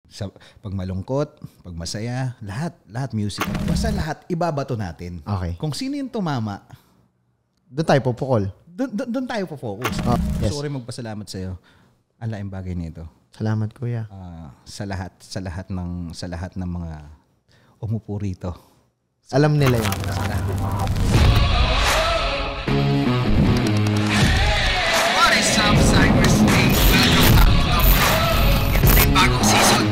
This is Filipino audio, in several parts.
pag malungkot, pag masaya, lahat music. Basta lahat, ibabato natin. Okay. Kung sino yung tumama, doon tayo pupukol. Doon tayo po-focus. Yes. Sorry magpasalamat sa iyo. Ang laking bagay nito. Salamat, kuya. Sa lahat ng mga umupo rito. Alam nila yun. What is up, cyberspace? Welcome back to DougBrock. It's a bagong season.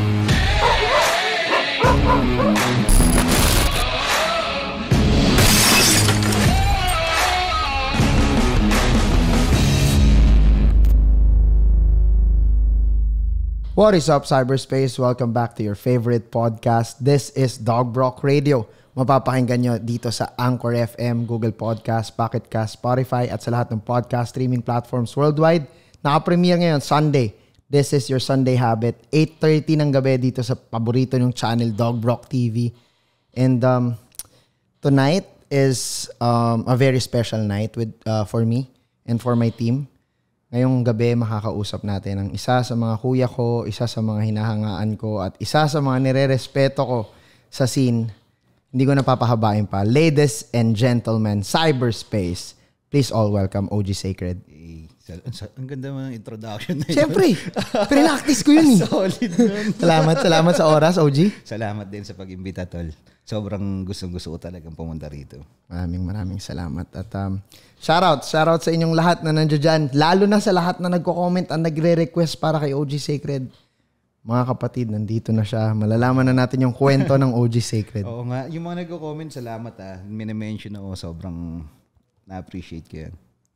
What is up, cyberspace? Welcome back to your favorite podcast. This is DougBrock Radio. Mapapakinggan nyo dito sa Anchor FM, Google Podcast, Pocket Cast, Spotify at sa lahat ng podcast streaming platforms worldwide. Naka-premiere ngayon, Sunday. This is your Sunday habit. 8:30 ng gabi dito sa paborito nyong channel, DougBrock TV. And tonight is a very special night for me and for my team. Ngayong gabi, makakausap natin ang isa sa mga kuya ko, isa sa mga hinahangaan ko, at isa sa mga nire-respeto ko sa scene. Hindi ko napapahabain pa. Ladies and gentlemen, cyberspace, please all welcome OG Sacred. Ang ganda mo ng introduction na yun. Siyempre, pinaktis ko yun eh. Solid nun. Salamat sa oras, OG. Salamat din sa pag-imbita, tol. Sobrang gustong-gusto ko talagang pumunta rito. Maraming salamat. At shoutout sa inyong lahat na nandiyan dyan. Lalo na sa lahat na nagko-comment at nagre-request para kay OG Sacred. Mga kapatid, nandito na siya. Malalaman na natin yung kwento ng OG Sacred. Oo nga. Yung mga nagko-comment, salamat Minimension ako. Sobrang na-appreciate ko yan.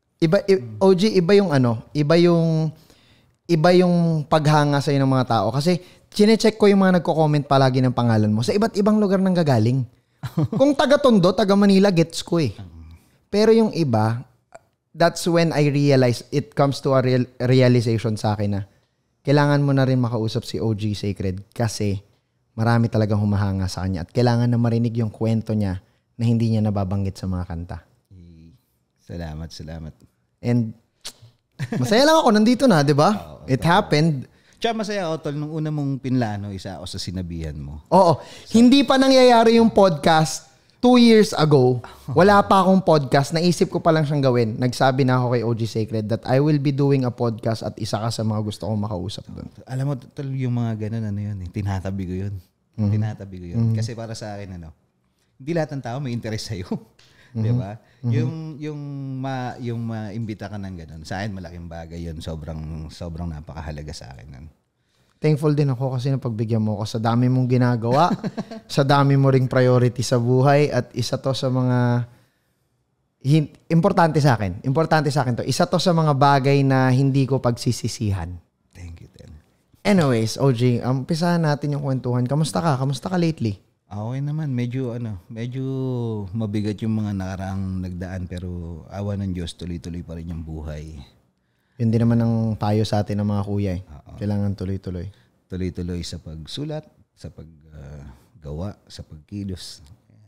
OG, iba yung paghanga sa ng mga tao. Kasi chine-check ko yung mga nagko-comment palagi ng pangalan mo. Sa iba't ibang lugar nang gagaling. Kung taga-Tondo, taga-Manila, gets ko eh. Pero yung iba, that's when I realize, it comes to a realization sa akin na kailangan mo na rin makausap si OG Sacred kasi marami talagang humahanga sa kanya at kailangan na marinig yung kwento niya na hindi niya nababanggit sa mga kanta. Salamat. And masaya lang ako, nandito na, di ba? It happened. Tsaka masaya ako, tol, nung una mong pinlano, isa ako sa sinabihan mo. Oo. Hindi pa nangyayari yung podcast 2 years ago. Wala pa akong podcast. Naisip ko pa lang siyang gawin. Nagsabi na ako kay OG Sacred that I will be doing a podcast at isa ka sa mga gusto kong makausap doon. Alam mo, tol, yung mga ganun, tinatabi ko yun. Tinatabi ko yun. Kasi para sa akin, hindi lahat ng tao may interest sa'yo. Di ba? Yung maimbita ka ng ganun, sa akin malaking bagay yun. Sobrang napakahalaga sa akin nun. Thankful din ako kasi napagbigyan mo ako sa dami mong ginagawa, sa dami mo ring priority sa buhay, at isa to sa mga importante sa akin. Importante sa akin to. Isa to sa mga bagay na hindi ko pagsisisihan. Thank you, Ten. Anyways, OG, umpisahan natin yung kwentuhan. Kamusta ka? Kamusta ka lately? Okay naman, medyo mabigat yung mga nakaraang nagdaan, pero awa ng Diyos, tuloy-tuloy pa rin yung buhay. Yun din naman ang payo sa atin ng mga kuya eh. Kailangan tuloy-tuloy. Tuloy-tuloy sa pagsulat, sa paggawa, sa pagkilos.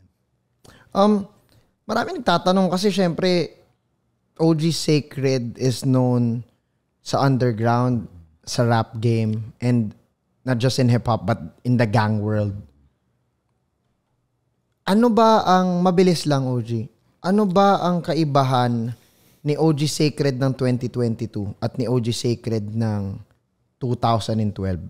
Marami nagtatanong kasi syempre OG Sacred is known sa underground, sa rap game, and not just in hip-hop but in the gang world. Ano ba ang, mabilis lang OG, ano ba ang kaibahan ni OG Sacred ng 2022 at ni OG Sacred ng 2012?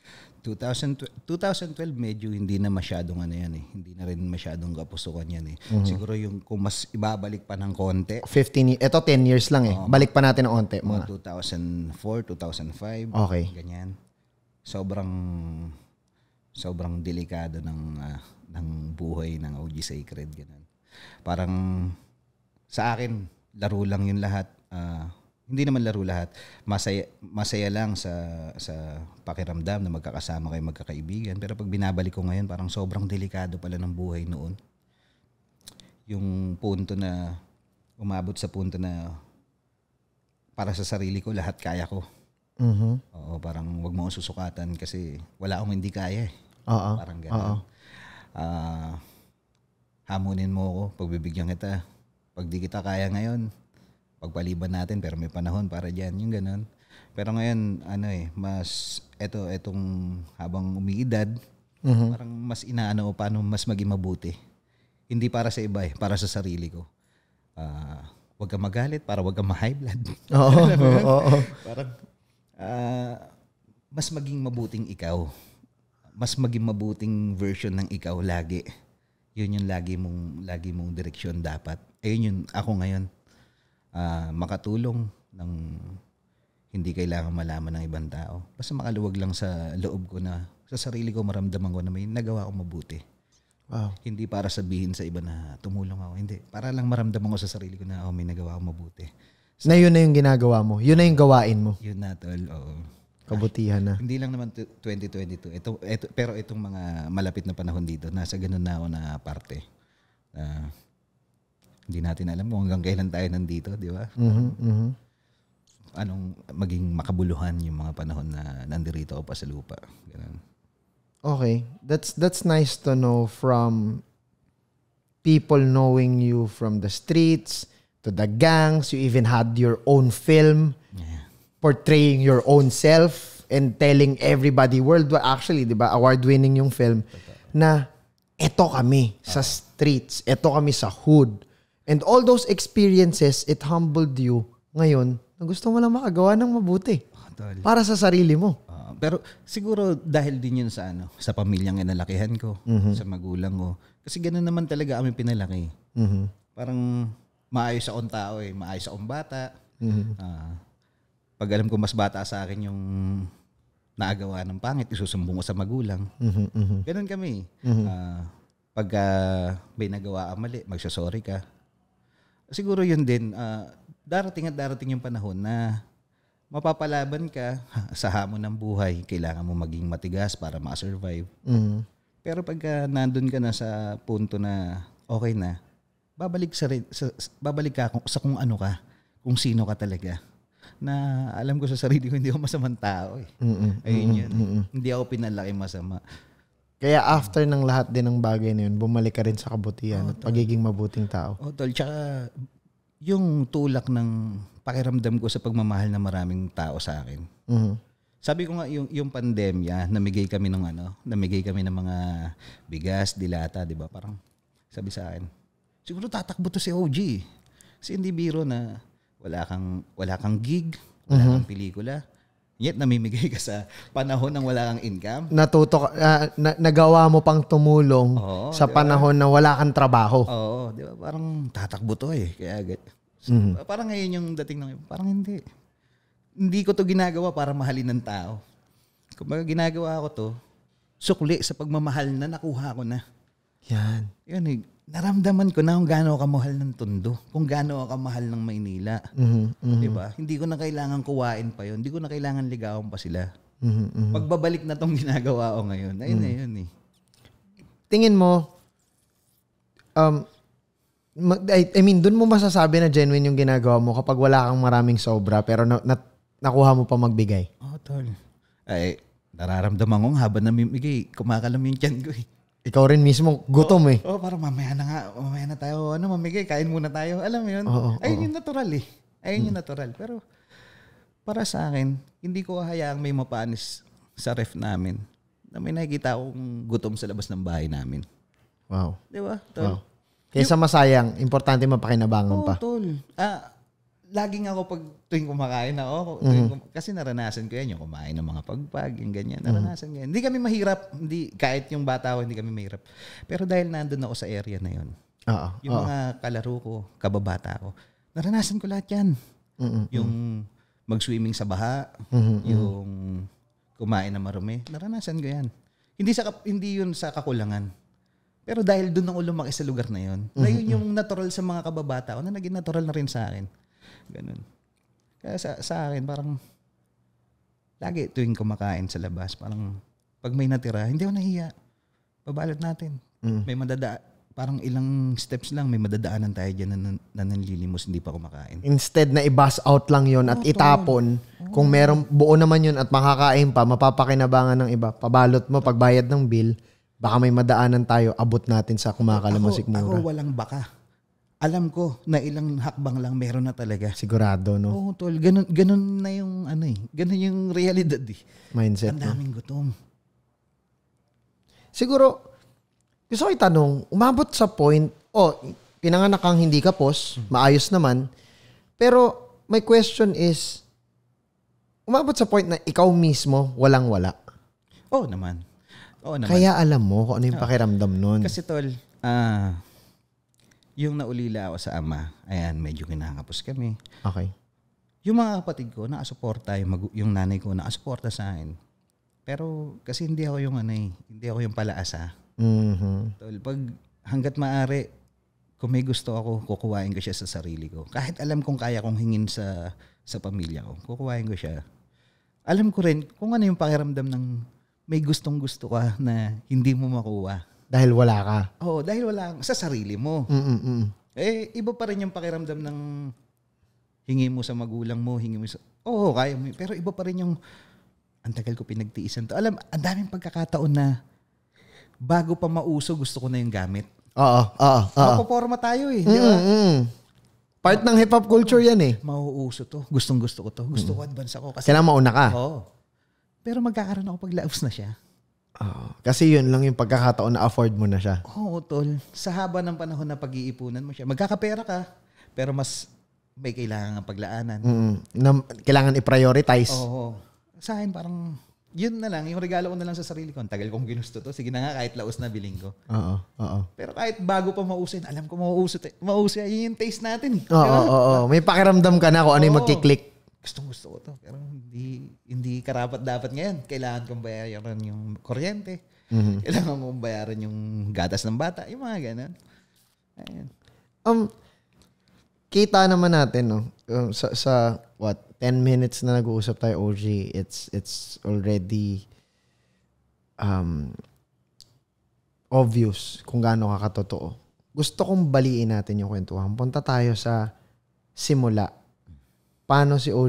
2012 medyo hindi na masyadong yan eh. Hindi na rin masyadong kapusukan yan eh. Siguro yung kung mas ibabalik pa ng konti. 10 years lang eh. Balik pa natin ng konti. Mga 2004, 2005. Okay. Ganyan. Sobrang delikado ng buhay ng OG Sacred. Ganun. Parang sa akin, laro lang yun lahat. Hindi naman laro lahat. Masaya lang sa pakiramdam na magkakasama kayo, magkakaibigan. Pero pag binabalik ko ngayon, parang sobrang delikado pala ng buhay noon. Yung punto na, umabot sa punto na para sa sarili ko, lahat kaya ko. Oo, parang wag mo akong susukatan kasi wala akong hindi kaya eh. Parang gano'n. Hamunin mo ako, pagbibigyan kita. Pag di kita kaya ngayon, pagpaliban natin pero may panahon para dyan, yung ganun. Pero ngayon, mas etong habang umiidad, parang mas inaano o paano mas maging mabuti. Hindi para sa iba para sa sarili ko. Huwag kang magalit para huwag kang ma-high blood. Oo. Parang mas maging mabuting ikaw. Mas maging mabuting version ng ikaw lagi. Yun yung lagi mong direksyon dapat. Ayun yun, ako ngayon. Makatulong ng hindi kailangan malaman ng ibang tao. Basta makaluwag lang sa loob ko na sa sarili ko maramdaman ko na may nagawa akong mabuti. Wow. Hindi para sabihin sa iba na tumulong ako. Hindi. Para lang maramdaman ko sa sarili ko na may nagawa akong mabuti. So, na yun na yung ginagawa mo. Yun na yung gawain mo. Yun na, tol. Oo. Kabutihan na. Hindi lang naman 2022. Pero itong mga malapit na panahon dito, nasa ganun na ako na parte. Hindi natin alam kung hanggang kailan tayo nandito, di ba? Anong maging makabuluhan yung mga panahon na nandirito ako pa sa lupa. Ganun. Okay. That's nice to know from people knowing you from the streets to the gangs. You even had your own film portraying your own self and telling everybody worldwide. Actually, di ba, award-winning yung film na eto kami sa streets, eto kami sa hood. And all those experiences, it humbled you ngayon na gusto mo lang makagawa ng mabuti para sa sarili mo. Pero siguro dahil din yun sa sa pamilyang inalakihan ko, sa magulang ko. Kasi ganoon naman talaga kami pinalaki. Parang maayos akong tao maayos akong bata. Pag alam ko mas bata sa akin yung naagawa ng pangit, isusumbong ko sa magulang. Ganun kami. Pag may nagawa ka mali, magsasorry ka. Siguro yun din, darating yung panahon na mapapalaban ka sa hamon ng buhay. Kailangan mo maging matigas para ma-survive. Pero pagka nandun ka na sa punto na okay na, babalik ka sa kung ano ka, kung sino ka talaga. Na alam ko sa sarili ko, hindi ako masamang tao. Ayun yun. Hindi ako pinalaki masama. Kaya after ng lahat din ng bagay na yun, bumalik ka rin sa kabutihan at pagiging mabuting tao. Tol. Tsaka yung tulak ng pakiramdam ko sa pagmamahal ng maraming tao sa akin. Sabi ko nga, yung pandemya, namigay kami ng mga bigas, dilata, di ba? Parang sabi sa akin, siguro tatakbo to si OG. Kasi hindi biro na wala kang gig, wala kang pelikula. Yet namimigay ka sa panahon ng wala kang income. Nagawa mo pang tumulong sa panahon na wala kang trabaho. Oo, di ba? Parang tatakbo to Kaya parang ngayon yung dating ng parang hindi. Hindi ko to ginagawa para mahalin ng tao. Kung ginagawa ko to, sukli sa pagmamahal na nakuha ko na. Yan. Yun naramdaman ko na kung gaano ka mahal ng Tondo, kung gaano ka mahal ng Maynila. Diba? Hindi ko na kailangan kuwain pa yun. Hindi ko na kailangan ligawan pa sila. Pagbabalik na tong ginagawa ko ngayon, ayun na yun Tingin mo, I mean, dun mo masasabi na genuine yung ginagawa mo kapag wala kang maraming sobra pero nakuha mo pa magbigay? Tol. Ay, nararamdaman ko habang namimigay, kumakalam yung tiyan ko Ikaw rin mismo, gutom parang mamaya na tayo, mamigay, kain muna tayo. Alam mo yun? Ayun yung natural Ayun yung natural. Pero para sa akin, hindi ko hayaang may mapanis sa ref namin na may nakikita akong gutom sa labas ng bahay namin. Wow. Di ba, Tol? Wow. Kaysa masayang, importante mapakinabangan pa. Tol. Laging ako pag tuwing kumakain ako, kasi naranasan ko yan, yung kumain ng mga pagpag, yung ganyan, naranasan ko yan. Hindi kami mahirap, kahit yung bata ko, hindi kami mahirap. Pero dahil nandun ako sa area na yun, yung mga kalaro ko, kababata ko, naranasan ko lahat yan. Yung mag-swimming sa baha, yung kumain ng marumi, naranasan ko yan. Hindi yun sa kakulangan. Pero dahil doon ako lumaki sa lugar na yun, na yun yung natural sa mga kababata ko, na naging natural na rin sa akin. Ganun. Kaya sa akin, parang lagi tuwing kumakain sa labas, parang pag may natira, hindi ako nahiya. Pabalot natin. May parang ilang steps lang, may madadaanan tayo dyan na nanlilimos, hindi pa kumakain. Instead na i-bus out lang yon at itapon, kung meron buo naman yun at makakain pa, mapapakinabangan ng iba, pabalot mo, pagbayad ng bill, baka may madaanan tayo, abot natin sa kumakalamasik mura. Ako walang baka. alam ko na ilang hakbang lang meron na talaga. Sigurado, no? Oo, tol. Ganun na yung ganun yung realidad eh. Mindset, Ang daming gutom. Siguro, gusto ko itanong, umabot sa point, pinanganak kang hindi kapos, maayos naman, pero my question is, umabot sa point na ikaw mismo walang-wala. Oo naman. Kaya alam mo kung ano yung pakiramdam nun. Kasi tol, yung naulila ako sa ama, ayan, medyo kinakapos kami. Okay. Yung mga kapatid ko, nakasuporta, yung nanay ko, nakasuporta sa akin. Pero kasi hindi ako yung hindi ako yung palaasa. Tol, pag hanggat maaari, kung may gusto ako, kukuhain ko siya sa sarili ko. Kahit alam kong kaya kong hingin sa pamilya ko, kukuhain ko siya. Alam ko rin kung ano yung pakiramdam ng may gustong gusto ka na hindi mo makuha. Dahil wala ka. Oo, dahil wala sa sarili mo. Iba pa rin yung pakiramdam ng hingi mo sa magulang mo, hingi mo sa... Oo, kaya mo. Pero iba pa rin yung ang tagal ko pinagtiisan to. Alam, ang daming pagkakataon na bago pa mauso, gusto ko na yung gamit. Oo. Mapoporma tayo eh. Di ba? Part ng hip-hop culture yan eh. Mauuso to. Gustong gusto ko to. Gusto ko advance ako. Kasi, kailangan mauna ka. Oo. Pero magkakaroon ako pag laos na siya. Kasi yun lang yung pagkakataon na afford mo na siya. Oo, tol. Sa haba ng panahon na pag-iipunan mo siya, magkakapera ka, pero mas may kailangan paglaanan. Kailangan i-prioritize. Oo. Sa akin parang, yun na lang, yung regalo ko na lang sa sarili ko. Ang tagal kong ginusto to. Sige na nga, kahit laos na biling ko. Oo. Pero kahit bago pa mausin, alam ko mauuso. Yun yung taste natin. Oo. May pakiramdam ka na kung ano yung magkiklik. Gusto ko to. Pero hindi karapat dapat ngayon. Kailangan kong bayaran yung kuryente. Kailangan kong bayaran yung gatas ng bata. Yung mga ganun. Ayan. Kita naman natin, no? Sa 10 minutes na nag-uusap tayo, OG, it's already obvious kung gaano ka katotoo. Gusto kong baliin natin yung kwentuhan. Punta tayo sa simula. Paano si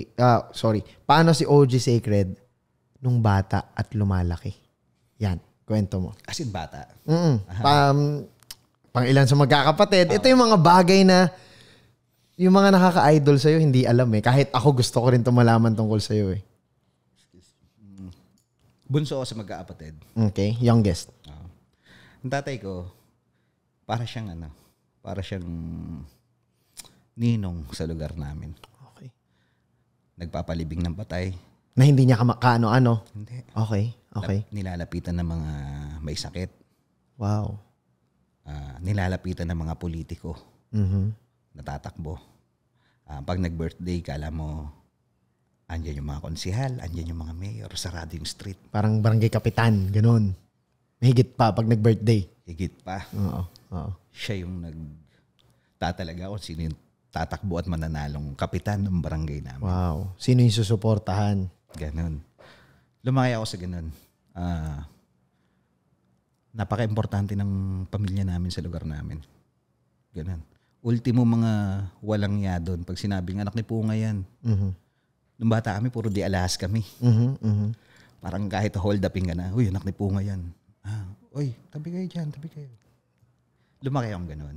OG Sacred nung bata at lumalaki? Yan, kwento mo. As in bata? Pang ilan sa magkakapatid. Ito yung mga bagay na yung mga nakaka-idol sa'yo, hindi alam eh. Kahit ako gusto ko rin malaman tungkol sa'yo eh. Bunso ako sa magkakapatid. Okay, youngest. Ang tatay ko, para siyang ninong sa lugar namin. Okay. Nagpapalibing ng patay. Na hindi niya kaano-ano? Hindi. Okay. Nilalapitan ng mga may sakit. Wow. Nilalapitan ng mga politiko. Natatakbo. Pag nag-birthday, kala mo, andyan yung mga konsihal, andyan yung mga mayor, sarado yung street. Parang barangay kapitan, ganun. Mahigit pa pag nag-birthday. Higit pa. Oo. Siya yung nagtatalaga kung sino yung tatakbo at mananalong kapitan ng barangay namin. Wow. Sino yung susuportahan? Ganon. Lumaki ako sa ganon. Napaka-importante ng pamilya namin sa lugar namin. Ganon. Ultimo mga walang ya doon. Pag sinabing anak ni Punga yan. Nung bata kami, puro di alahas kami. Parang kahit hold upin ka na, uy, anak ni Punga yan. Uy, tabi kayo dyan, tabi kayo. Lumaki akong ganon.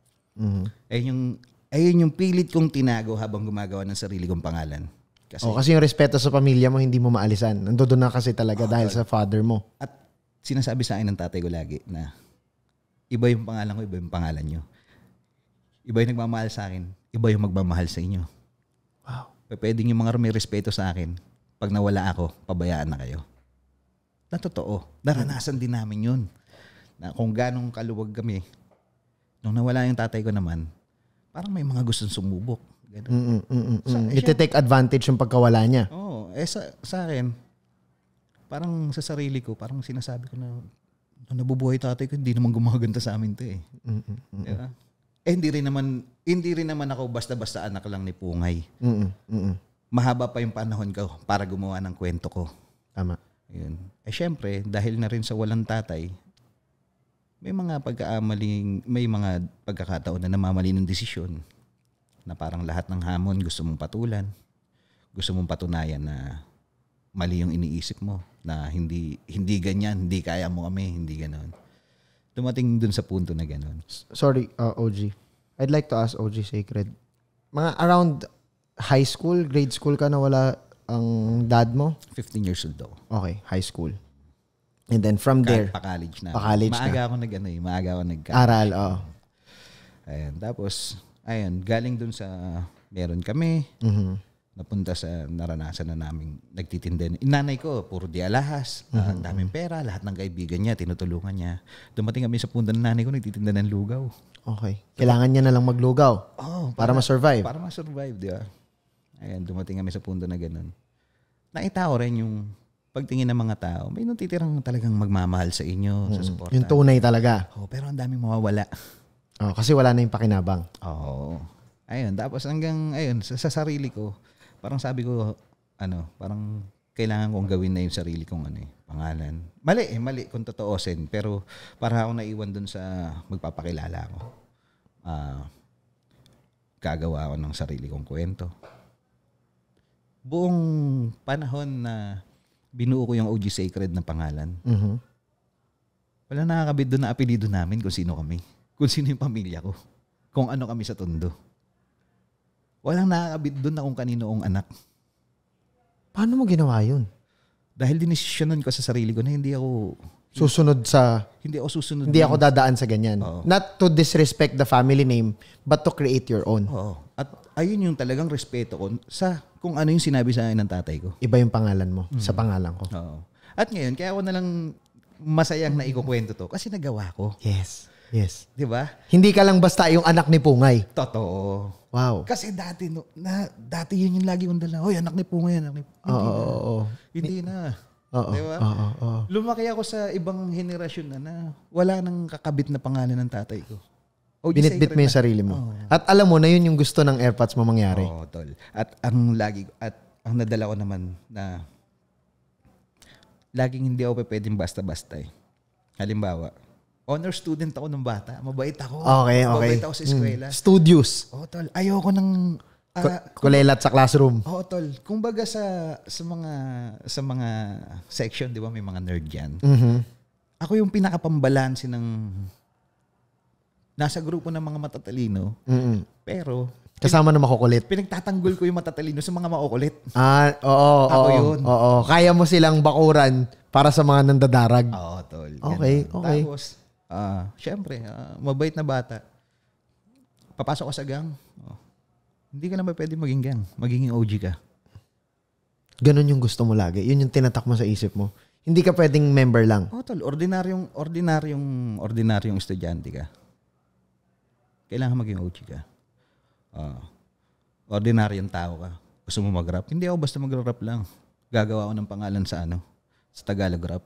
Ayun yung pilit kong tinago habang gumagawa ng sarili kong pangalan. Kasi yung respeto sa pamilya mo, hindi mo maalisan. Nandoon na kasi talaga dahil sa father mo. At sinasabi sa akin ng tatay ko lagi na iba yung pangalan ko, iba yung pangalan nyo. Iba yung nagmamahal sa akin, iba yung magmamahal sa inyo. Wow. Pwedeng yung mga may respeto sa akin, pag nawala ako, pabayaan na kayo. Na totoo. Naranasan din namin yun. Na kung ganong kaluwag kami, nung nawala yung tatay ko naman, parang may mga gustong sumubok. Iti-take advantage yung pagkawala niya. Oo. Sa akin, parang sa sarili ko, parang sinasabi ko na nabubuhay tatay ko, hindi naman gumaganda sa amin to eh. Diba? Hindi rin naman ako basta-basta anak lang ni Pungay. Mahaba pa yung panahon ko para gumawa ng kwento ko. Tama. Yun. Syempre, dahil na rin sa walang tatay, may mga pagkakataon na namamali ng desisyon na parang lahat ng hamon gusto mong patulan. Gusto mong patunayan na mali yung iniisip mo, na hindi ganyan, hindi kaya mo kami, hindi gano'n. Dumating dun sa punto na gano'n. Sorry, OG. I'd like to ask OG Sacred. Mga around high school, grade school ka na wala ang dad mo? 15 years old ako. Okay, high school. And then from there, Pa-college na. Pa-college maaga ka. Maaga ako Aral, oh. Ayun, tapos, galing dun sa, meron kami, napunta sa naranasan na namin nagtitinda. Nanay ko, puro di alahas, ang daming pera, lahat ng kaibigan niya, tinutulungan niya. Dumating kami sa punta ng nanay ko, nagtitinda ng lugaw. Okay. Kailangan niya na lang maglugaw para ma-survive. Para ma-survive, di ba? Ayan, dumating kami sa punto na ganun. Nakita ko rin yung pagtingin ng mga tao, may natitirang talagang magmamahal sa inyo, sa suporta. Yung tunay talaga. Pero ang daming mawawala. Kasi wala na yung pakinabang. Ayun, tapos hanggang, sa sarili ko, parang sabi ko, parang kailangan kong gawin na yung sarili kong pangalan. Mali kung totoosin. Pero para ako naiwan dun sa magpapakilala ko. Gagawa ako ng sarili kong kwento. Buong panahon na binuo ko yung OG Sacred na pangalan, wala nakakabit doon na apelido namin kung sino kami. Kung sino yung pamilya ko. Kung ano kami sa Tondo. Walang nakakabit doon na kung kanino ang anak. Paano mo ginawa yun? Dahil dinesisyonan ko sa sarili ko na hindi ako susunod. Hindi ako dadaan sa ganyan. Not to disrespect the family name, but to create your own. At ayun yung talagang respeto ko sa kung ano yung sinabi sa akin ng tatay ko. Iba yung pangalan mo sa pangalan ko. At ngayon, kaya ako na lang masayang na ikukwento to kasi nagawa ko. Yes. Di ba? Hindi ka lang basta yung anak ni Pungay. Totoo. Wow. Kasi dati yun yung lagi kong dala. Hoy, anak ni Pungay, anak ni Pungay. Hindi na. Diba? Lumaki ako sa ibang henerasyon na wala nang kakabit na pangalan ng tatay ko. Binitbit mo yung sarili mo. At alam mo na yun yung gusto ng AirPods mo mangyari. Tol. At ang nadala ko naman na laging hindi ako pwedeng basta-basta Halimbawa, honor student ako nung bata. Mabait ako. Okay. Mabait ako sa eskwela. Studious. Tol. Ayoko ng kulelat sa classroom. Tol. Kumbaga sa mga section, 'di ba, may mga nerd diyan. Ako yung pinakapambalanse ng nasa grupo ng mga matatalino. Pero kasama na makukulit. Pinagtatanggol ko yung matatalino sa mga makukulit. Ako yun. Kaya mo silang bakuran para sa mga nandadarag. Tol. Okay. Tapos, syempre, mabait na bata. Papasok ka sa gang. Hindi ka naman pwede maging gang. Magiging OG ka. Ganon yung gusto mo lagi. Yun yung tinatak mo sa isip mo. Hindi ka pwedeng member lang. Tol. Ordinaryong estudyante ka. Kailangan maging OG ka. Ordinaryong tao ka. Gusto mo mag-rap? Hindi ako basta mag-rap lang. Gagawa ako ng pangalan sa sa Tagalog rap.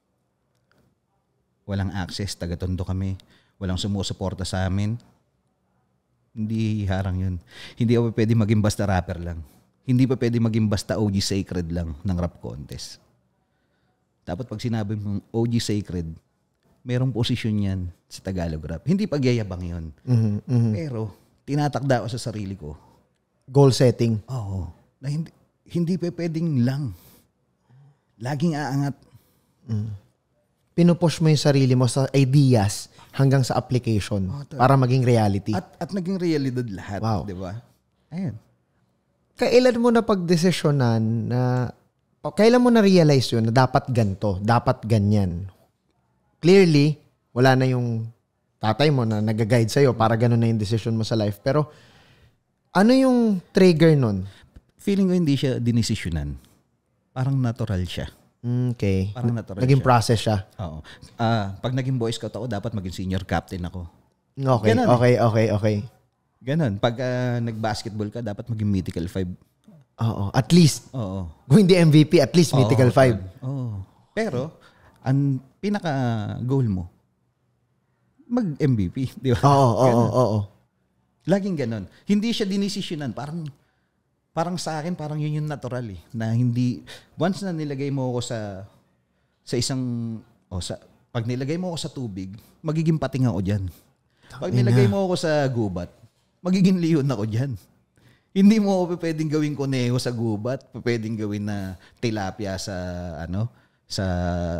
Walang access, taga-Tondo kami. Walang sumusuporta sa amin. Hindi harang yun. Hindi ako pwede maging basta rapper lang. Hindi pa pwede maging basta OG Sacred lang ng rap contest. Dapat pag sinabi mong OG Sacred, merong posisyon yan sa Tagalog rap. Hindi pagyayabang yun. Pero, tinatakda ko sa sarili ko. Goal setting. Na hindi pa pwedeng lang. Laging aangat. Pinupush mo yung sarili mo sa ideas hanggang sa application para maging reality. At naging realidad lahat. Wow. Diba? Ayun. Kailan mo na pagdesisyonan na kailan mo na-realize yun na dapat ganito, dapat ganyan? Clearly, wala na yung tatay mo na nag-guide sa'yo para ganun na yung decision mo sa life. Pero, ano yung trigger nun? Feeling ko hindi siya dinesisyonan. Parang natural siya. Okay. Parang natural naging siya. process siya. Oo. Pag naging Boy Scout ako, dapat maging senior captain ako. Okay, Ganun. Okay. Ganon. Pag nag-basketball ka, dapat maging mythical 5. Oo. At least. Oo. Kung hindi MVP, at least mythical 5. Oo. Pero, ang pinaka-goal mo, mag-MVP. Di ba? Oo. Laging ganon. Hindi siya dinesisyonan. Parang sa akin, parang yun yung natural na hindi, once na nilagay mo ako sa isang, pag nilagay mo ako sa tubig, magiging pating ako dyan. Pag nilagay mo ako sa gubat, magiging leon ako dyan. Hindi mo ako pwedeng gawing kuneho sa gubat, pwedeng gawin na tilapia sa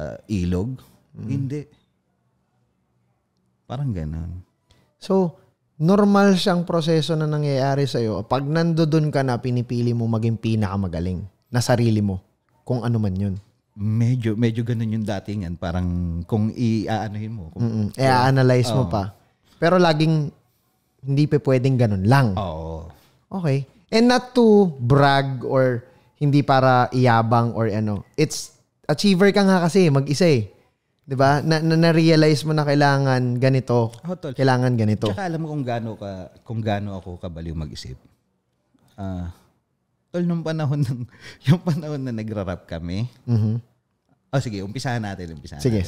ilog. Hindi. Parang ganon. So, normal siyang proseso na nangyayari sa'yo. Pag nandoon ka na, pinipili mo maging pinakamagaling na sarili mo. Kung ano man yun. Medyo ganun yung datingan. Parang kung i-aanohin mo. I-analyze mo pa. Pero laging hindi pa pwedeng ganun lang. Oo. Okay. And not to brag or hindi para iyabang or ano. It's achiever ka nga kasi, mag-isa eh. 'Di ba? Na-realize mo na kailangan ganito, kailangan ganito. Tsaka alam mo kung gaano ako kabaliw mag-isip. Tol, nung panahon yung panahon na nagra-rap kami. Sige, umpisahan natin. Sige.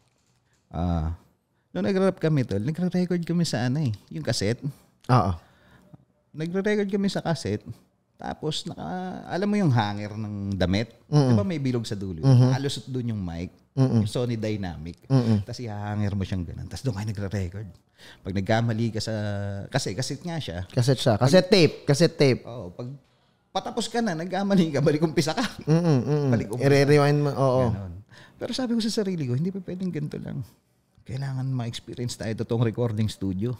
Nung nagra-rap kami, tol, nagra-record kami sa yung cassette. Oo. Nagre-record kami sa cassette. Tapos, alam mo yung hanger ng damit? Di ba may bilog sa dulo? Halos doon yung mic. Yung Sony Dynamic. Tapos ihahanger mo siyang ganun. Tapos doon kayo nagre-record. Pag nagkamali ka sa... Kasi cassette nga siya. Cassette siya. Cassette tape. Oo. Pag patapos ka na, nagkamali ka, balik umpisa ka. Balik umpisa. I-rewind mo. Oo. Ganon. Pero sabi ko sa sarili ko, hindi pa pwedeng ganito lang. Kailangan ma-experience tayo totoong recording studio.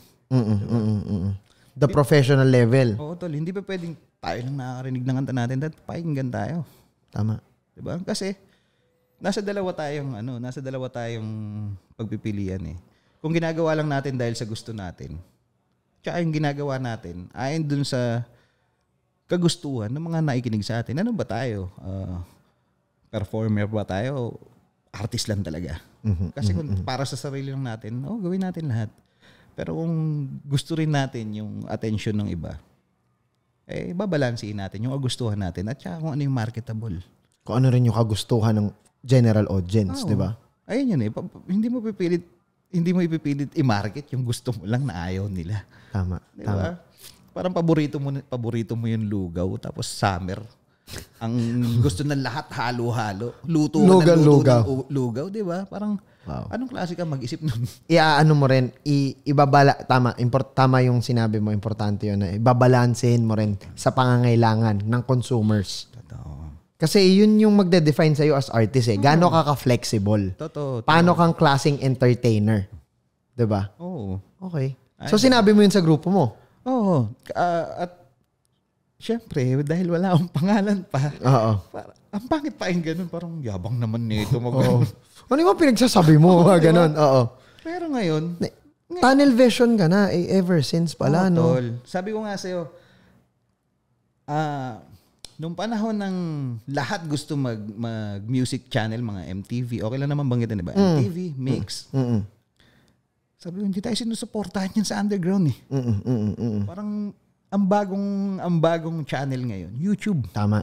The professional level. Oo, tol. Hindi pa pwedeng tayo lang nakakarinig ng kanta natin. Dapat pakinggan tayo. Tama. Diba? Kasi nasa dalawa tayong pagpipilian eh. Kung ginagawa lang natin dahil sa gusto natin, tsaka yung ginagawa natin ayon dun sa kagustuhan ng mga naikinig sa atin. Ano ba tayo? Performer ba tayo? Artist lang talaga. Kasi kung para sa sarili lang natin, gawin natin lahat. Pero kung gusto rin natin yung attention ng iba, babalansiin natin yung kagustuhan natin at saka kung ano yung marketable. Kung ano rin yung kagustuhan ng general audience, di ba? Ayun yun eh. Hindi mo ipipilit i-market yung gusto mo lang na ayaw nila. Tama. Di ba? Parang paborito mo yung lugaw tapos summer. Ang gusto ng lahat halo-halo. Luto ng lugaw, di ba? Parang anong klase ka mag-isip nun? Iaano mo rin, ibabala, tama yung sinabi mo, importante yun na ibabalansehin mo rin sa pangangailangan ng consumers. Totoo. Kasi yun yung magde-define sa'yo as artist eh. Gaano ka ka-flexible? Totoo. Paano kang klaseng entertainer? Diba? Oo. Okay. So sinabi mo yun sa grupo mo? Oo. At syempre, dahil wala akong pangalan pa. Oo. Ang pangit pa yung ganun. Parang yabang naman nito. Ano yung pinagsasabi mo? Ganun. Oo. Pero ngayon, tunnel vision ka na ever since pala, no? Tol. Sabi ko nga sa'yo, nung panahon ng lahat gusto mag-music channel, mga MTV, okay lang naman banggitin, di ba? MTV, Mix. Sabi ko, hindi tayo sinusuportahan yan sa underground eh. Parang ang bagong channel ngayon, YouTube. Tama.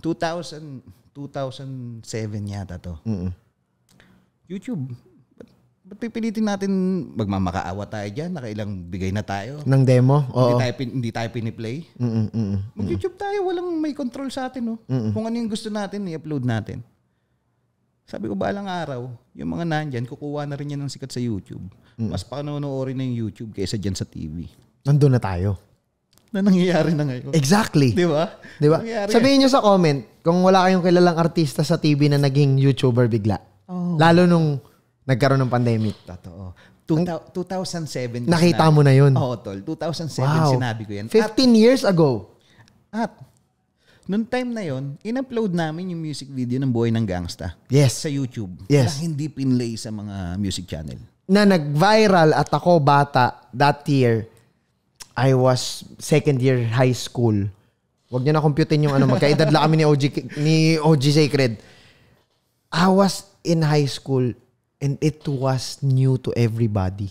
2007 yata to. YouTube. Ba't pipilitin natin magmamakaawa tayo dyan? Nakailang bigay na tayo. Ng demo? Oo. Hindi tayo piniplay. Mag-YouTube tayo. Walang may control sa atin. No? Kung ano yung gusto natin, i-upload natin. Sabi ko, balang araw, yung mga nandyan, kukuha na rin yan ng sikat sa YouTube. Mas panonoorin na yung YouTube kaysa dyan sa TV. Nandun na tayo. Na nangyayari na ngayon. Exactly. Di ba? Sabihin nyo sa comment, kung wala kayong kilalang artista sa TV na naging YouTuber bigla. Lalo nung nagkaroon ng pandemic. Totoo. 2007. Nakita mo na yun? Oo, tol. 2007 sinabi ko yan. 15 years ago. At noong time na yon, in-upload namin yung music video ng Buhay ng Gangsta. Yes. Sa YouTube. Yes. Walang hindi pinlay sa mga music channel. Na nag-viral at ako bata that year, I was second year high school. Huwag niyo na computein yung magkaedad lang kami ni OG Sacred. I was in high school and it was new to everybody.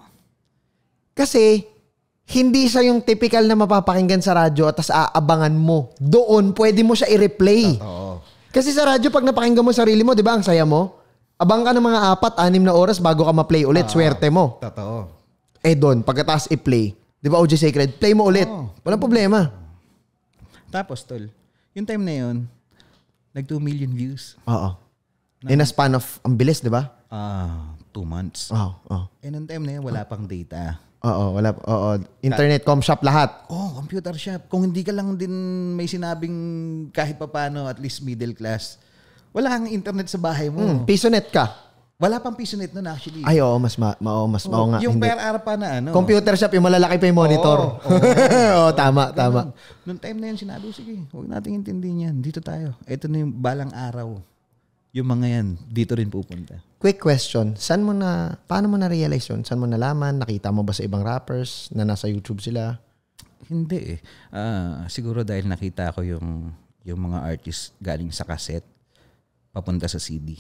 Kasi, hindi siya yung typical na mapapakinggan sa radyo at tas aabangan mo. Doon, pwede mo siya i-replay. Kasi sa radyo, pag napakinggan mo sarili mo, di ba, ang saya mo? Abang ka ng mga 4-6 na oras bago ka ma-play ulit. Swerte mo. Totoo. Doon, pagkatapos i-play, di ba, OG Sacred, play mo ulit. Walang problema. Tapos, tol, yung time na yun, nag 2 million views. Oo. In a span of, ang bilis, di ba? 2 months. And on time na yun, wala pang data. Wala. Internet, com shop, lahat. Computer shop. Kung hindi ka lang din may sinabing kahit papano, at least middle class, wala kang internet sa bahay mo. Pisonet ka. Wala pang PisoNet noon actually. Ay, oo, mas mao nga. Yung Hindi. PRR pa na ano. Computer shop, yung malalaki pa yung monitor. Oo, tama. Noong time na yun, sinabi, sige, huwag natin intindihin yan. Dito tayo. Ito na yung balang araw. Yung mga yan, dito rin pupunta. Quick question, paano mo na-realize yun? Saan mo nalaman? Nakita mo ba sa ibang rappers na nasa YouTube sila? Hindi eh. Siguro dahil nakita ko yung mga artists galing sa cassette papunta sa CD.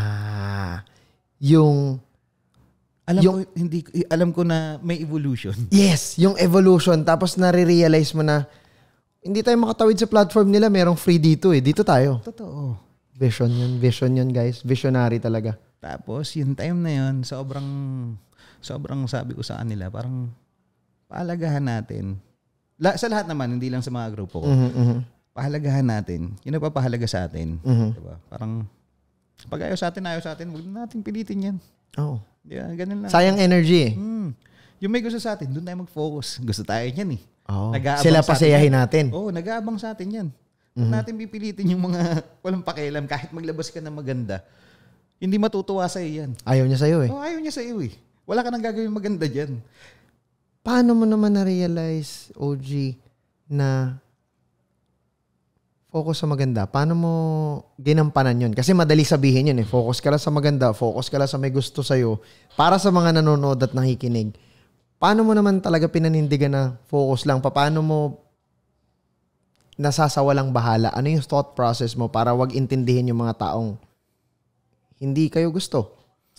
Alam ko na may evolution. Yes, yung evolution. Tapos nare-realize mo na hindi tayo makatawid sa platform nila. Merong free dito eh. Dito tayo. Totoo. Vision yun guys. Visionary talaga. Tapos yung time na yun, sobrang sabi ko sa kanila, parang pahalagahan natin. Sa lahat naman, hindi lang sa mga grupo ko. Pahalagahan natin. Yun ang papahalaga sa atin. Diba? Parang pag ayaw sa atin, huwag natin pilitin yan. Oh. Yeah, ganun lang. Sayang energy eh. Yung may gusto sa atin, doon tayo mag-focus. Gusto tayo yan eh. Oh. Sila pasayahin natin. Oo, nag-aabang sa atin yan. Huwag natin pipilitin yung mga walang pakialam. Kahit maglabas ka na maganda, hindi matutuwa sa'yo yan. Ayaw niya sa'yo eh. Ayaw niya sa'yo eh. Wala ka nang gagawin maganda dyan. Paano mo naman na-realize, OG, na focus sa maganda? Paano mo ginampanan yun? Kasi madali sabihin yun eh. Focus ka lang sa maganda, focus ka lang sa may gusto sa'yo. Para sa mga nanonood at nakikinig, paano mo naman talaga pinanindigan na focus lang? Paano mo nasasawalang bahala? Ano yung thought process mo para wag intindihin yung mga taong hindi kayo gusto?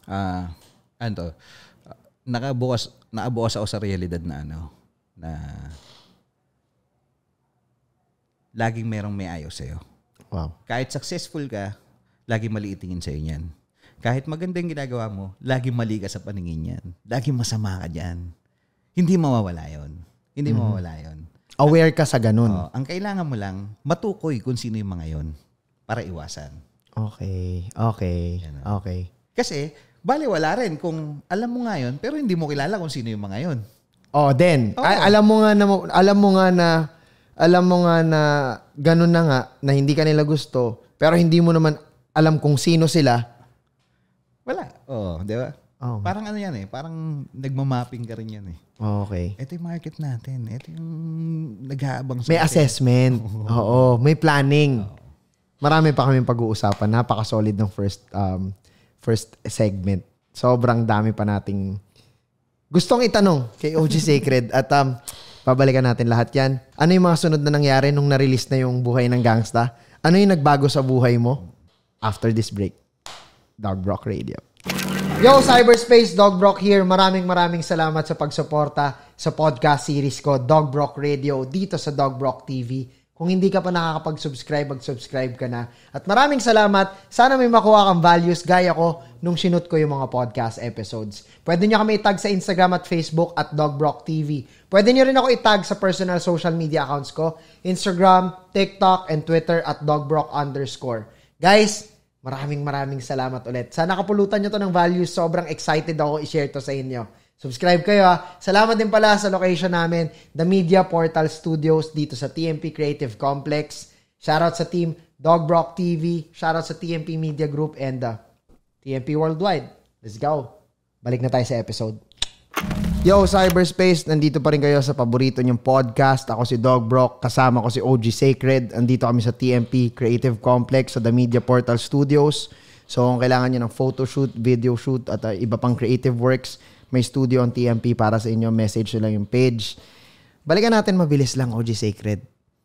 Nakabukas ako sa realidad na laging merong may ayaw sa'yo. Wow. Kahit successful ka, laging mali itingin sa'yo niyan. Kahit maganda yung ginagawa mo, laging mali ka sa paningin niyan. Laging masama ka dyan. Hindi mawawala yun. Mawawala yun. Aware ka sa ganun. Ang kailangan mo lang, matukoy kung sino yung mga yun para iwasan. Okay. Kasi, baliwala rin kung alam mo nga yun, pero hindi mo kilala kung sino yung mga yun. Alam mo nga na ganun na nga, na hindi ka nila gusto, pero hindi mo naman alam kung sino sila. Wala. Di ba? Parang ano yan eh, parang nagmamapping ka rin yan eh. Okay. Ito yung market natin. Ito yung nag-aabang sa may assessment. Oo. May planning. Marami pa kaming pag-uusapan. Napaka-solid ng first segment. Sobrang dami pa nating gustong itanong kay OG Sacred. At babalikan natin lahat yan. Ano yung mga sunod na nangyari nung na-release na yung Buhay ng Gangsta? Ano yung nagbago sa buhay mo? After this break. DougBrock Radio. Yo, cyberspace, DougBrock here. Maraming salamat sa pagsuporta sa podcast series ko, DougBrock Radio, dito sa DougBrock TV. Kung hindi ka pa nakakapag-subscribe, mag-subscribe ka na. At maraming salamat. Sana may makuha kang values gaya ko nung sinut ko yung mga podcast episodes. Pwede nyo kami itag sa Instagram at Facebook at DougBrock TV. Pwede nyo rin ako itag sa personal social media accounts ko, Instagram, TikTok, and Twitter at DougBrock_. Guys, maraming salamat ulit. Sana kapulutan nyo to ng values. Sobrang excited ako i-share to sa inyo. Subscribe kayo ha. Salamat din pala sa location namin, The Media Portal Studios dito sa TMP Creative Complex. Shoutout sa team DougBrock TV. Shoutout sa TMP Media Group and TMP Worldwide. Let's go. Balik na tayo sa episode. Yo, cyberspace. Nandito pa rin kayo sa paborito niyong podcast. Ako si DougBrock. Kasama ko si OG Sacred. Andito kami sa TMP Creative Complex sa The Media Portal Studios. So, kung kailangan niyo ng photoshoot, video shoot at iba pang creative works, may studio on TMP para sa inyo. Message nyo lang yung page. Balikan natin mabilis lang, OG Sacred.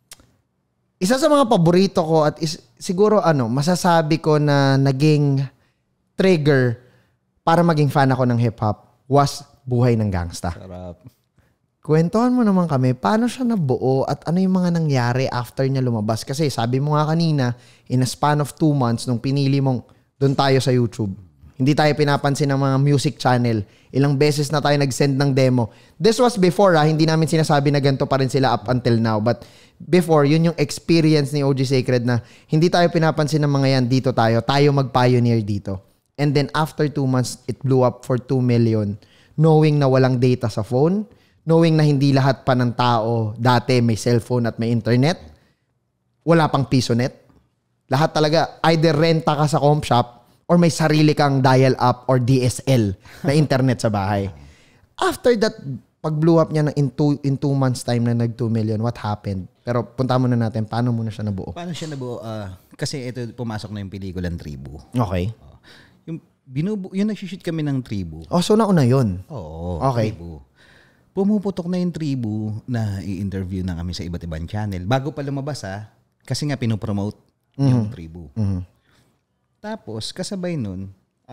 Isa sa mga paborito ko at siguro masasabi ko na naging trigger para maging fan ako ng hip-hop was Buhay ng Gangsta. Sarap. Kwentuhan mo naman kami, paano siya nabuo at ano yung mga nangyari after niya lumabas? Kasi sabi mo nga kanina, in a span of 2 months, nung pinili mong doon tayo sa YouTube, hindi tayo pinapansin ng mga music channel. Ilang beses na tayo nag-send ng demo. This was before hindi namin sinasabi na ganito pa rin sila up until now. But before, yun yung experience ni OG Sacred na hindi tayo pinapansin ng mga yan, dito tayo mag-pioneer dito. And then after 2 months, it blew up for 2 million. Knowing na walang data sa phone, knowing na hindi lahat pa ng tao dati may cellphone at may internet, wala pang PisoNet. Lahat talaga, either renta ka sa comp shop or may sarili kang dial-up or DSL na internet sa bahay. After that, pag blew up niya in 2 months time na nag 2 million, what happened? Pero punta muna natin, paano muna siya nabuo? Paano siya nabuo? Kasi ito, pumasok na yung pelikulang Tribu. Okay. Yung nag-shoot kami ng Tribu. Oh, so nauna yun? Oo, okay. Tribu. Pumuputok na yung Tribu na i-interview na kami sa iba't ibang channel. Bago pa lumabas kasi nga pinopromote yung Tribu. Tapos, kasabay nun,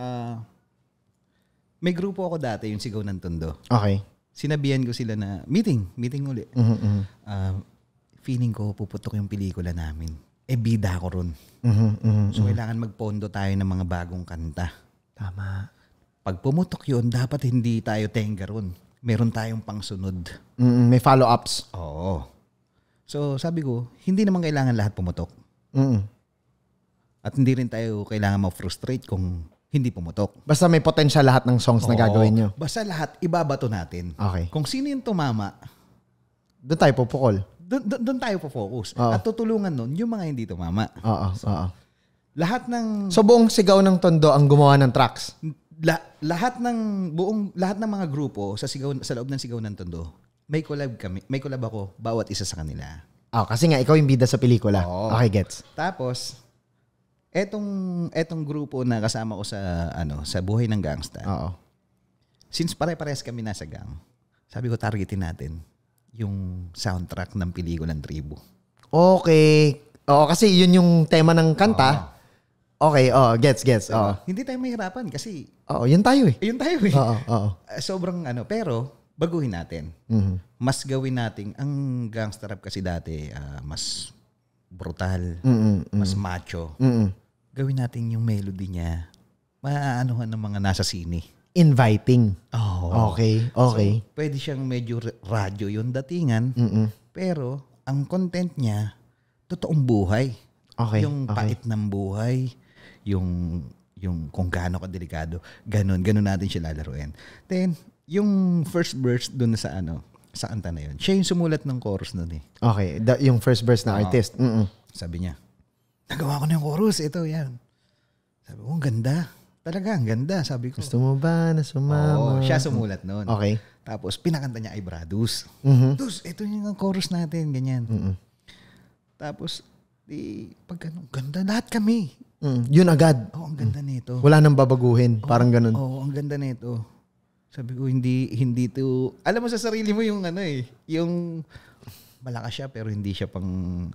may grupo ako dati, yung Sigaw ng Tondo. Okay. Sinabihan ko sila na, meeting uli. Feeling ko, puputok yung pelikula namin. Bida ko ron. So, kailangan magpondo tayo ng mga bagong kanta. Tama. Pag pumutok yun, dapat hindi tayo tenga ron. Meron tayong pangsunod. May follow-ups. Oo. So, sabi ko, hindi naman kailangan lahat pumutok. At hindi rin tayo kailangan ma-frustrate kung hindi pumutok. Basta may potential lahat ng songs na gagawin nyo. Basta lahat, ibabato natin. Okay. Kung sino yung tumama, doon tayo pupukol. Doon tayo po-focus. At tutulungan nun yung mga hindi tumama. Oo. Lahat ng... So, buong Sigaw ng Tondo ang gumawa ng tracks? Lahat ng mga grupo sa loob ng Sigaw ng Tondo, may collab ako bawat isa sa kanila. Kasi nga ikaw yung bida sa pelikula. Okay, gets. Tapos etong grupo na kasama ko sa Buhay ng Gangsta. Since pare-parehas kami nasa gang, sabi ko targetin natin yung soundtrack ng pelikulang Tribu. Okay. Kasi yun yung tema ng kanta. Okay, gets. Hindi tayo mahirapan kasi yun tayo eh. Yun tayo eh. Sobrang pero baguhin natin. Mas gawin natin ang gangster rap kasi dati mas brutal, mas macho. Gawin natin yung melody niya maaanuhan ng mga nasa sine. Inviting. Okay. So, pwede siyang medyo radyo yung datingan, pero ang content niya totoong buhay. Yung pait ng buhay, yung kung gaano kadelikado, ganun natin siya lalaruin. Then, yung first verse dun sa kanta na yun, siya yung sumulat ng chorus nun eh. Okay, yung first verse na artist. Sabi niya, nagawa ko na yung chorus, ito yan. Sabi ko, ang ganda. Talaga, ang ganda, sabi ko. Gusto mo ba na sumama? Siya sumulat nun. Okay. Tapos, pinakanta niya ay Bradus. Dus, ito yung chorus natin, ganyan. Tapos, pag ganda, lahat kami. Yun agad. Ang ganda nito. Wala nang babaguhin, parang ganun. Ang ganda nito. Sabi ko, hindi to, alam mo sa sarili mo yung yung malakas siya pero hindi siya pang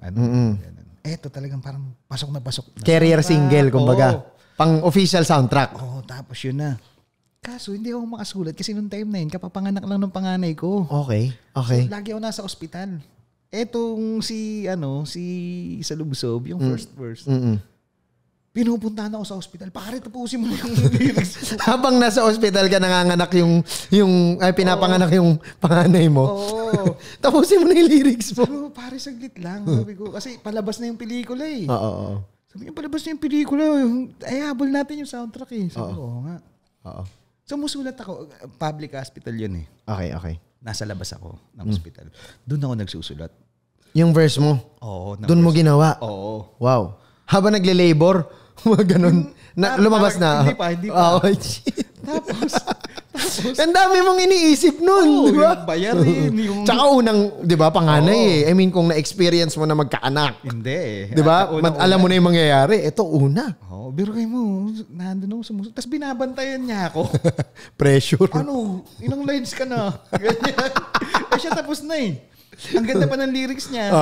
eto talagang parang pasok na pasok. Carrier single, kumbaga. Pang official soundtrack. Tapos yun na. Kaso hindi ako makasulat kasi nung time na yun, kapapanganak lang ng panganay ko. Okay. So, lagi ako nasa ospital. Etong si Salubsob, yung first verse. Pinupuntahan ako sa ospital. Pare, tapusin mo yung lyrics. Habang nasa ospital ka, nanganganak pinapanganak yung panganay mo. Tapusin mo na yung lyrics mo. Pero pare, saglit lang. Sabi ko, kasi palabas na yung pelikula eh. Sabi niya, palabas na yung pelikula. Habol natin yung soundtrack eh. Sabi ko, nga. So, musulat ako. Public hospital yun eh. Okay. Nasa labas ako ng hospital. Doon ako nagsusulat. Yung verse mo? Doon mo ginawa? Oo. Wow. Habang nagle-labor, ganun. Lumabas na. Hindi pa. Tapos, ang dami mong iniisip nun, di ba? Yung bayarin. Tsaka unang, di ba, panganay eh. I mean, kung na-experience mo na magkaanak. Hindi eh. Di ba? Alam mo na yung mangyayari. Ito, una. Biro kayo mo, nandun ako sa muso. Tapos binabantayan niya ako. Pressure. Ilang lines ka na? Ganyan. Siya tapos na eh. Ang ganda pa ng lyrics niya.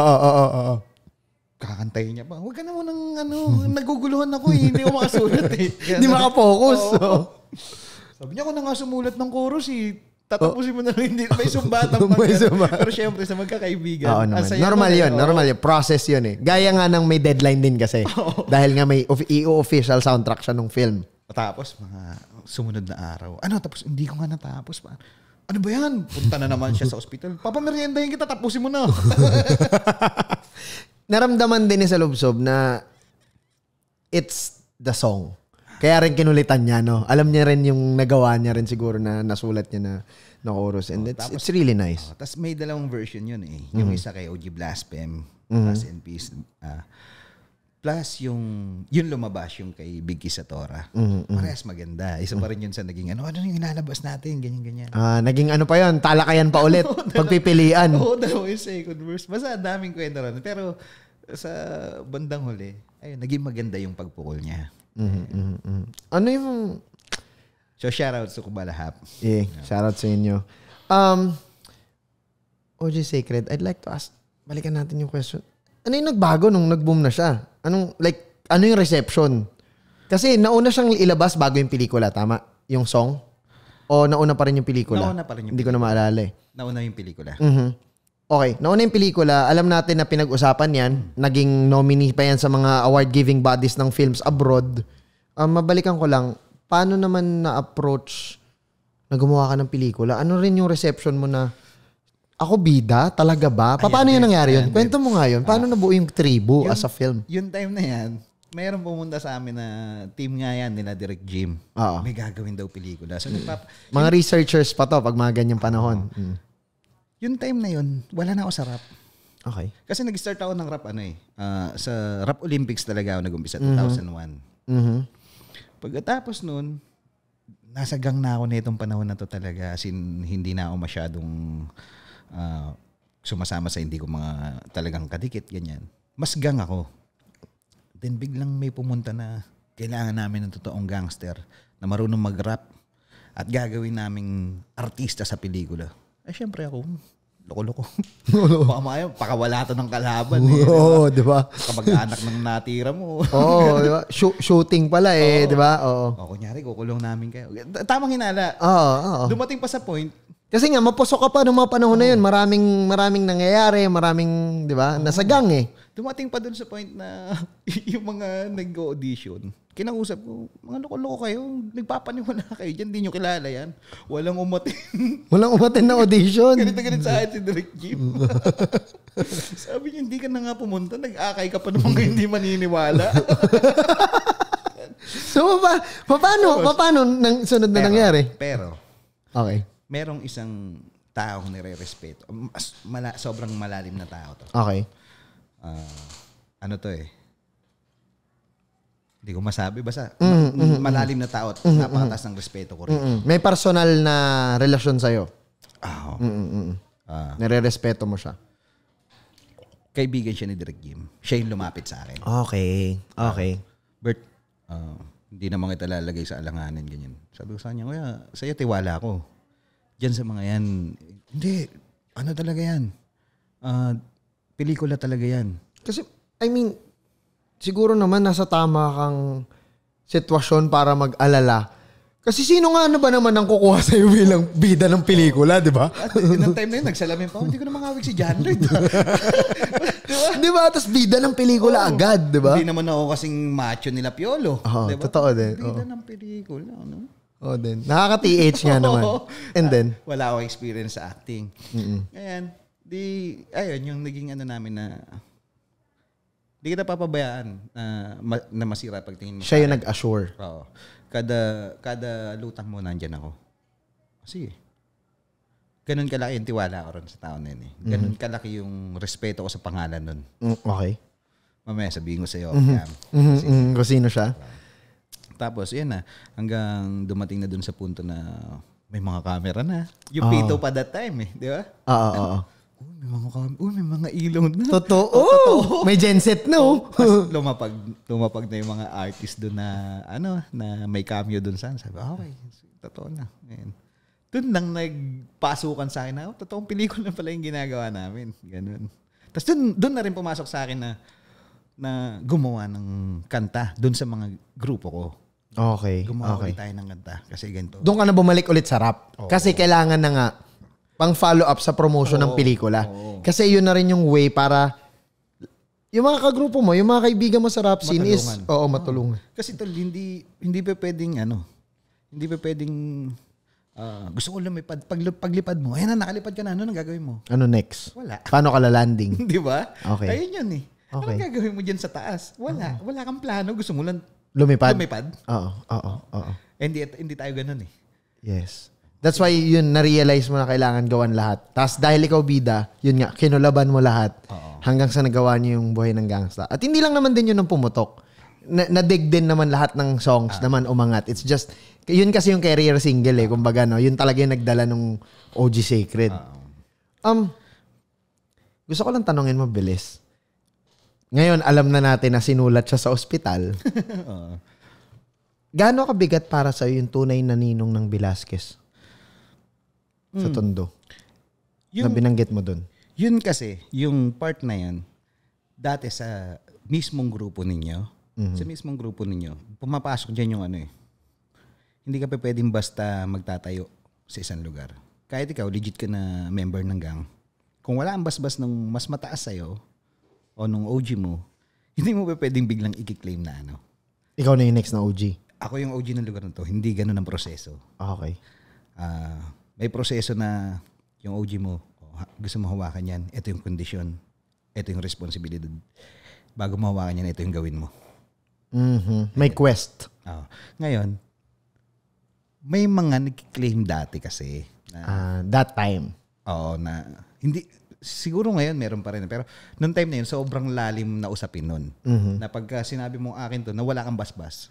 Kakantayin niya pa. Huwag ka na mo naguguluhan ako eh. Hindi ako makasulat eh. Hindi makapokus. Sabi niya, ako na nga sumulat ng chorus eh. Tatapusin mo na lang. May sumbatan pa. Pero syempre, sa magkakaibigan. Normal yun. Process yun eh. Gaya nga ng may deadline din kasi. Dahil nga may official soundtrack siya nung film. Tapos, mga sumunod na araw. Tapos hindi ko nga natapos pa. Ano ba yan? Punta na naman siya sa ospital. Papameriendahin kita, tapusin mo na. Naramdaman din ni Salubsob na it's the song. Kaya rin kinulitan niya, no? Alam niya rin yung nagawa niya rin siguro na nasulat niya na chorus. And it's really nice. Tapos may dalawang version yun eh. Yung isa kay OG Blaspheme, Rest in Peace. Plus yung lumabas yung kay Big Isatora. Parehas maganda. Isa pa rin yun sa naging ano yung ilalabas natin, ganyan. Naging ano pa yun, talakayan pa ulit. Pagpipilian. Dalawa yung second verse. Basta daming kwento ron. Pero sa bandang huli, ayun, naging maganda yung pagpukol niya. Ano yung... So, shoutout sa Kubalahap. Yeah, shoutout sa inyo. OG Sacred, I'd like to ask, balikan natin yung question. Ano yung nagbago nung nag-boom na siya? Ano yung reception? Kasi nauna siyang ilabas bago yung pelikula, tama? Yung song? O nauna pa rin yung pelikula? Nauna pa rin yung Hindi ko na maalala eh. Nauna yung pelikula. Okay, nauna yung pelikula. Alam natin na pinag-usapan yan. Naging nominee pa yan sa mga award-giving bodies ng films abroad. Mabalikan ko lang, paano naman na-approach na gumawa ka ng pelikula? Ano rin yung reception mo na, ako bida? Talaga ba? Paano yung nangyari yun? Kwento mo nga yun. Paano nabuo yung tribu as a film? Yung time na yan, mayroon pumunta sa amin na team nga yan nila Direct Jim. May gagawin daw pelikula. So, mga researchers pa to pag mga ganyang panahon. Yung time na yun, wala na ako sa rap. Okay. Kasi nag-start ako ng rap sa Rap Olympics talaga ako nag-umpisa 2001. Pagkatapos nun, nasa gang na ako na itong panahon na to talaga. As in, hindi na ako masyadong sumasama sa hindi ko mga talagang kadikit, ganyan. Mas gang ako. Then biglang may pumunta na kailangan namin ng totoong gangster na marunong mag-rap at gagawin naming artista sa pelikula. Syempre ako, loko-loko. Baka pakawala to ng kalaban. Oo, di ba? Kamag-anak ng natira mo. Oo, di ba? Shooting pala di ba? Oo. Kunyari, kukulong namin kayo. Tamang hinala. Oo. Dumating pa sa point. Kasi nga, mapusok ka pa noong mga panahon na yun. Maraming nangyayari, di ba? Nasa gang eh. Dumating pa dun sa point na yung mga nag-audition, kinausap ko, mga loko-loko kayo, nagpapaniwala kayo dyan, di nyo kilala yan. Walang umatin. Walang umatin na audition. Ganito sa akin si Direct Jim. Sabi niya, hindi ka na nga pumunta, nag-akay ka pa naman kayo hindi maniniwala. So, paano nang sunod na nangyari? Pero, okay. Merong isang taong nire-respeto. Sobrang malalim na tao to. Okay. Ano to Hindi ko masabi. Basta malalim na tao at napakatas ng respeto ko rin. May personal na relasyon sa'yo? Nire-respeto mo siya? Kaibigan siya ni Direct Jim. Siya yung lumapit sa akin. Okay. Bert, hindi naman kita lalagay sa alanganin, ganyan. Sabi ko sa kanya, kuya, sa'yo tiwala ko. Diyan sa mga yan, hindi, ano talaga yan? Pelikula talaga yan. Kasi, siguro naman nasa tama kang sitwasyon para mag-alala. Kasi sino nga ba naman ang kukuha sa'yo bilang bida ng pelikula, di ba? At ng time na yun, nagsalamin pa, hindi ko na makawig si John Lloyd. Di ba? Tapos bida ng pelikula agad, di ba? Hindi naman ako kasing macho nila Piolo. Diba? Totoo din. Bida ng pelikula, ano? Din. Nakaka-TH nga naman. And then? Wala akong experience sa acting. Ayan. Ayun, yung naging ano namin na di kita papabayaan na masira pagtingin mo. Siya yung nag-assure. Oo. Kada lutang mo, nandyan ako. Kasi, ganun kalaki yung tiwala ko ron sa tao na yun. Ganun kalaki yung respeto ko sa pangalan nun. Okay. Mamaya sabihin ko sa'yo. Kung sino siya. Tapos, yan na. Hanggang dumating na dun sa punto na may mga camera na. Yung pito pa that time di ba? Oo. May mga ilong na. Totoo. May genset na lumapag na yung mga artist doon na na may cameo doon sa. Sabi, okay, totoo na. Ayan. Doon lang nagpasukan sa akin na, totoong pelikula pala yung ginagawa namin. Ganun. Tapos doon na rin pumasok sa akin na gumawa ng kanta doon sa mga grupo ko. Okay. Gumawa ulit tayo ng kanta. Kasi ganito. Doon ka na bumalik ulit sa rap. Kasi kailangan na nga pang follow up sa promotion ng pelikula. Kasi yun na rin yung way para yung mga kagrupo mo, yung mga kaibigan mo sa rap scene is matulungan. Kasi tol, hindi pa pwedeng hindi pa pwedeng gusto ko lumipad. Paglipad mo, ayan na, nakalipad ka na. Ano nang gagawin mo? Ano next? Wala. Paano ka lalanding? Di ba? Okay. Ayun yun Okay. Ano gagawin mo dyan sa taas? Wala. Wala kang plano. Gusto mo lang lumipad? lumipad. Oo. Hindi tayo ganun Yes. That's why yun, na-realize mo na kailangan gawan lahat. Tapos dahil ikaw bida, yun nga, kinulaban mo lahat. Hanggang sa nagawa niyo yung buhay ng gangsta. At hindi lang naman din yun ang pumutok. Nadig din naman lahat ng songs naman umangat. It's just, yun kasi yung career single eh. Kumbaga, no? Yun talaga yung nagdala ng OG Sacred. Gusto ko lang tanongin mo, bilis. Ngayon, alam na natin na sinulat siya sa ospital. Gaano kabigat para sa'yo yung tunay na ninong ng Velasquez? Sa Tondo. Na binanggit mo dun. Yun kasi, yung part na yun, dati sa mismong grupo ninyo, pumapasok dyan yung hindi ka pa pwedeng basta magtatayo sa isang lugar. Kahit ikaw, legit ka na member ng gang. Kung wala ang basbas ng mas mataas sa'yo, o nung OG mo, hindi mo pa pwedeng biglang i-claim na Ikaw na yung next na OG? Ako yung OG ng lugar na to. Hindi ganun ang proseso. Okay. May proseso na yung OG mo, gusto mo hawakan yan, ito yung kondisyon, ito yung responsibilidad. Bago mo hawakan yan, ito yung gawin mo. May quest. Ngayon, may mga nag-claim dati kasi. That time. Oo, na hindi, siguro ngayon meron pa rin. Pero noong time na yun, sobrang lalim na usapin nun. Na pagka sinabi mo akin to, na wala kang basbas,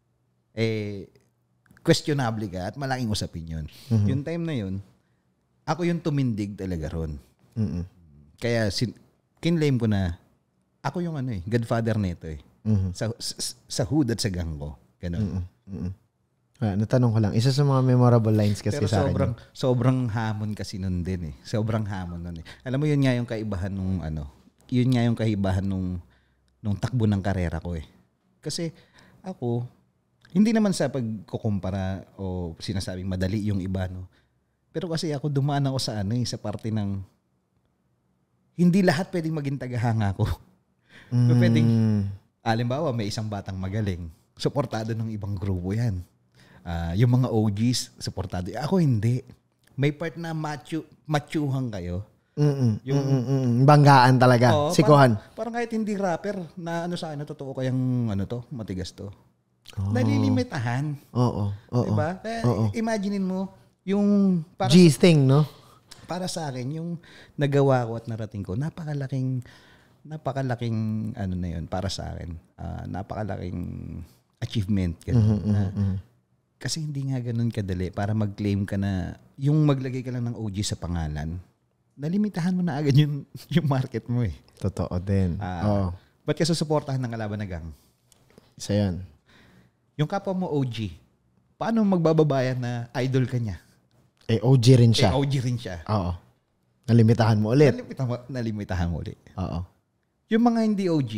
questionable ka at malaking usapin yun. Yung time na yun, ako yung tumindig talaga ron. Kaya kinlaim ko na ako yung godfather nito . Sa hood at sa gang ko. Ganun. Natanong ko lang, isa sa mga memorable lines kasi pero sa akin. Sobrang hamon kasi nun din . Sobrang hamon nun . Alam mo yun nga yung kaibahan nung yun nga yung kaibahan nung takbo ng karera ko . Kasi ako, hindi naman sa pagkukumpara o sinasabing madali yung iba, no. Pero kasi ako dumaan ako sa sa parte ng hindi lahat pwedeng maging tagahanga ko. Pwedeng, halimbawa may isang batang magaling, suportado ng ibang grupo yan. Yung mga OGs, suportado. Ako hindi. May part na machuhang kayo. Yung banggaan talaga. Sikuhan. Parang kahit hindi rapper na sa akin, totoo kayang matigas to. Nalilimitahan. Oo. Diba? Kaya imaginein mo, yung para G-thing, no? Para sa akin, yung nagawa ko at narating ko, napakalaking na yun para sa akin. Napakalaking achievement. Kasi hindi nga ganun kadali para mag-claim ka na yung maglagay ka lang ng OG sa pangalan. Nalimitahan mo na agad yung market mo . Totoo din. Ba't ka susuportahan ng kalaban na gang? Isa yan. Yung kapwa mo OG, paano magbababayan na idol ka niya? OG rin siya. OG rin siya. Oo. Nalimitahan mo ulit. Nalimitahan mo ulit. Oo. Yung mga hindi OG,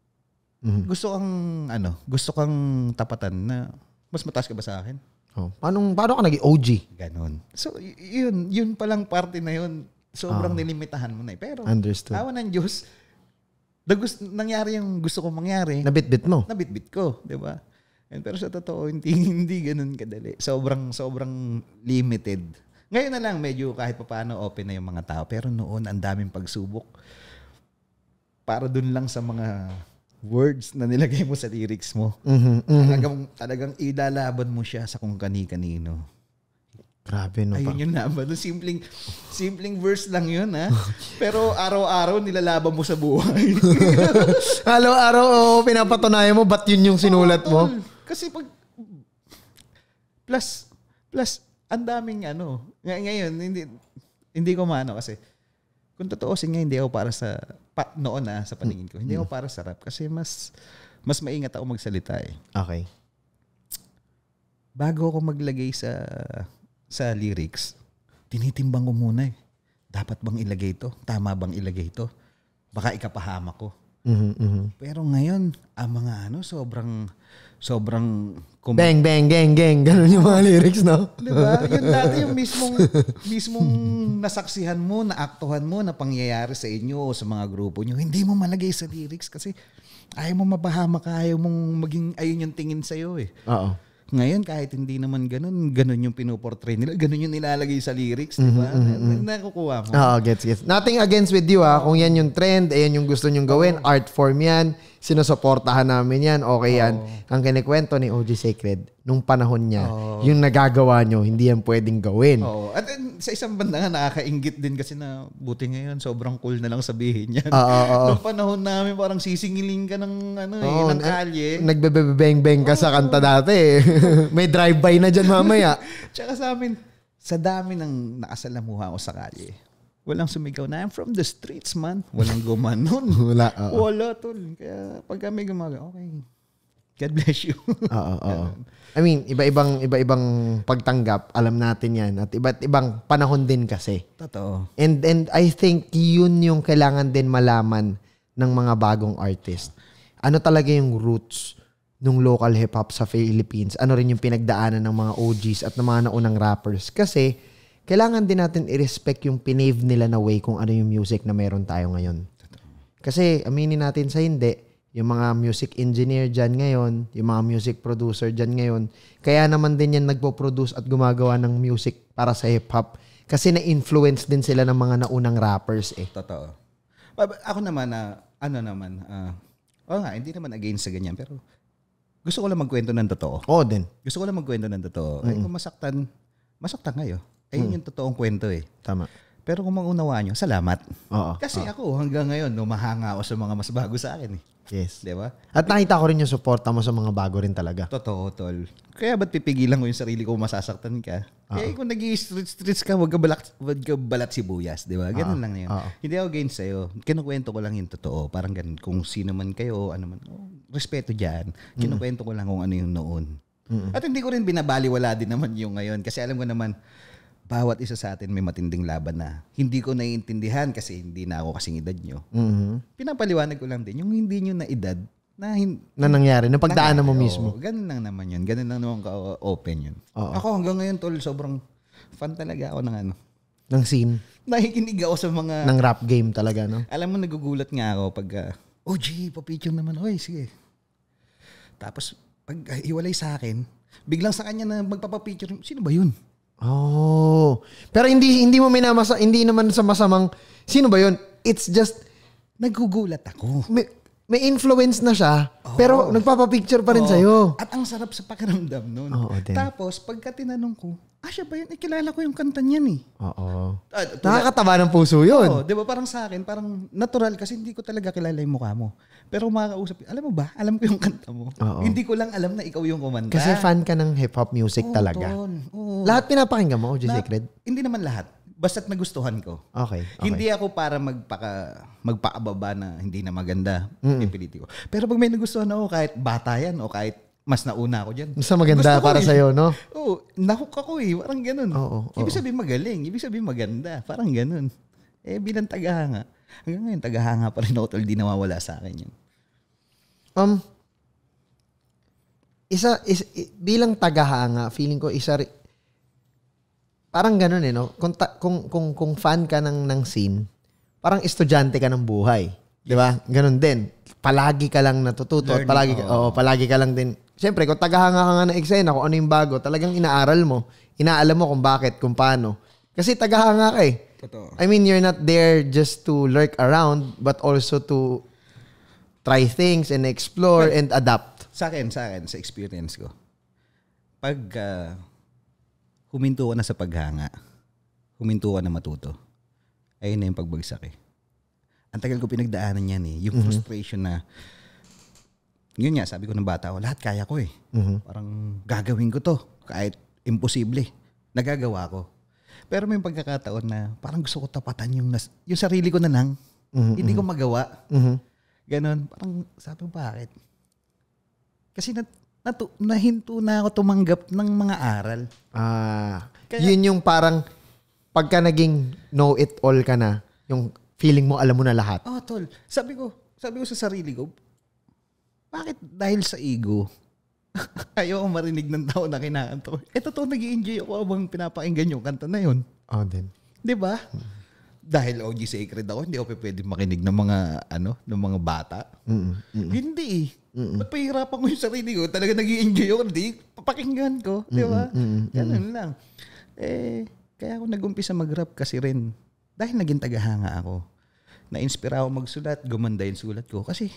gusto kang tapatan na mas mataas ka ba sa akin? Paano ka naging OG? Ganon. So, yun palang parte na yun. Sobrang nilimitahan mo na . Pero, understood. awan ng Diyos, nangyari yung gusto kong mangyari. Nabitbit mo. Nabitbit ko, di ba? Pero sa totoo, hindi ganun kadali. Sobrang limited. Ngayon na lang, medyo kahit paano open na yung mga tao. Pero noon, ang daming pagsubok. Para dun lang sa mga words na nilagay mo sa lyrics mo. Talagang ilalaban mo siya sa kung kani-kanino. Grabe, no? Ayun yung laban. Simpleng verse lang yun, ha? Pero araw-araw nilalaban mo sa buhay. Araw-araw, pinapatunayan mo, ba't yun yung sinulat mo? Kasi plus, ang daming ngayon, hindi ko maano kasi, kung totoosin nga, hindi ako para sa, noon sa paningin ko, hindi ako para sa rap kasi mas maingat ako magsalita . Okay. Bago ako maglagay sa lyrics, tinitimbang ko muna . Dapat bang ilagay ito? Tama bang ilagay ito? Baka ikapahamak ko. Pero ngayon, ang mga sobrang bang, bang, gang, gang. Ganun yung mga lyrics, no? Diba? Yun dati yung mismong nasaksihan mo, naaktuhan mo, na pangyayari sa inyo o sa mga grupo nyo. Hindi mo malagay sa lyrics kasi ayaw mo mapahamak ka, ayaw mong maging, ayun yung tingin sa'yo . Oo. Ngayon, kahit hindi naman ganun yung pinuportray nila, ganun yung nilalagay sa lyrics, diba? Nakukuha mo. Gets. Nothing against with you, ha. Kung yan yung trend, yan yung gusto nyong gawin, art form yan, sinusuportahan namin yan. Okay yan. Ang kinikwento ni OG Sacred, nung panahon niya, yung nagagawa nyo, hindi yan pwedeng gawin. At sa isang banda nga, nakakaingit din kasi na buti ngayon, sobrang cool na lang sabihin yan. Nung panahon namin, parang sisingiling ka ng, ng kalye. Nagbebeng-beng ka sa kanta dati. May drive-by na dyan mamaya. Tsaka sa amin, sa dami ng nakasalamuha ko sa kalye, walang sumigaw na, I'm from the streets, man. Walang gumanon. Wala, tol. Kaya pag kami gumagawa, okay. God bless you. I mean, iba-ibang pagtanggap, alam natin yan. At iba't ibang panahon din kasi. Totoo. And I think yun yung kailangan din malaman ng mga bagong artist. Ano talaga yung roots ng local hip-hop sa Philippines? Ano rin yung pinagdaanan ng mga OGs at ng mga naunang rappers? Kasi kailangan din natin i-respect yung pinave nila na way kung ano yung music na meron tayo ngayon. Kasi aminin natin sa hindi, yung mga music engineer dyan ngayon, yung mga music producer dyan ngayon, kaya naman din yan nagpo-produce at gumagawa ng music para sa hip-hop. Kasi na-influence din sila ng mga naunang rappers eh. Totoo. Ako naman, hindi naman against sa ganyan, pero gusto ko lang magkwento ng totoo. Oo din. Gusto ko lang magkwento ng totoo. Ay, kung masaktan kayo. Ayun yung totoong kwento eh. Tama. Pero kung maunawaan nyo, salamat. Kasi ako hanggang ngayon, mahanga ako sa mga mas bago sa akin eh. Yes. Diba? At nakita ko rin yung suporta mo sa mga bago rin talaga. Totoo, tol. Kaya ba't pipigilan ko yung sarili ko masasaktan ka? Eh kung nag-i-streets ka, wag ka balat sibuyas. Diba? Ganun lang yun. Hindi ako against sa'yo. Kinukwento ko lang yung totoo. Parang ganun. Kung sino man kayo, ano man. Respeto dyan. Kinukwento ko lang kung ano yung noon. At hindi ko rin binabaliwala din naman yung ngayon. Kasi alam ko naman, bawat isa sa atin may matinding laban na hindi ko naiintindihan kasi hindi na ako kasing edad nyo. Pinapaliwanag ko lang din yung hindi nyo na edad na nangyari, na pagdaanan mo mismo. Ganun lang naman yun. Ganun lang naman ka-open yun. Ako hanggang ngayon, tol, sobrang fan talaga ako ng scene. Nakikinig ako sa mga ng rap game talaga, no? Alam mo, nagugulat nga ako pag OG, pa-picture naman. Oy, sige. Tapos pag hiwalay sa akin, biglang sa kanya na magpapapicture, sino ba yun? Pero hindi mo minamasa, hindi naman sa masamang, sino ba yun? It's just, nagugulat ako. May influence na siya, pero nagpapapicture pa rin sa'yo. At ang sarap sa pakiramdam nun. Tapos, pagka tinanong ko, siya ba yun? Kilala ko yung kanta niyan eh. Nakakataba ng puso yun. Di ba parang sa akin, parang natural kasi hindi ko talaga kilala yung mukha mo. Pero makakausap, alam mo ba? Alam ko yung kanta mo. Hindi ko lang alam na ikaw yung kumanta. Kasi fan ka ng hip-hop music talaga. Lahat pinapakinggan mo, OG Sacred? Hindi naman lahat. Basta't nagustuhan ko. Okay. Hindi ako para magpaababa na hindi na maganda. Pipiliti ko. Pero pag may nagustuhan ako, kahit bata yan o kahit mas nauna ako dyan. Mas maganda para sa'yo, no? Nahook ako eh. Parang ganun. Ibig sabihin magaling. Ibig sabihin maganda. Parang ganun. Bilang tagahanga. Hanggang ngayon, tagahanga pa rin ako. Di nawawala sa akin yun. Bilang tagahanga, feeling ko parang ganun eh, no? Kung fan ka ng scene, parang estudyante ka ng buhay. Di ba? Ganun din. Palagi ka lang natututo. Learning, palagi ka lang din. Siyempre, kung tagahanga ka nga ng eksena, kung ano yung bago, talagang inaaral mo. Inaalam mo kung bakit, kung paano. Kasi tagahanga ka eh. Totoo. I mean, you're not there just to lurk around, but also to try things and explore and adapt. Sa akin, sa experience ko, pag huminto ka na sa paghanga, huminto ka na matuto, ayun na yung pagbagsak eh. Ang tagal ko pinagdaanan yan eh. Yung frustration na, yun nga, sabi ko ng bata ko, lahat kaya ko eh. Parang gagawin ko to. Kahit imposible. Nagagawa ko. Pero may pagkakataon na parang gusto ko tapatan yung sarili ko na lang. Hindi ko magawa. Ganon. Parang sabi ko, bakit? Kasi nahinto na ako tumanggap ng mga aral. Yun yung parang pagka naging know-it-all ka na, yung feeling mo, alam mo na lahat. Tol. Sabi ko sa sarili ko, bakit dahil sa ego, ayaw marinig ng tao na kinakanta ko. Totoo, nag-i-enjoy ako habang pinapakinggan yung kanta na yun. Din. Diba? Dahil OG Sacred ako, hindi ako pwede makinig ng mga bata. Hindi. Ba't pahirapan ko yung sarili ko? Talaga nag-i-enjoy ako. Hindi, papakinggan ko. Diba? Ganun lang. Kaya ako nag-umpisa mag-rap kasi rin. Dahil naging tagahanga ako. Na-inspira ako magsulat, gumanda yung sulat ko. Kasi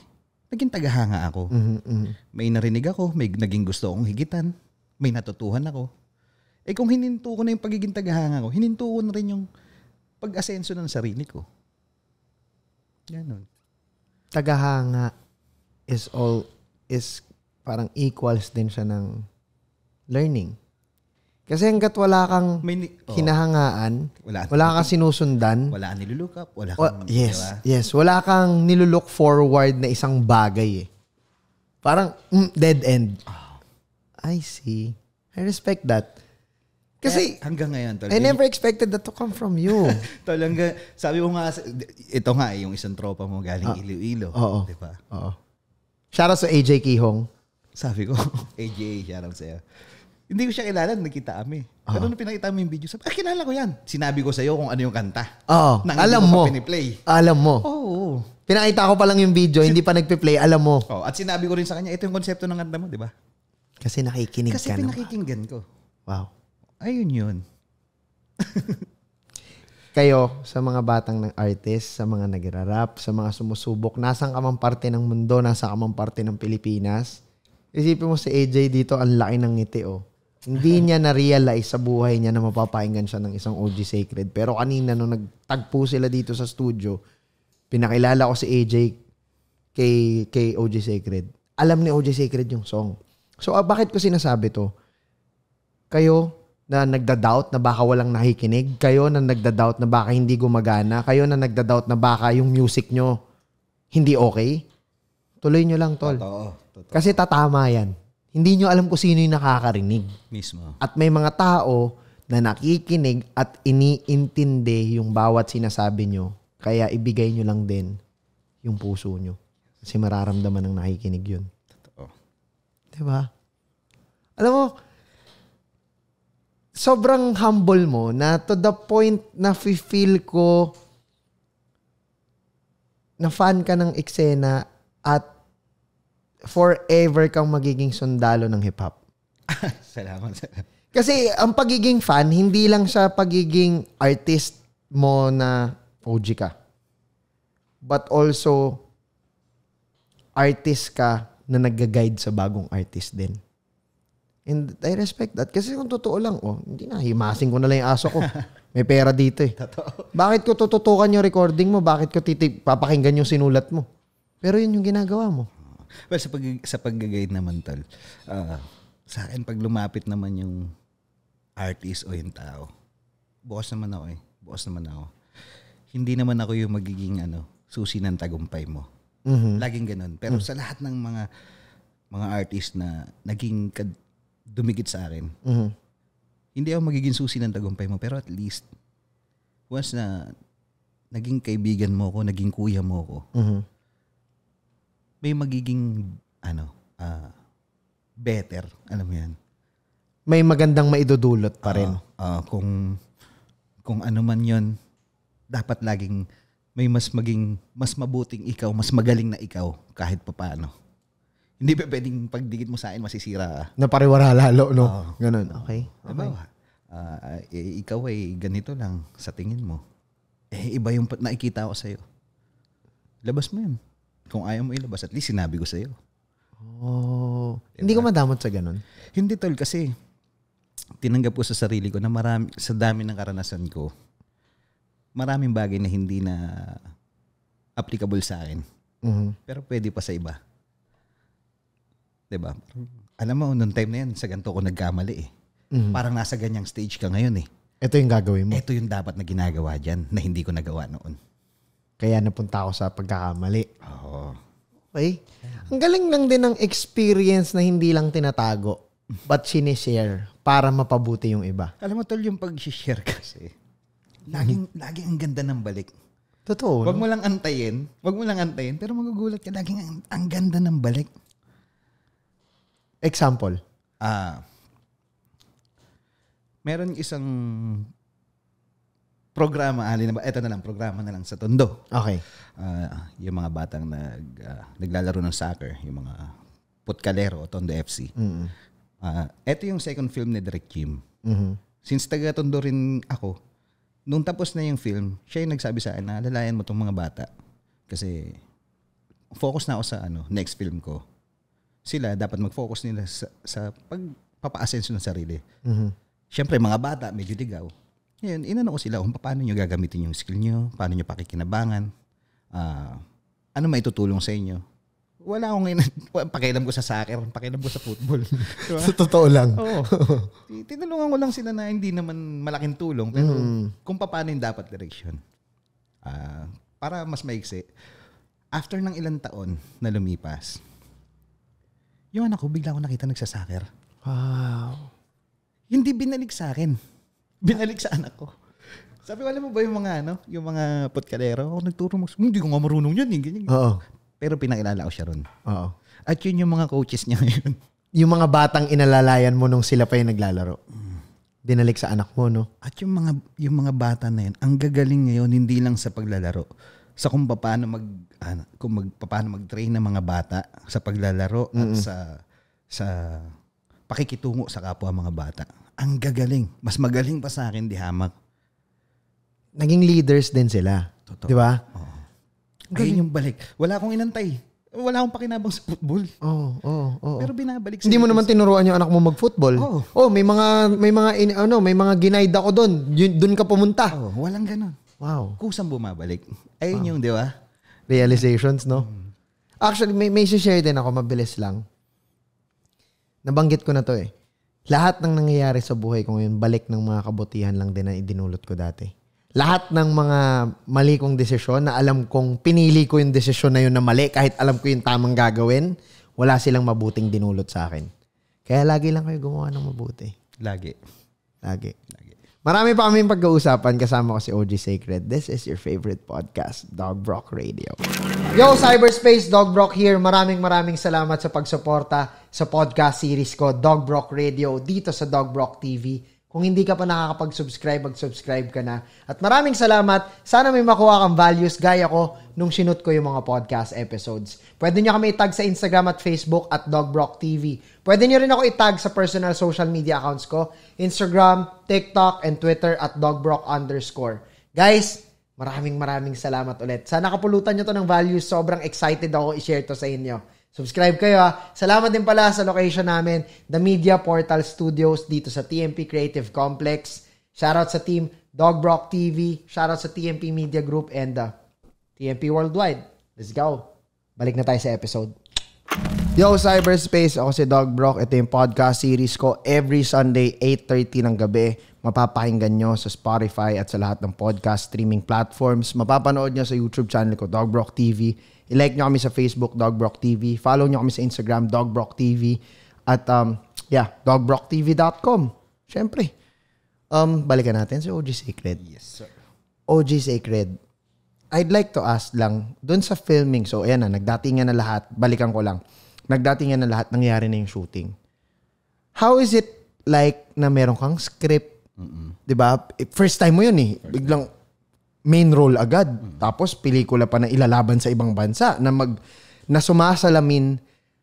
naging tagahanga ako. May narinig ako, may naging gusto akong higitan, may natutuhan ako. Kung hininto ko na yung pagiging tagahanga ko, hininto ko na rin yung pag-asenso ng sarili ko. Ganon. Tagahanga is parang equals din siya ng learning. Kasi hanggat wala kang hinahangaan, wala kang sinusundan, wala kang nilulook up, wala kang, yes, wala kang nilulook forward na isang bagay eh. Parang dead end. I see. I respect that. Kasi hanggang ngayon, tol, I never expected that to come from you. tol, sabi ko nga, ito nga yung isang tropa mo galing Iloilo. Oo. Diba? Oo. Shoutout sa AJ Kihong. Sabi ko, AJ, shoutout sa'yo. Hindi ko siya kilala, nagkita kami. Pero nung pinakita mo yung video, sabi, kilala ko yan. Sinabi ko sa'yo kung ano yung kanta. Oo. Alam mo. Alam mo. Oo. Pinakita ko pa lang yung video, hindi pa nagpe-play, alam mo. At sinabi ko rin sa kanya, ito yung konsepto ng kanta mo, di ba? Kasi nakikinig Kasi ka naman. Kasi pinakikinggan ko. Wow. Ayun yun. Kayo, sa mga batang ng artist, sa mga nagrarap, sa mga sumusubok, nasang ka mang parte ng mundo, nasang ka mang parte ng Pilipinas, isipin mo si AJ dito, ang laki ng ngiti, oh. Hindi niya na-realize sa buhay niya na mapapakinggan siya ng isang OG Sacred. Pero kanina, nung nagtagpo sila dito sa studio, pinakilala ko si AJ kay OG Sacred. Alam ni OG Sacred yung song. So, bakit ko sinasabi to? Kayo na nagda-doubt na baka walang nakikinig, kayo na nagda-doubt na baka hindi gumagana, kayo na nagda-doubt na baka yung music nyo hindi okay, tuloy nyo lang, tol. Totoo. Kasi tatama yan. Hindi nyo alam kung sino yung nakakarinig. Mismo. At may mga tao na nakikinig at iniintindi yung bawat sinasabi nyo. Kaya ibigay nyo lang din yung puso nyo. Kasi mararamdaman ng nakikinig yun. Totoo. Diba? Alam mo, sobrang humble mo na to the point na feel ko na fan ka ng eksena at forever kang magiging sundalo ng hip-hop. Salamat. Kasi ang pagiging fan, hindi lang sa pagiging artist mo na OG ka. But also, artist ka na nag-guide sa bagong artist din. And I respect that. Kasi kung totoo lang, hindi na, himasing ko na lang yung aso ko. May pera dito eh. Totoo. Bakit ko tututukan yung recording mo? Bakit ko papakinggan yung sinulat mo? Pero yun yung ginagawa mo. Well, sa pag-guide naman, tol, sa akin, pag lumapit naman yung artist o yung tao, bukas naman ako eh. Bukas naman ako. Hindi naman ako yung magiging susi ng tagumpay mo. Mm-hmm. Laging ganun. Pero sa lahat ng mga artist na naging dumigit sa akin, hindi ako magiging susi ng tagumpay mo. Pero at least, once na naging kaibigan mo ko, naging kuya mo ko, may magiging better. Alam mo yan. May magandang maidudulot pa rin. Kung ano man yon, dapat laging may mas mabuting ikaw, mas magaling na ikaw kahit papaano. Hindi ba pwedeng pagdikit mo sa akin masisira ka? Napariwara lalo, no? Ganun. Okay. Diba? Ikaw ay ganito lang sa tingin mo. Iba yung nakikita ko sa'yo. Labas mo yun. Kung ayaw mo ilabas, at least sinabi ko sa'yo. Oh. Diba? Hindi ko madamot sa ganun. Hindi, tol, kasi tinanggap ko sa sarili ko na sa dami ng karanasan ko, maraming bagay na hindi na applicable sa akin. Pero pwede pa sa iba. Diba? Alam mo, noong time na yan, sa ganito ko nagkamali eh. Parang nasa ganyang stage ka ngayon eh. Ito yung gagawin mo. Ito yung dapat na ginagawa dyan na hindi ko nagawa noon. Kaya napunta ako sa pagkakamali. Oo. Okay? Ang galing lang din ng experience na hindi lang tinatago but sinishare para mapabuti yung iba. Alam mo, tol, yung pag-share kasi, laging ang ganda ng balik. Totoo. Wag mo lang antayin, pero magugulat ka, laging ang ganda ng balik. Example. Meron isang programa, ito na lang, programa na lang sa Tondo. Okay. Yung mga batang naglalaro ng soccer, yung mga Putkalero o Tondo FC. Ito yung second film ni Direk Jim. Since taga Tondo rin ako, nung tapos na yung film, siya yung nagsabi sa akin na lalayan mo tong mga bata. Kasi focus na ako sa next film ko. Sila dapat mag-focus nila sa pagpapa-asenso ng sarili. Siyempre, mga bata, medyo ligaw. Ngayon, inano ko sila kung paano nyo gagamitin yung skill nyo, paano nyo pakikinabangan, ano maitutulong sa inyo. Wala akong pakialam ko sa soccer, pakialam ko sa football. Diba? Sa totoo lang. Oo. Tinulungan ko lang sila na hindi naman malaking tulong, pero kung paano yung dapat direction. Para mas maiksi, after ng ilang taon na lumipas, yung anak ko, bigla ko nakita nagsasoccer. Wow. Hindi binalik sa akin. Binalik sa anak ko. Sabi ko, alam mo ba yung mga potkalero? Ako nagturo mo. Hindi ko nga marunong yan. Oo. Pero pinakilala ko siya ron. Oo. At yun yung mga coaches niya ngayon. Yung mga batang inalalayan mo nung sila pa yung naglalaro. Dinalik sa anak mo, no? At yung mga bata na yun, ang gagaling ngayon, hindi lang sa paglalaro. Sa kung paano mag-train ng mga bata sa paglalaro at sa pakikitungo sa kapwa mga bata. Ang gagaling. Mas magaling pa sa akin, di hamak. Naging leaders din sila. Totoo. Di ba? Ayun yung balik. Wala akong inantay. Wala akong pakinabang sa football. Oo. Pero binabalik sa hindi mo naman tinuruan yung anak mo mag-football. May mga ginaid ako doon. Doon ka pumunta. Walang ganun. Wow. Kusang bumabalik. Ayun yung, di ba? Realizations, no? Actually, may share din ako, mabilis lang. Nabanggit ko na to eh. Lahat ng nangyayari sa buhay ko ngayon, balik ng mga kabutihan lang din na idinulot ko dati. Lahat ng mga mali kong desisyon na alam kong pinili ko yung desisyon na yun na mali, kahit alam ko yung tamang gagawin, wala silang mabuting dinulot sa akin. Kaya lagi lang kayo gumawa ng mabuti. Lagi. Marami pa kaming pag-uusapan. Kasama ko si OG Sacred. This is your favorite podcast, DougBrock Radio. Yo, Cyberspace, DougBrock here. Maraming salamat sa pagsuporta sa podcast series ko, DougBrock Radio, dito sa DougBrock TV. Kung hindi ka pa nakakapag-subscribe, mag-subscribe ka na. At maraming salamat. Sana may makuha kang values gaya ko nung sinut ko yung mga podcast episodes. Pwede nyo kami itag sa Instagram at Facebook at DougBrock TV. Pwede nyo rin ako itag sa personal social media accounts ko, Instagram, TikTok, and Twitter at DougBrock_. Guys, maraming salamat ulit. Sana kapulutan nyo to ng values. Sobrang excited ako i-share to sa inyo. Subscribe kayo ha. Salamat din pala sa location namin, The Media Portal Studios dito sa TMP Creative Complex. Shoutout sa team DougBrock TV. Shoutout sa TMP Media Group and TMP Worldwide. Let's go. Balik na tayo sa episode. Yo, Cyberspace. Ako si DougBrock. Ito yung podcast series ko. Every Sunday, 8:30 ng gabi. Mapapakinggan nyo sa Spotify at sa lahat ng podcast streaming platforms. Mapapanood nyo sa YouTube channel ko, DougBrock TV. I-like nyo kami sa Facebook, DougBrock TV. Follow nyo kami sa Instagram, DougBrock TV. At, DougBrockTV.com. Siyempre. Balikan natin si OG Sacred. Yes, sir. OG Sacred. I'd like to ask lang, dun sa filming, so ayan na, nagdatingan na lahat. Balikan ko lang. Nagdatingan na lahat, nangyari na yung shooting. How is it like na meron kang script? Diba? First time mo yun eh. Biglang main role agad. Tapos pelikula pa na ilalaban sa ibang bansa na sumasalamin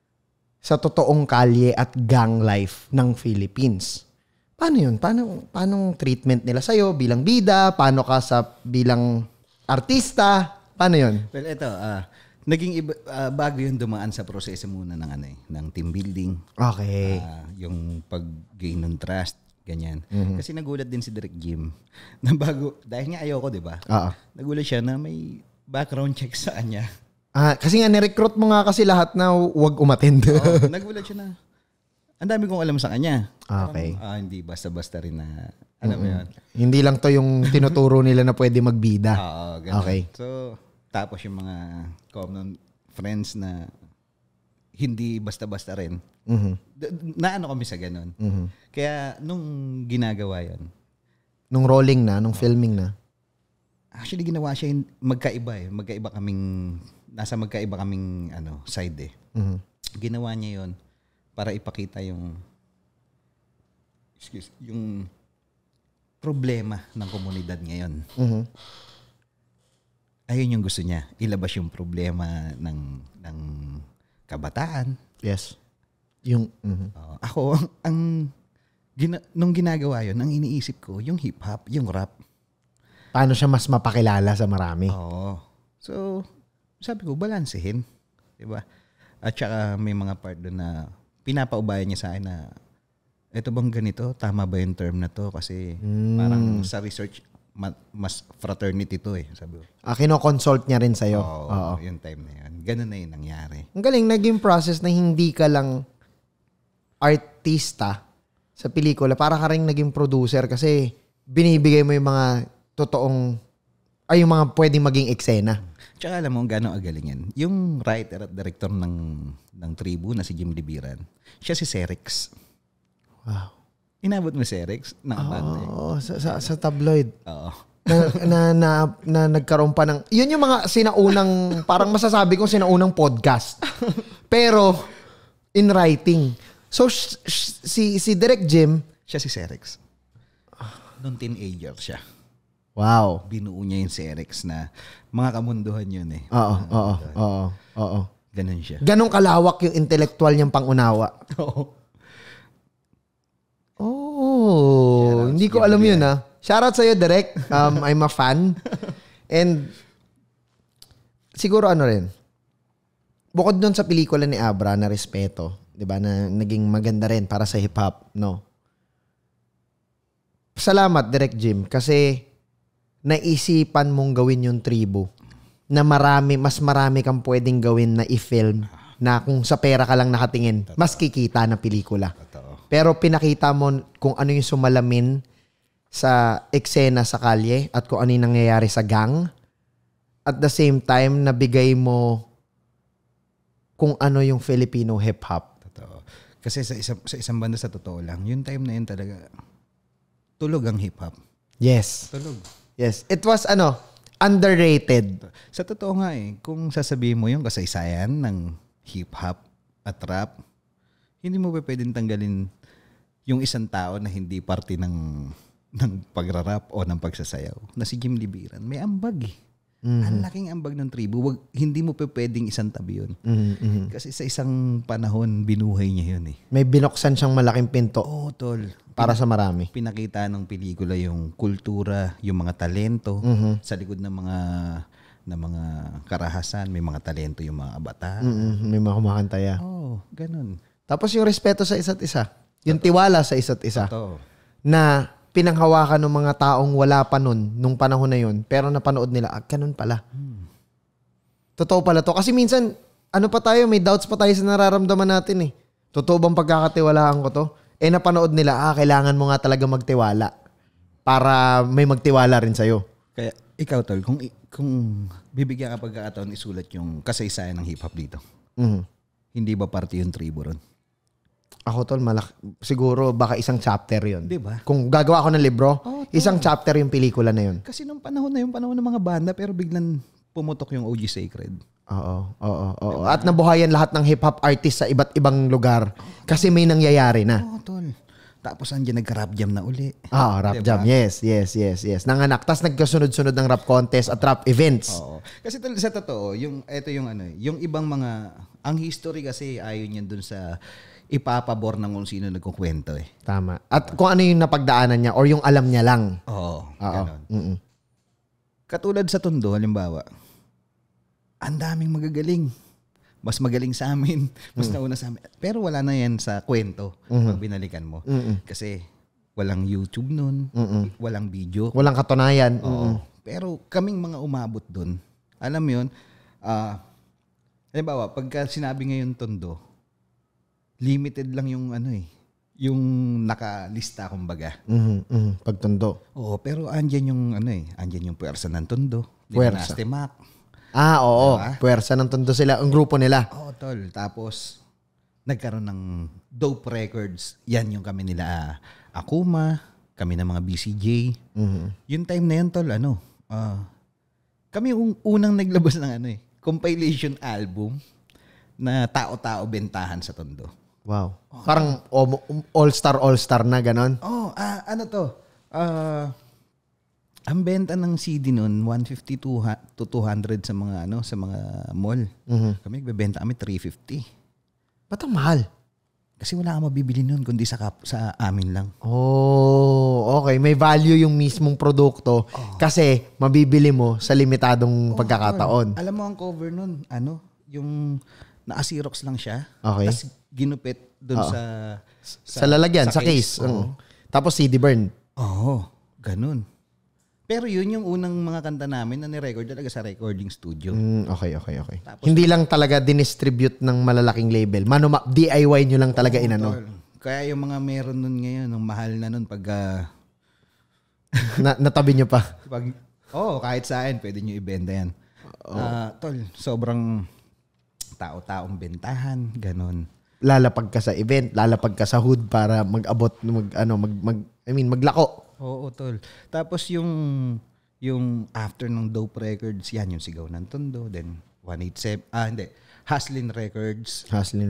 sa totoong kalye at gang life ng Philippines. Paano yun? Paano treatment nila sa'yo bilang bida? Paano ka bilang artista? Paano yun? Well, ito, naging iba, bago yun dumaan sa proseso muna ng team building. Okay. Yung pag-gain ng trust. Ganyan. Kasi nagulat din si Direk Jim na dahil nga ayoko, di ba? Nagulat siya na may background check sa kanya. Kasi nga nirecruit mo nga kasi lahat na huwag umattend. Nagulat siya na ang dami kong alam sa kanya. Okay. Hindi basta-basta rin na alam mo yun. Hindi lang to yung tinuturo nila na pwede magbida. Ganun. Okay. So, tapos yung mga common friends na hindi basta-basta rin. Naano kami sa ganun. Kaya nung ginagawa yon, nung rolling na, nung filming na, actually ginawa siya magkaiba eh. Nasa magkaiba kaming side eh. Ginawa niya yon para ipakita yung problema ng komunidad ngayon. Ayun yung gusto niya. Ilabas yung problema ng kabataan. Yes. Ako, nung ginagawa yun, ang iniisip ko, yung hip-hop, yung rap. Paano siya mas mapakilala sa marami? Oo. So, sabi ko, balansehin. Diba? At saka may mga part doon na pinapaubayan niya sa akin na ito bang ganito? Tama ba yung term na to? Kasi parang sa research, mas fraternity to eh. Sabi ko. Kino-consult niya rin sa'yo. Oo. Yung time na yun. Ganun na yung nangyari. Ang galing, naging process na hindi ka lang artista sa pelikula. Para ka rin naging producer kasi binibigay mo yung mga totoong, yung mga pwedeng maging eksena. Tsaka alam mo, gano'ng agaling yan. Yung writer at director ng Tribu na si Jim Libiran, siya si Serix. Wow. Inabot mo Serix? Oo, sa tabloid. Oo. na nagkaroon pa ng... Yun yung mga sinaunang... Parang masasabi kong sinaunang podcast. Pero, in writing. So, si Direct Jim... Siya si Serix. Noong teenager siya. Wow. Binuo niya yung Serix na mga kamunduhan yun eh. Oo. Ganun siya. Ganun kalawak yung intellectual niyang pangunawa. Oo. Hindi ko alam yun ha. Shoutout sa'yo, Direk. I'm a fan. And siguro ano rin, bukod dun sa pelikula ni Abra na Respeto, di ba, na naging maganda rin para sa hip-hop, no? Salamat, Direk Jim, kasi naisipan mong gawin yung Tribu na mas marami kang pwedeng gawin na i-film na kung sa pera ka lang nakatingin, mas kikita na pelikula. Pero pinakita mo kung ano yung sumalamin sa eksena sa kalye at kung ano yung nangyayari sa gang. At the same time, nabigay mo kung ano yung Filipino hip-hop. Totoo. Kasi sa isang banda, sa totoo lang, yung time na yun talaga, tulog ang hip-hop. Yes. Tulog. Yes. It was underrated. Sa totoo nga eh, kung sasabihin mo yung kasaysayan ng hip-hop at rap, hindi mo pa pwedeng tanggalin yung isang tao na hindi parte ng pagrarap o ng pagsasayaw na si Jim Libiran. May ambag eh. Ang laking ambag ng Tribu. Hindi mo pa pwedeng isang tabi yun. Kasi sa isang panahon, binuhay niya yun eh. May binuksan siyang malaking pinto. Oo, tol. Para sa marami. Pinakita ng pelikula yung kultura, yung mga talento sa likod ng mga karahasan. May mga talento yung mga kabataan. May mga kumakantaya. Oo, ganun. Tapos yung respeto sa isa't isa. Yung tiwala sa isa't isa. Totoo. Na pinanghawakan ng mga taong wala pa nun, nung panahon na yun, pero napanood nila, ganun pala. Totoo pala to. Kasi minsan, may doubts pa tayo sa nararamdaman natin eh. Totoo bang pagkakatiwalaan ko to? Napanood nila, kailangan mo nga talaga magtiwala para may magtiwala rin sa'yo. Kaya ikaw, tol, kung bibigyan ka pagkakataon isulat yung kasaysayan ng hip-hop dito, hindi ba parte yung Tribu ron? Ako, tol, siguro baka isang chapter yun. Diba? Kung gagawa ako ng libro, isang chapter yung pelikula na yun. Kasi nung panahon na yung panahon ng mga banda, pero biglang pumutok yung OG Sacred. Oo. Diba? At nabuhayan lahat ng hip-hop artist sa iba't ibang lugar kasi may nangyayari na. Oo, tol. Tapos andyan nagka-rap jam na uli. Rap jam. Yes. Nanganak. Tapos nagkasunod-sunod ng rap contest at rap events. Oo. Kasi sa totoo, yung ibang mga, ang history kasi ayon yan dun sa ipapabor ng kung sino nagkukwento eh. Tama. At kung ano yung napagdaanan niya or yung alam niya lang. Oo. Ganon. Katulad sa Tondo, halimbawa, ang daming magagaling. Mas magaling sa amin. Mas nauna sa amin. Pero wala na yan sa kwento pag binalikan mo. Kasi walang YouTube nun. Walang video. Walang katunayan. Pero kaming mga umabot dun, alam mo yun, halimbawa, pagka sinabi ngayon Tondo, limited lang yung yung nakalista kumbaga. Pagtondo. Oo, pero andyan yung andyan yung puwersa ng Tondo. Puwersa. Dynasty Mac. Oo. Diba? Puwersa ng Tondo sila, ang grupo nila. Oo, tol. Tapos, nagkaroon ng Dope Records. Yan yung kami nila Akuma, kami ng mga BCJ. Yung time na yan, tol, kami yung unang naglabas ng compilation album na tao-tao bentahan sa Tondo. Wow. Parang all-star na, ganon? Ang benta ng CD noon 150 to 200 sa mga sa mga mall. Kami nagbebenta kami 350. Ba't ang mahal? Kasi wala kang mabibili noon kundi sa amin lang. Okay. May value yung mismong produkto kasi mabibili mo sa limitadong pagkakataon. Alam mo ang cover noon, yung Na-Xerox lang siya. Okay. Tapos ginupit doon sa lalagyan, sa case. Tapos CD burn. Oo, ganun. Pero yun yung unang mga kanta namin na ni-record talaga sa recording studio. Okay. Tapos, hindi lang talaga dinistribute ng malalaking label. DIY nyo lang talaga inano. Kaya yung mga meron nun ngayon, ang mahal na nun pag... natabi nyo pa. Kahit saan, pwede nyo ibenta yan. Tol, sobrang tao-taong bentahan, ganun. Lalapag ka sa event, lalapag ka sa hood para mag-abot, maglako. Oo, tol. Tapos yung after ng Dope Records, yan yung Sigaw ng Tondo, then 187, Haslin Records.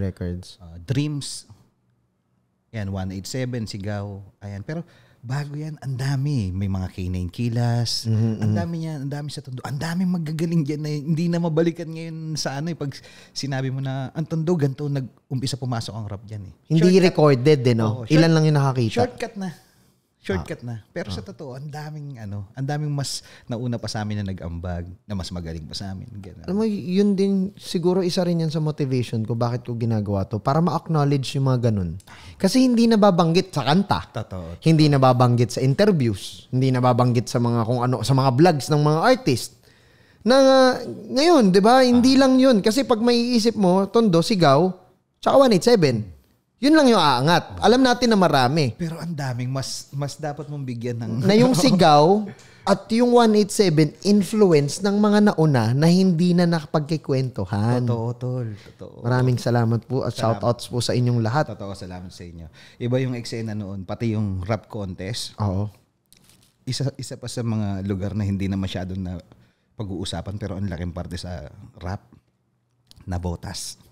Dreams. Yan, 187, Sigaw. Ayan, pero bago yan, ang dami. May mga K9 Kilas. Ang dami yan, ang dami sa Tondo. Ang dami magagaling dyan na hindi na mabalikan ngayon sa pag sinabi mo na, ang Tondo, ganito, nag-umpisa pumasok ang rap dyan eh. Hindi recorded din, no? Ilan lang yung nakakita? Shortcut na. Pero sa totoo, ang daming mas nauna pa sa amin na nag-ambag, na mas magaling pa sa amin. Ganun. Alam mo, yun din, siguro isa rin yan sa motivation ko, bakit ko ginagawa to, para ma-acknowledge yung mga ganun. Kasi hindi nababanggit sa kanta. Totoo. Hindi nababanggit sa interviews. Hindi nababanggit sa mga sa mga vlogs ng mga artist. Na ngayon, di ba, hindi lang yun. Kasi pag may iisip mo, Tondo, Sigaw, tsaka 187. Yun lang yung aangat. Alam natin na marami. Pero ang daming mas dapat mong bigyan ng... Na yung Sigaw at yung 187 influence ng mga nauna na hindi na nakapagkikwentuhan. Totoo. Maraming salamat po at shoutouts po sa inyong lahat. Totoo, salamat sa inyo. Iba yung eksena noon, pati yung rap contest. Oo. Isa pa sa mga lugar na hindi na masyadong na pag-uusapan pero ang laking parte sa rap na botas.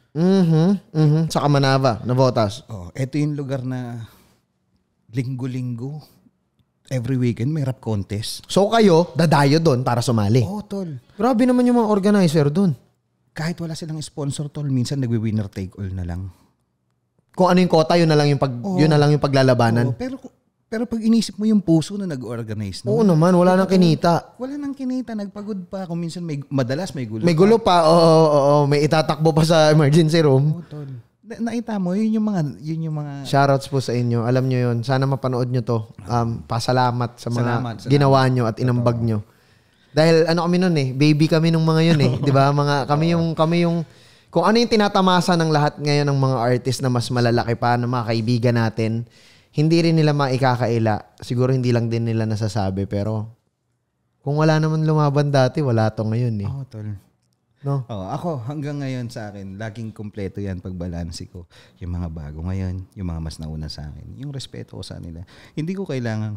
Sa Kamanava, na botas. Ito yung lugar na linggo-linggo, every weekend may rap contest. So kayo, dadayo doon para sumali? Tol. Grabe naman yung mga organizer doon. Kahit wala silang sponsor, tol, minsan nagwi-winner take all na lang. Kung ano yung quota, yun na lang yung paglalabanan. Pero pag inisip mo yung puso na nag-organize. No? Oo naman, wala nang kinita. Wala nang kinita, nagpagod pa. Kung minsan madalas may gulo May gulo pa, oo. May itatakbo pa sa emergency room. Tol. Nakita mo, yun yung mga... Shoutouts po sa inyo. Alam nyo yun. Sana mapanood nyo to. Pasalamat sa mga ginawa nyo at inambag nyo. Dahil kami nun baby kami nung mga yun Di ba? Kami yung kung ano yung tinatamasa ng lahat ngayon ng mga artist na mas malalaki pa, ng mga kaibigan natin, hindi rin nila maikakaila. Siguro hindi lang din nila nasasabi. Pero kung wala naman lumaban dati, wala to ngayon tol. No? Ako hanggang ngayon sa akin, laging kumpleto yan pagbalansi ko. Yung mga bago ngayon, yung mga mas nauna sa akin. Yung respeto ko sa nila. Hindi ko kailangan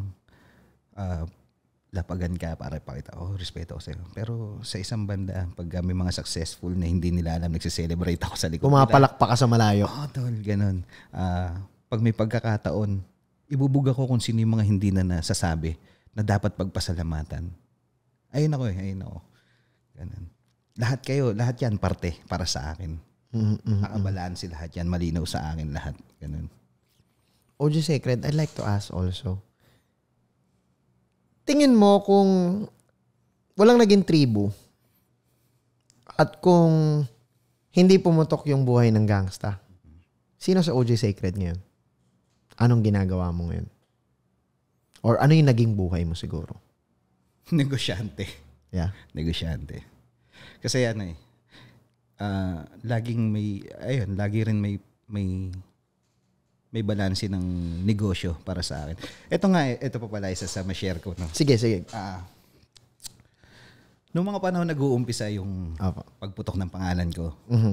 lapagan ka para ipakita, respeto ko sa'yo. Pero sa isang banda, pag may mga successful na hindi nila alam, nagsiselebrate ako sa likod. Pumapalakpak ka sa malayo. Tol, ganun. Pag may pagkakataon, ibubog ako kung sino yung mga hindi na nasasabi na dapat pagpasalamatan. Ayun ako. Ganun. Lahat yan parte para sa akin. Nakabalansi lahat yan, malinaw sa akin lahat. Ganun. OG Sacred, I'd like to ask also, tingin mo kung walang naging tribu at kung hindi pumutok yung buhay ng gangsta, sino sa OG Sacred ngayon? Anong ginagawa mo ngayon? Or ano yung naging buhay mo siguro? Negosyante. Yeah. Negosyante. Kasi lagi rin may balanse ng negosyo para sa akin. Ito pa pala isa sa ma-share ko. No? Sige. Noong mga panahon nag-uumpisa yung pagputok ng pangalan ko,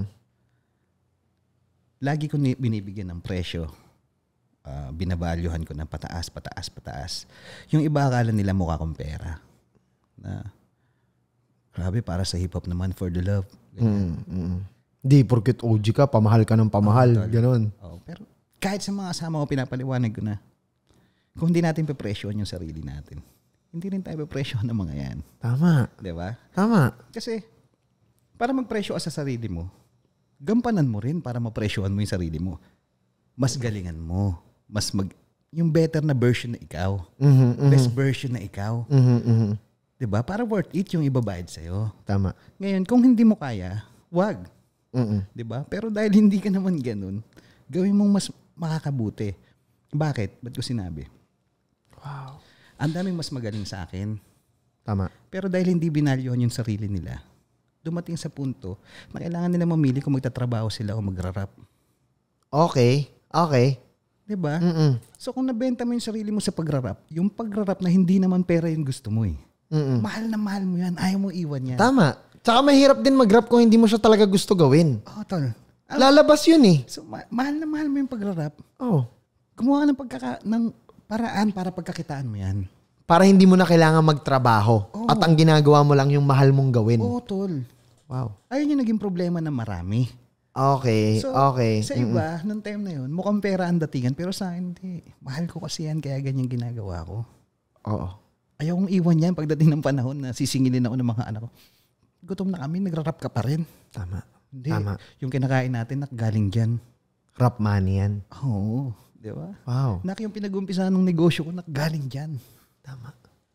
lagi ko binibigyan ng presyo. Binabalyuhan ko ng pataas. Yung iba akala nila mukha kong pera. Na, grabe, para sa hip-hop naman, for the love. Di, porket OG ka, pamahal ka ng pamahal. Ganon. Pero kahit sa mga asama ko, pinapaliwanag ko na, kung hindi natin pepresyohan yung sarili natin, hindi rin tayo pepresyohan ng mga yan. Tama. Diba? Tama. Kasi, para magpresyo ka sa sarili mo, gampanan mo rin para mapresyohan mo yung sarili mo. Mas galingan mo. Yung better na version na ikaw. Best version na ikaw. Diba? Para worth it yung ibabayad sa'yo. Tama. Ngayon, kung hindi mo kaya, wag. 'Di ba? Pero dahil hindi ka naman ganun, gawin mong mas makakabuti. Bakit? Ba't ko sinabi? Wow. Ang daming mas magaling sa akin. Tama. Pero dahil hindi binalyohan yung sarili nila, dumating sa punto na kailangan nila mamili kung magtatrabaho sila o magrarap. Okay. 'Di ba? So kung nabenta mo yung sarili mo sa pagrarap, yung pagrarap na hindi naman pera yung gusto mo eh. Mahal na mahal mo yan. Ayaw mo iwan yan. Tama. Tsaka mahirap din mag-rap kung hindi mo siya talaga gusto gawin. Oo, tol. Lalabas yun eh. So mahal na mahal mo yung pagrarap. Oh. Gumawa ng paraan para pagkakitaan mo yan. Para hindi mo na kailangan magtrabaho. Oo. At ang ginagawa mo lang yung mahal mong gawin. Oo, tol. Wow. Ayun yung naging problema ng marami. Okay. So, sa iba, nung time na yun, mukhang pera ang datingan. Pero sa akin, hindi. Mahal ko kasi yan, kaya ganyan ginagawa ko. Oo. Ayaw kong iwan yan pagdating ng panahon na sisingilin ako ng mga anak ko. Gutom na kami, nagrarap ka pa rin. Tama. Hindi. Tama. Yung kinakain natin, nakagaling dyan. Rap money yan. Oo. Di ba? Wow. Yung pinag-umpisa ng negosyo ko, nakagaling dyan. Tama.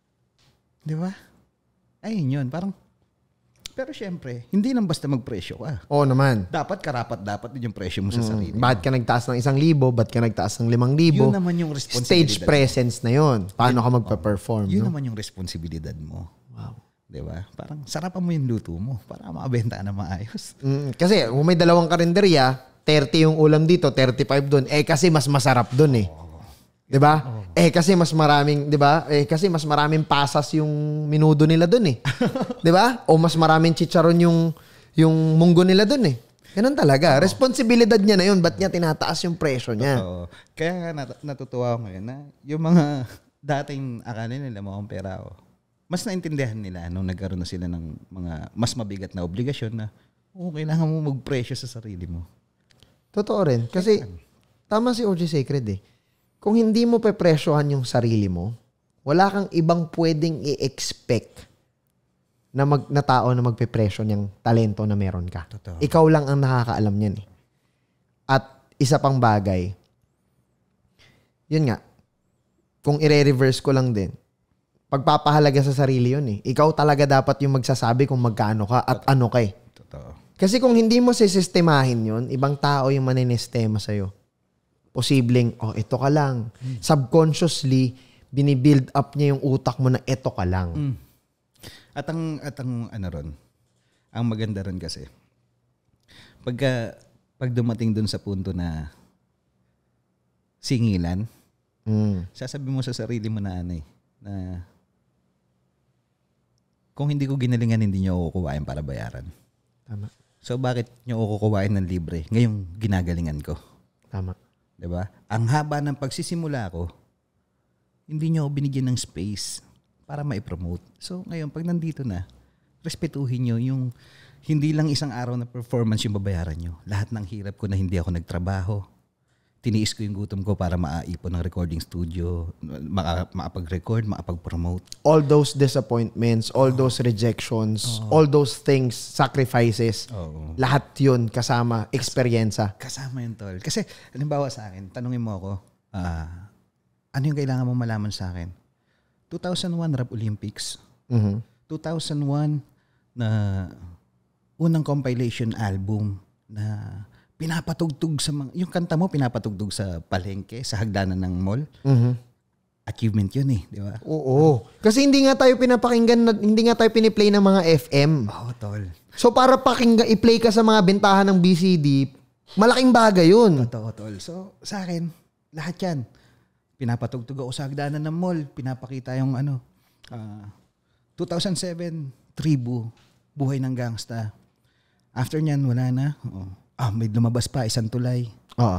Di ba? Ayun yun. Parang, pero syempre, hindi lang basta magpresyo ka. Oo naman. Dapat dapat din yung presyo mo sa sarili. Ba't ka nagtaas ng 1,000? Ba't ka nagtaas ng 5,000? Yun naman yung responsibilidad. Stage presence na yun. Paano ka magpa-perform? Yun no? naman yung responsibilidad mo. Wow. Diba? Parang sarapan mo yung luto mo para makabenta na maayos. Kasi kung may dalawang karinderya, 30 yung ulam dito, 35 doon. Kasi mas masarap doon eh. 'Di ba? Kasi mas maraming, 'di ba? Kasi mas maraming pasas yung minudo nila doon eh. 'Di ba? O mas maraming chicharon yung munggo nila doon eh. Ganun talaga. Responsibilidad niya na yun. Ba't niya tinataas yung presyo niya? Oo. Kaya nga natutuwa ako ngayon na yung mga dating akala nila mukhang pera ako. Mas naintindihan nila nung nagkaroon na sila ng mga mas mabigat na obligasyon na kailangan mo magpresyo sa sarili mo. Totoo rin. Kasi tama si OG Sacred eh. Kung hindi mo pepresyohan yung sarili mo, wala kang ibang pwedeng i-expect na tao na magpepresyo niyang talento na meron ka. Totoo. Ikaw lang ang nakakaalam niyan eh. At isa pang bagay, yun nga, kung i-reverse ko lang din, pagpapahalaga sa sarili yun eh. Ikaw talaga dapat yung magsasabi kung magkano ka at ano ka eh. Totoo. Kasi kung hindi mo sisistemahin yun, ibang tao yung maninistema sa'yo. Posibleng, ito ka lang. Subconsciously, binibuild up niya yung utak mo na ito ka lang. At ang ano ron, ang maganda ron kasi, pag dumating dun sa punto na singilan, sasabi mo sa sarili mo na na kung hindi ko ginalingan, hindi niyo ako kukuhain para bayaran. Tama. So bakit niyo ako kukuhain ng libre ngayong ginagalingan ko? Tama. 'Di ba? Ang haba ng pagsisimula ko, hindi niyo ako binigyan ng space para ma-promote. So ngayon pag nandito na, respetuhin niyo yung hindi lang isang araw na performance yung babayaran niyo. Lahat ng hirap ko na hindi ako nagtrabaho. Tiniis ko yung gutom ko para maaipon ng recording studio, makapag-record, makapag-promote. All those disappointments, all those rejections, all those things, sacrifices, lahat yun kasama, eksperyensa. Kasama yun, tol. Kasi, halimbawa sa akin, tanungin mo ako, ano yung kailangan mo malaman sa akin? 2001 Rap Olympics. 2001 na unang compilation album na pinapatugtog sa mga, yung kanta mo pinapatugtog sa palengke, sa hagdanan ng mall. Achievement yun eh, di ba? Oo. Kasi hindi nga tayo pinapakinggan, hindi nga tayo piniplay ng mga FM. Tol. So para i-play ka sa mga bentahan ng BCD, malaking bagay yun. Totoo, tol. So sa akin, lahat yan. Pinapatugtog ako sa hagdanan ng mall, pinapakita yung 2007, Tribu, Buhay ng Gangsta. After nyan, wala na. May lumabas pa, isang tulay.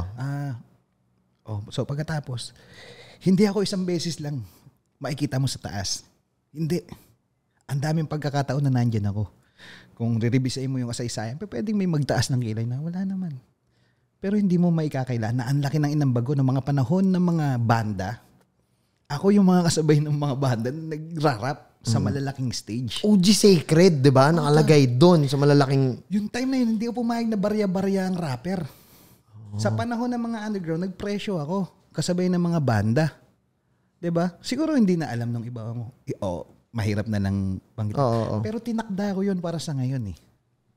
So pagkatapos, hindi ako isang beses lang makikita mo sa taas. Hindi. Ang daming pagkakataon na nandyan ako. Kung re-revisayin mo yung kasaysayan, pwedeng may magtaas ng kilay na wala naman. Pero hindi mo maikakailan na ang laki ng inambago ng mga panahon ng mga banda. Ako yung mga kasabay ng mga banda na nagrarap sa malalaking stage. OG Sacred, di ba? Nakalagay doon sa malalaking... Yung time na yun, hindi ko pumayag na barya-barya ang rapper. Sa panahon ng mga underground, nagpresyo ako. Kasabay ng mga banda. Di ba? Siguro hindi na alam ng iba mo. Mahirap na lang banggitin. Pero tinakda ko yun para sa ngayon eh.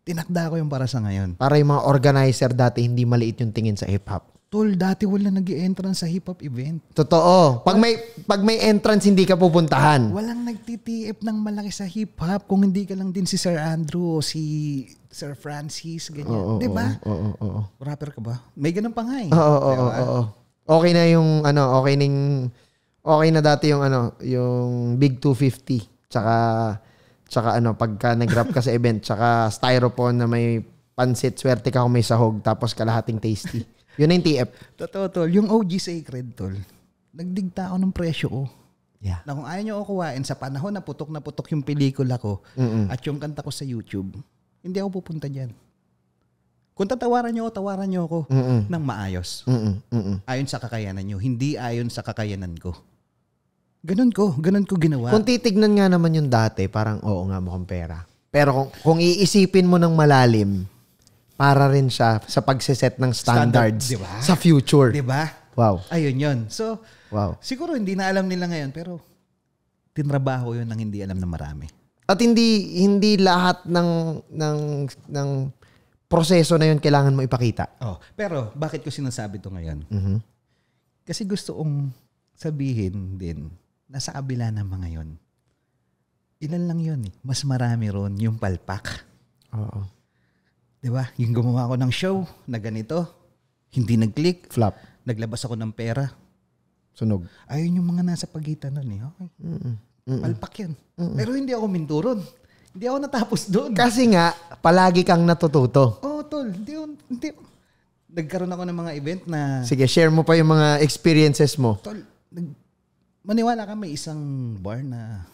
tinakda ko yung para sa ngayon. Para yung mga organizer dati, hindi maliit yung tingin sa hip-hop. Tol, dati wala nag-i-entrance sa hip-hop event. Totoo. Pag may entrance, hindi ka pupuntahan. Walang nagtitiip ng malaki sa hip-hop kung hindi ka lang din si Sir Andrew o si Sir Francis, ganyan. Diba? Oo. Rapper ka ba? May ganun pa nga eh. Oo. Okay na yung, okay na dati yung, yung Big 250. Tsaka pagka nag-rap ka sa event, tsaka styrofoam na may pansit, swerte ka kung may sahog, tapos kalahating tasty. Yun na yung TF. Totoo, tol. Yung OG Sacred, tol. Nagdigta ako ng presyo ko. Yeah. Na kung ayaw nyo ako kuhain sa panahon na putok yung pelikula ko at yung kanta ko sa YouTube, hindi ako pupunta dyan. Kung tawaran nyo ako ng maayos. Ayon sa kakayanan nyo. Hindi ayon sa kakayanan ko. Ganun ko ginawa. Kung titignan nga naman yung dati, parang oo nga mukhang pera. Pero kung iisipin mo ng malalim, para rin siya sa pagsiset ng standards diba? Sa future. Diba? Wow. Ayun yun. So, wow. Siguro hindi na alam nila ngayon, pero tinrabaho yun ng hindi alam na marami. At hindi lahat ng proseso na yun kailangan mo ipakita. Oh, pero bakit ko sinasabi to ngayon? Mm-hmm. Kasi gusto kong sabihin din na sa kabila ng mga yun, ilan lang yun eh. Mas marami ron yung palpak. Oo. Diba? Yung gumawa ko ng show na ganito, hindi nag-click. Flop. Naglabas ako ng pera. Sunog. Ayun yung mga nasa pagitan nun eh. Okay. Palpak yun. Pero hindi ako minturon. Hindi ako natapos doon. Kasi nga, palagi kang natututo. Oo, tol. Hindi. Nagkaroon ako ng mga event na... Sige, share mo pa yung mga experiences mo. Tol, maniwala ka may isang bar na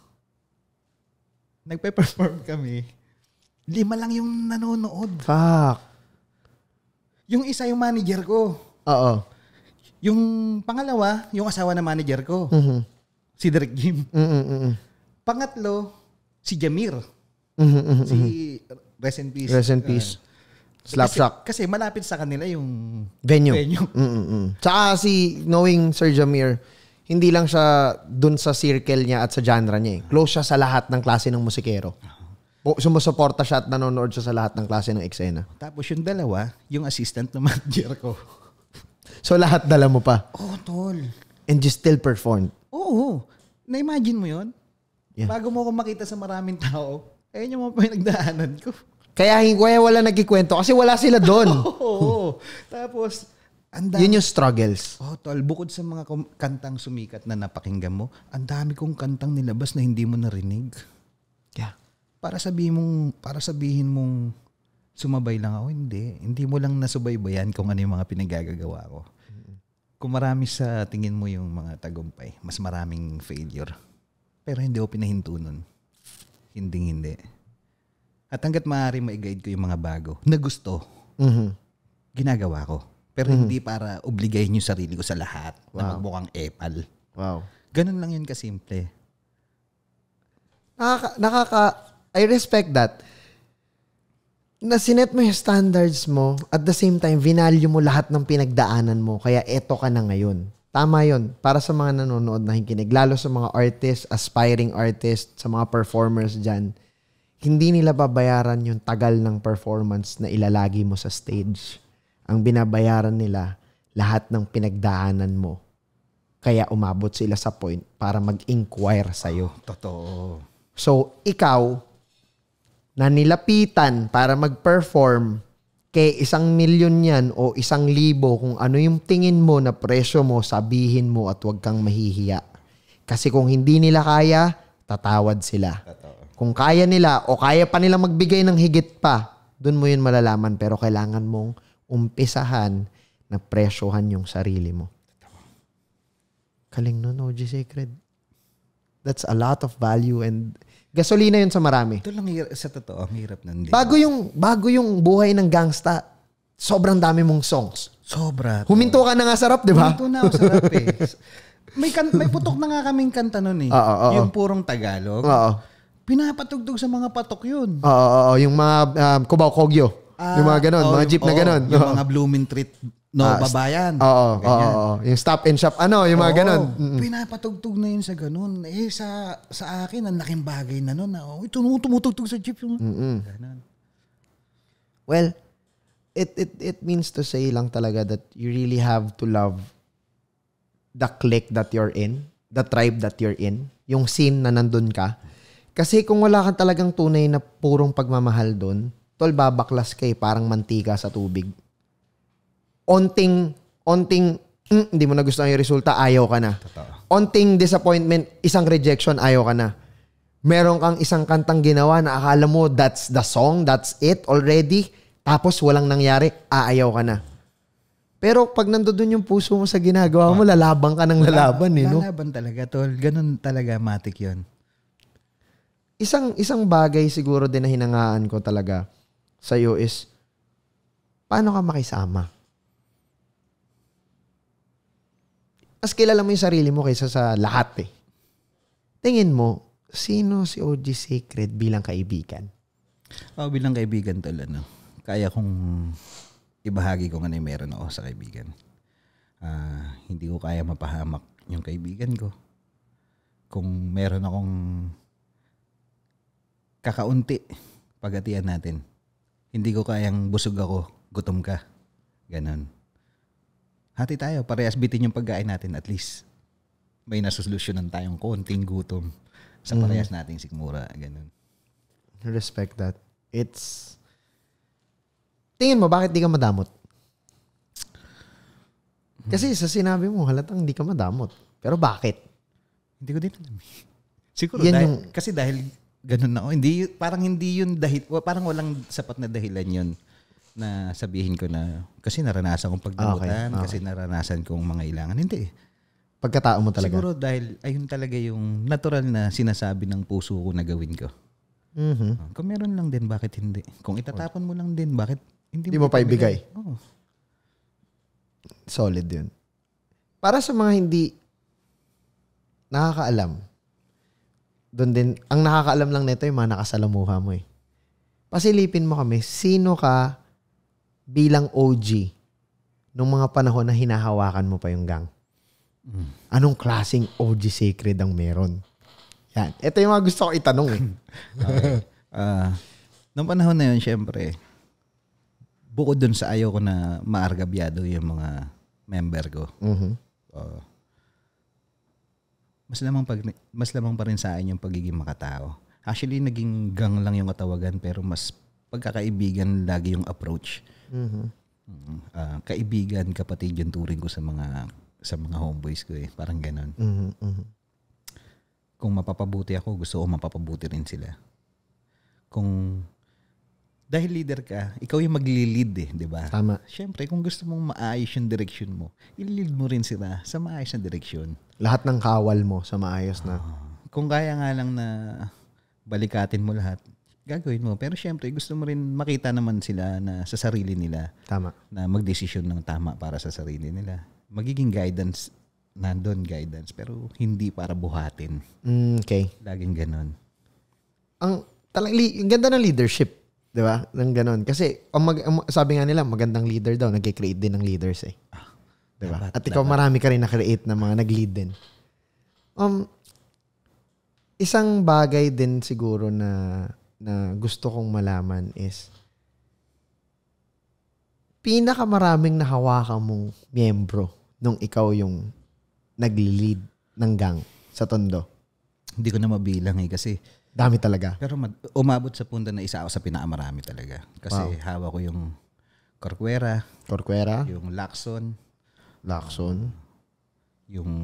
nagpe-perform kami. 5 lang yung nanonood. Fuck. Yung isa yung manager ko. Oo. Yung pangalawa, yung asawa ng manager ko. Mm-hmm. Si Derek Jim. Mm-hmm. Pangatlo, si Jamir. Mm-hmm. Si Rest in Peace. Rest in Peace. Slapshot. Kasi malapit sa kanila yung venue. Tsaka knowing Sir Jamir, hindi lang siya dun sa circle niya at sa genre niya. Close siya sa lahat ng klase ng musikero. Sumusuporta siya at nanonood siya sa lahat ng klase ng eksena. Tapos yung dalawa, yung assistant na manager ko. So lahat dala mo pa? Oh, tol. And you still performed? Oo. Na-imagine mo yun? Yeah. Bago mo ako makita sa maraming tao, ayun yung mga pinagdaanan ko. Kaya wala nagkikwento kasi wala sila doon. Oo. Tapos, yun yung struggles. Oh, tol, bukod sa mga kantang sumikat na napakinggan mo, ang dami kong kantang nilabas na hindi mo narinig. Yeah. Para sabihin mong sumabay lang ako, hindi. Hindi mo lang nasubaybayan kung ano yung mga pinagagagawa ko. Kung marami sa tingin mo yung mga tagumpay, mas maraming failure. Pero hindi ako pinahinto nun. Hindi. At hanggat maaari ma-guide ko yung mga bago na gusto, ginagawa ko. Pero hindi para obligahin yung sarili ko sa lahat na magmukhang epal. Wow. Ganun lang yun kasimple. I respect that. Na sinet mo yung standards mo, at the same time, vinalue mo lahat ng pinagdaanan mo. Kaya eto ka na ngayon. Tama yun. Para sa mga nanonood na hikinig, lalo sa mga artists, aspiring artists, sa mga performers dyan, hindi nila babayaran yung tagal ng performance na ilalagi mo sa stage. Ang binabayaran nila, lahat ng pinagdaanan mo. Kaya umabot sila sa point para mag-inquire sa'yo. Totoo. So, ikaw, na nilapitan para mag-perform kay 1,000,000 yan o 1,000 kung ano yung tingin mo na presyo mo, sabihin mo at huwag kang mahihiya. Kasi kung hindi nila kaya, tatawad sila. Totoo. Kung kaya nila o kaya pa nila magbigay ng higit pa, dun mo yun malalaman. Pero kailangan mong umpisahan na presyohan yung sarili mo. Kaling nun, OG Sacred. That's a lot of value and gasolina yun sa marami. Ito lang sa totoo, ang hirap nun. Bago yung buhay ng gangsta, sobrang dami mong songs. Sobra. Huminto ka na nga sa rap, di ba? Huminto na ako sa rap eh. May putok na nga kaming kanta nun eh. Yung purong Tagalog. Pinapatugtog sa mga patok yun. Yung mga Cubao Kogyo. Yung mga ganon, mga jeep na ganon. Yung mga Blooming Treat Babayan. Yung Stop and Shop, yung mga ganon. Pinapatugtog na yun sa ganon. Sa akin, ang laking bagay na nun. Tumutugtog sa jeep. Ganon. Well, it means to say lang talaga that you really have to love the clique that you're in, the tribe that you're in, yung scene na nandun ka. Kasi kung wala kang talagang tunay na purong pagmamahal dun, tol, babaklas ka parang mantika sa tubig. Onting, hindi mo na gusto yung resulta, ayaw ka na. Totoo. Onting disappointment, isang rejection, ayaw ka na. Meron kang isang kantang ginawa na akala mo that's the song, that's it already, tapos walang nangyari, aayaw ka na. Pero pag nandoon yung puso mo sa ginagawa mo, lalabang ka ng lalaban. No? Lalaban talaga, tol. Ganun talaga, matik yun. Isang bagay siguro din na hinangaan ko talaga sa'yo is, paano ka makisama? Mas kilala mo yung sarili mo kaysa sa lahat eh. Tingin mo, sino si OG Sacred bilang kaibigan? Bilang kaibigan tol, kaya kong ibahagi ko nga na meron ako sa kaibigan. Hindi ko kaya mapahamak yung kaibigan ko. Kung meron akong kakaunti, pagatian natin. Hindi ko kayang busog ako, gutom ka. Ganon. Hati tayo, parehas bitin yung pagkain natin at least. May nasolusyonan tayong konting gutom sa parehas nating sikmura. Ganon. Respect that. Tingin mo, bakit di ka madamot? Kasi sa sinabi mo, halatang di ka madamot. Pero bakit? Hindi ko din alam. Siguro dahil ganun ako. Parang hindi yun parang walang sapat na dahilan yun na sabihin ko na kasi naranasan kong pagdamutan, kasi naranasan kong mga ilangan. Hindi. Pagkatao mo talaga. Siguro dahil ayun talaga yung natural na sinasabi ng puso ko na gawin ko. Mm-hmm. Kung meron lang din, bakit hindi? Kung itatapon mo lang din, bakit hindi mo pa ibigay? Oh. Solid yun. Para sa mga hindi nakakaalam, doon din, ang nakakaalam lang nito yung mga nakasalamuha mo eh. Pasilipin mo kami, sino ka bilang OG nung mga panahon na hinahawakan mo pa yung gang? Anong klaseng OG Sacred ang meron? Yan. Ito yung mga gusto ko itanong eh. Okay. Noong panahon na yun, syempre, bukod dun sa ayaw ko na maargabyado yung mga member ko, mas lamang pa rin sa akin yung pagiging makatao. Actually, naging gang lang yung katawagan pero mas pagkakaibigan lagi yung approach. Kaibigan, kapatid yung turing ko sa mga homeboys ko eh. Parang ganon. Kung mapapabuti ako, gusto ko mapapabuti rin sila. Dahil leader ka, ikaw yung magli-lead eh, di ba? Tama. Siyempre, kung gusto mong maayos yung direction mo, i-lead mo rin sila sa maayos na direction. Lahat ng kawal mo sa maayos na. Kung kaya nga lang na balikatin mo lahat, gagawin mo. Pero siyempre, gusto mo rin makita naman sila na sa sarili nila. Tama. Na magdesisyon ng tama para sa sarili nila. Magiging guidance, nandun guidance, pero hindi para buhatin. Okay. Laging ganon. Ang ganda ng leadership. Di ba? Nang ganon. Kasi, sabi nga nila, magandang leader daw, nag-create din ng leaders eh. Di ba? At ikaw marami ka rin na-create na mga nag-lead din. Isang bagay din siguro na gusto kong malaman is pinakamaraming nahawakan mong miyembro nung ikaw yung nag-lead ng gang sa Tondo. Hindi ko na mabilang eh kasi dami talaga. Pero umabot sa punto na isa ako sa pinakamarami talaga. Kasi hawak ko yung Corcuera, yung Lacson, yung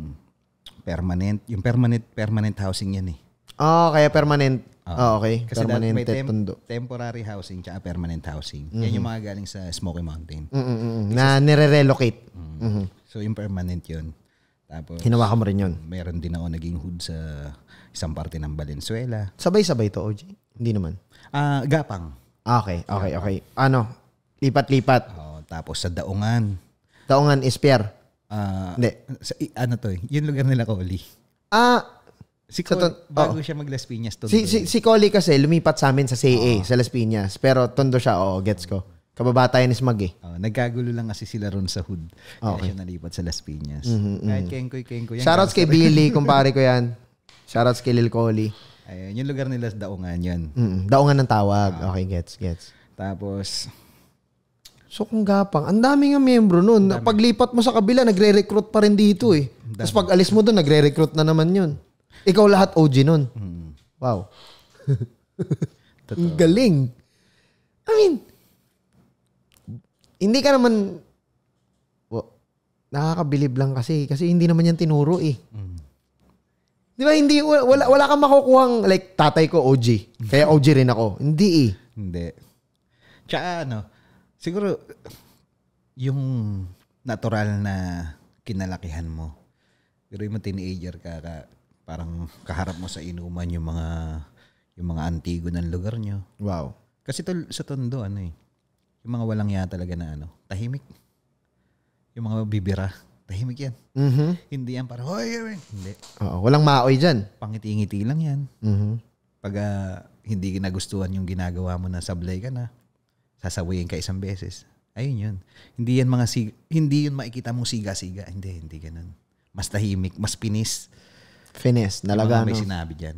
permanent housing yan eh. Kaya permanent. Okay. Kasi permanent may Tondo. Temporary housing tsaka permanent housing. Yan yung mga galing sa Smoky Mountain. Na nire-relocate. So yung permanent yun. Tapos hinawakan mo rin yun. Meron din ako naging hood sa isang parte ng Valenzuela. Sabay-sabay to, OG? Hindi naman. Gapang. Okay. Ano? Lipat-lipat. Tapos sa Daungan. Daungan is Pierre. Hindi. Yung lugar nila Coli. Si Coli, bago siya mag-Las Piñas. Si Coli kasi lumipat sa amin sa CA, sa Las Piñas. Pero Tondo siya, gets ko. Kababatayan ni Smag eh. Nagkagulo lang kasi sila ron sa hood. Kaya siya nalipat sa Las Piñas. Kahit Kenkoy. Shoutouts kay Billy, kumpare ko yan. Shoutouts kay Lil Coli. Ayun, yung lugar nila sa Daungan yun. Daungan ng tawag. Okay, gets. Tapos, So kung gapang, ang dami nga miyembro nun. Paglipat mo sa kabila, nagre-recruit pa rin dito eh. Tapos pag alis mo doon, nagre-recruit na naman yun. Ikaw lahat OG nun. Wow. Ang galing. I mean, hindi ka naman, nakakabilib lang kasi hindi naman yan tinuro eh. Di ba, hindi, wala kang makukuhang, like, tatay ko OG. Kaya OG rin ako. Hindi eh. hindi. Tsaka siguro, yung natural na kinalakihan mo. Pero yung teenager ka, parang kaharap mo sa inuman yung mga antigo ng lugar nyo. Wow. Kasi sa Tondo, yung mga walang ya talaga na tahimik. Yung mga bibira, tahimik yan. Hindi yan parang, hoy, hindi. Oo, walang maoy dyan. Pangiti-ngiti lang yan. Pag hindi nagustuhan yung ginagawa mo na sablay ka na, sasawayin ka isang beses. Ayun yun. Hindi yun makikita mong siga-siga. Hindi ganun. Mas tahimik, mas pinis. Finesse, nalaga, may sinabi dyan.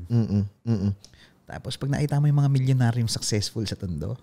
Tapos pag nakita mo yung mga milyonaryong successful sa Tondo,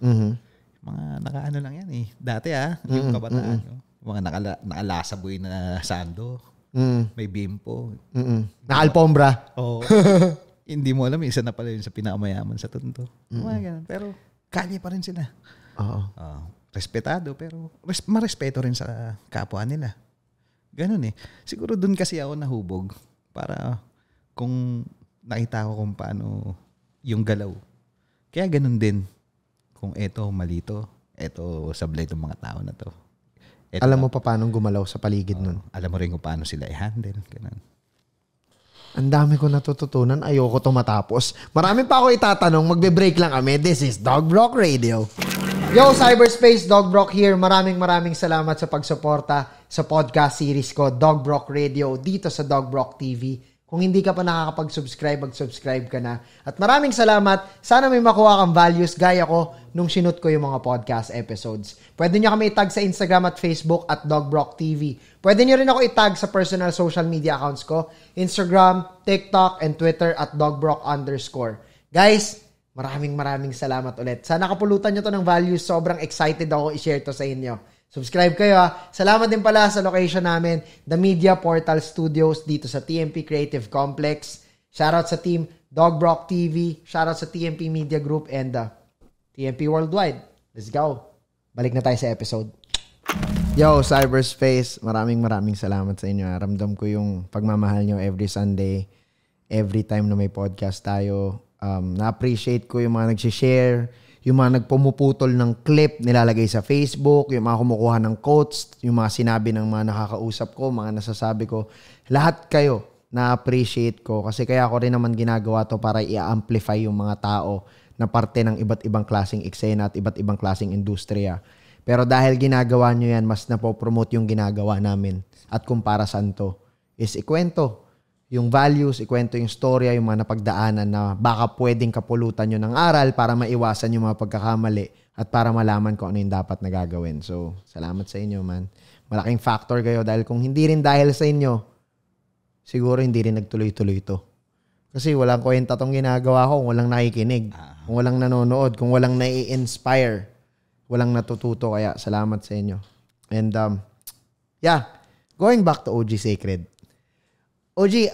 mga nakaano lang yan eh. Dati yung kabataan. Mga nakalasaboy na sando. May bimpo. Naka-alpombra. Oo. Hindi mo alam, isa na pala yun sa pinakamayaman sa Tondo. Pero kalye pa rin sila. Oo. Respetado, pero marespeto rin sa kapwa nila. Ganun eh. Siguro dun kasi ako nahubog para kung nakita ko kung paano yung galaw. Kaya ganun din. Kung eto malito, eto sablay itong mga tao na to. Alam mo pa paano gumalaw sa paligid nun. Alam mo rin kung paano sila i-handle. Ganun. Ang dami ko natututunan. Ayoko to matapos. Marami pa ako itatanong. Magbe-break lang kami. This is DougBrock Radio. Yo, Cyberspace, DougBrock here. Maraming salamat sa pagsuporta sa podcast series ko, DougBrock Radio, dito sa DougBrock TV. Kung hindi ka pa nakakapag-subscribe, mag-subscribe ka na. At maraming salamat. Sana may makuha kang values gaya ko nung sinut ko yung mga podcast episodes. Pwede nyo kami itag sa Instagram at Facebook at DougBrock TV. Pwede nyo rin ako itag sa personal social media accounts ko, Instagram, TikTok, and Twitter at DougBrock_. Guys, maraming salamat ulit. Sana kapulutan nyo to ng values. Sobrang excited ako i-share to sa inyo. Subscribe kayo ha. Salamat din pala sa location namin, The Media Portal Studios dito sa TMP Creative Complex. Shoutout sa team DougBrock TV. Shoutout sa TMP Media Group and TMP Worldwide. Let's go. Balik na tayo sa episode. Yo, Cyberspace. Maraming salamat sa inyo. Ramdam ko yung pagmamahal nyo every Sunday. Every time na may podcast tayo. Na-appreciate ko yung mga nag-share, yung mga nagpumuputol ng clip, nilalagay sa Facebook, yung mga kumukuha ng quotes, yung mga sinabi ng mga nakakausap ko, mga nasasabi ko. Lahat kayo, na-appreciate ko. Kasi kaya ako rin naman ginagawa to para i-amplify yung mga tao na parte ng iba't ibang klaseng eksena at iba't ibang klaseng industriya. Pero dahil ginagawa nyo yan, mas napopromote yung ginagawa namin. At kung para saan to, is ikwento yung values, ikwento yung storya, yung mga napagdaanan na baka pwedeng kapulutan nyo ng aral para maiwasan yung mga pagkakamali at para malaman kung ano yung dapat na gagawin. So, salamat sa inyo, man. Malaking factor kayo dahil kung hindi rin dahil sa inyo, siguro hindi rin nagtuloy-tuloy ito. Kasi walang kwenta tong ginagawa ko kung walang nakikinig, kung walang nanonood, kung walang nai-inspire, walang natututo. Kaya salamat sa inyo. And, going back to OG Sacred. OG,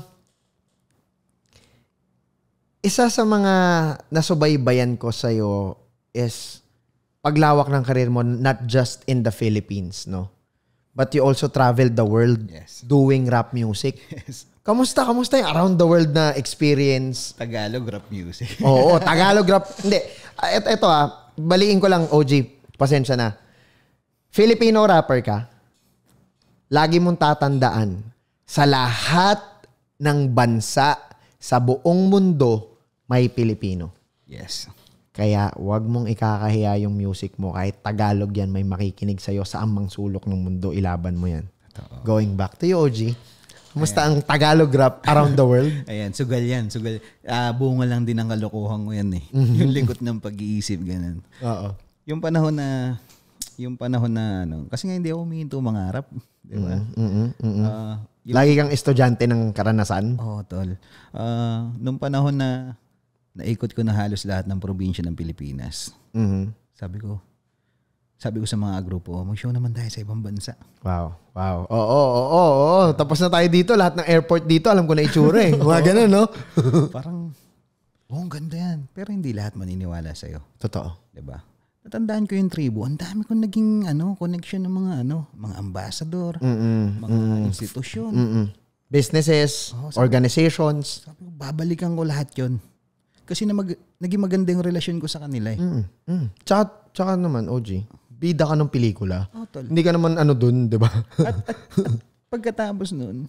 isa sa mga nasubaybayan ko sa'yo is paglawak ng karir mo, not just in the Philippines, no? But you also traveled the world doing rap music. Yes. Kamusta yung around the world na experience? Tagalog rap music. Oo, Tagalog rap. Hindi. Ito baliin ko lang, OG. Pasensya na. Filipino rapper ka, lagi mong tatandaan, sa lahat ng bansa sa buong mundo, may Pilipino. Yes. Kaya wag mong ikakahiya yung music mo. Kahit Tagalog yan, may makikinig sa'yo sa amang sulok ng mundo. Ilaban mo yan. Totoo. Going back to you, OG. Kumusta ang Tagalog rap around the world? Ayan, sugal yan. Sugal. Bunga lang din ang kalokohan ko yan eh. Yung likot ng pag-iisip, ganun. Oo. Yung panahon na kasi nga hindi ako humihinto mangarap. Di ba? Lagi kang estudyante ng karanasan? Oo, tol. Nung panahon na naikot ko na halos lahat ng probinsya ng Pilipinas. Sabi ko sa mga grupo, mag-show naman tayo sa ibang bansa. Wow. Oo. Tapos na tayo dito. Lahat ng airport dito, alam ko na itsura eh. Mga ganun, no? Parang, ang ganda yan. Pero hindi lahat maniniwala sa'yo. Totoo. Diba? Natandaan ko yung tribu. Ang dami kong naging connection ng mga ambassador, mga institusyon. Businesses, organizations. Sabi ko, babalikan ko lahat yon. Kasi naging maganda yung relasyon ko sa kanila eh. Tsaka naman, OG, bida ka ng pelikula. Tol. Hindi ka naman dun, di ba? at pagkatapos nun,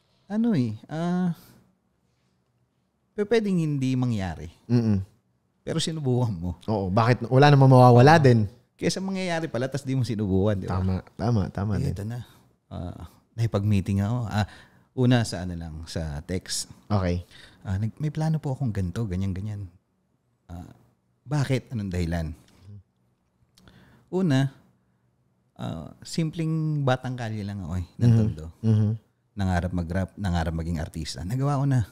pwedeng hindi mangyari. Pero sinubukan mo. Oo, bakit? Wala namang mawawala din. Kesa mangyayari pala, tas di mo sinubukan, di ba? Tama din. Ito na. Nakipag-meeting ako. Una sa sa text. Okay. May plano po akong ganito, ganyan. Bakit? Anong dahilan? Una, simpleng batang kalye lang ako ng Tondo. Nangarap mag-rap, nangarap maging artista. Nagawa ko na.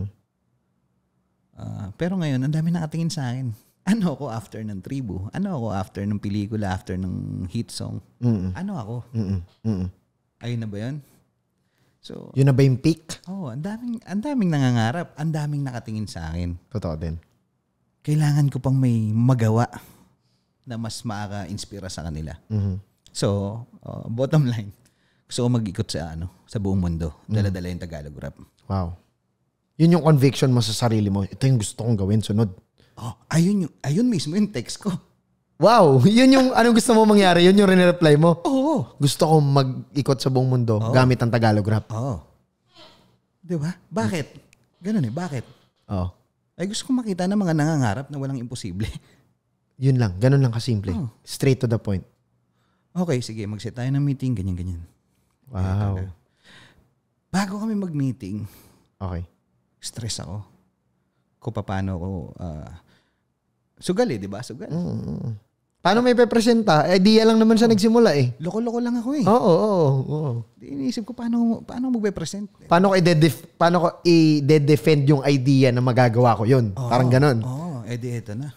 Pero ngayon, ang dami nakatingin sa akin. Ano ako after ng tribu? Ano ako after ng pelikula, after ng hit song? Ano ako? Ayun na ba yun? So, yun na ba yung peak? ang daming nangangarap. Ang daming nakatingin sa akin. Totoo din. Kailangan ko pang may magawa na mas makaka-inspira sa kanila. So, bottom line, gusto ko mag-ikot sa buong mundo. Dala-dala yung Tagalog rap. Wow. Yun yung conviction mo sa sarili mo. Ito yung gusto kong gawin, sunod. Ayun mismo yung text ko. Wow! Yun yung anong gusto mo mangyari? Yun yung rinireply mo? Oo. Gusto kong mag-ikot sa buong mundo gamit ang Tagalog rap. Oo. Diba? Bakit? Ganun bakit? Oo. Ay gusto kong makita ng mga nangangarap na walang imposible. Yun lang. Ganun lang kasimple. Straight to the point. Okay, sige. Mag-set tayo ng meeting. Ganyan. Wow. Bago kami mag-meeting, okay. Stress ako. Kung paano ako sugal di ba? Sugal. Paano may pepresenta? Idea lang naman siya nagsimula eh. Loko-loko lang ako eh. Oo. Iniisip ko paano magpe-present. Paano ko i-defend yung idea na magagawa ko yun? Parang ganon. Ito na.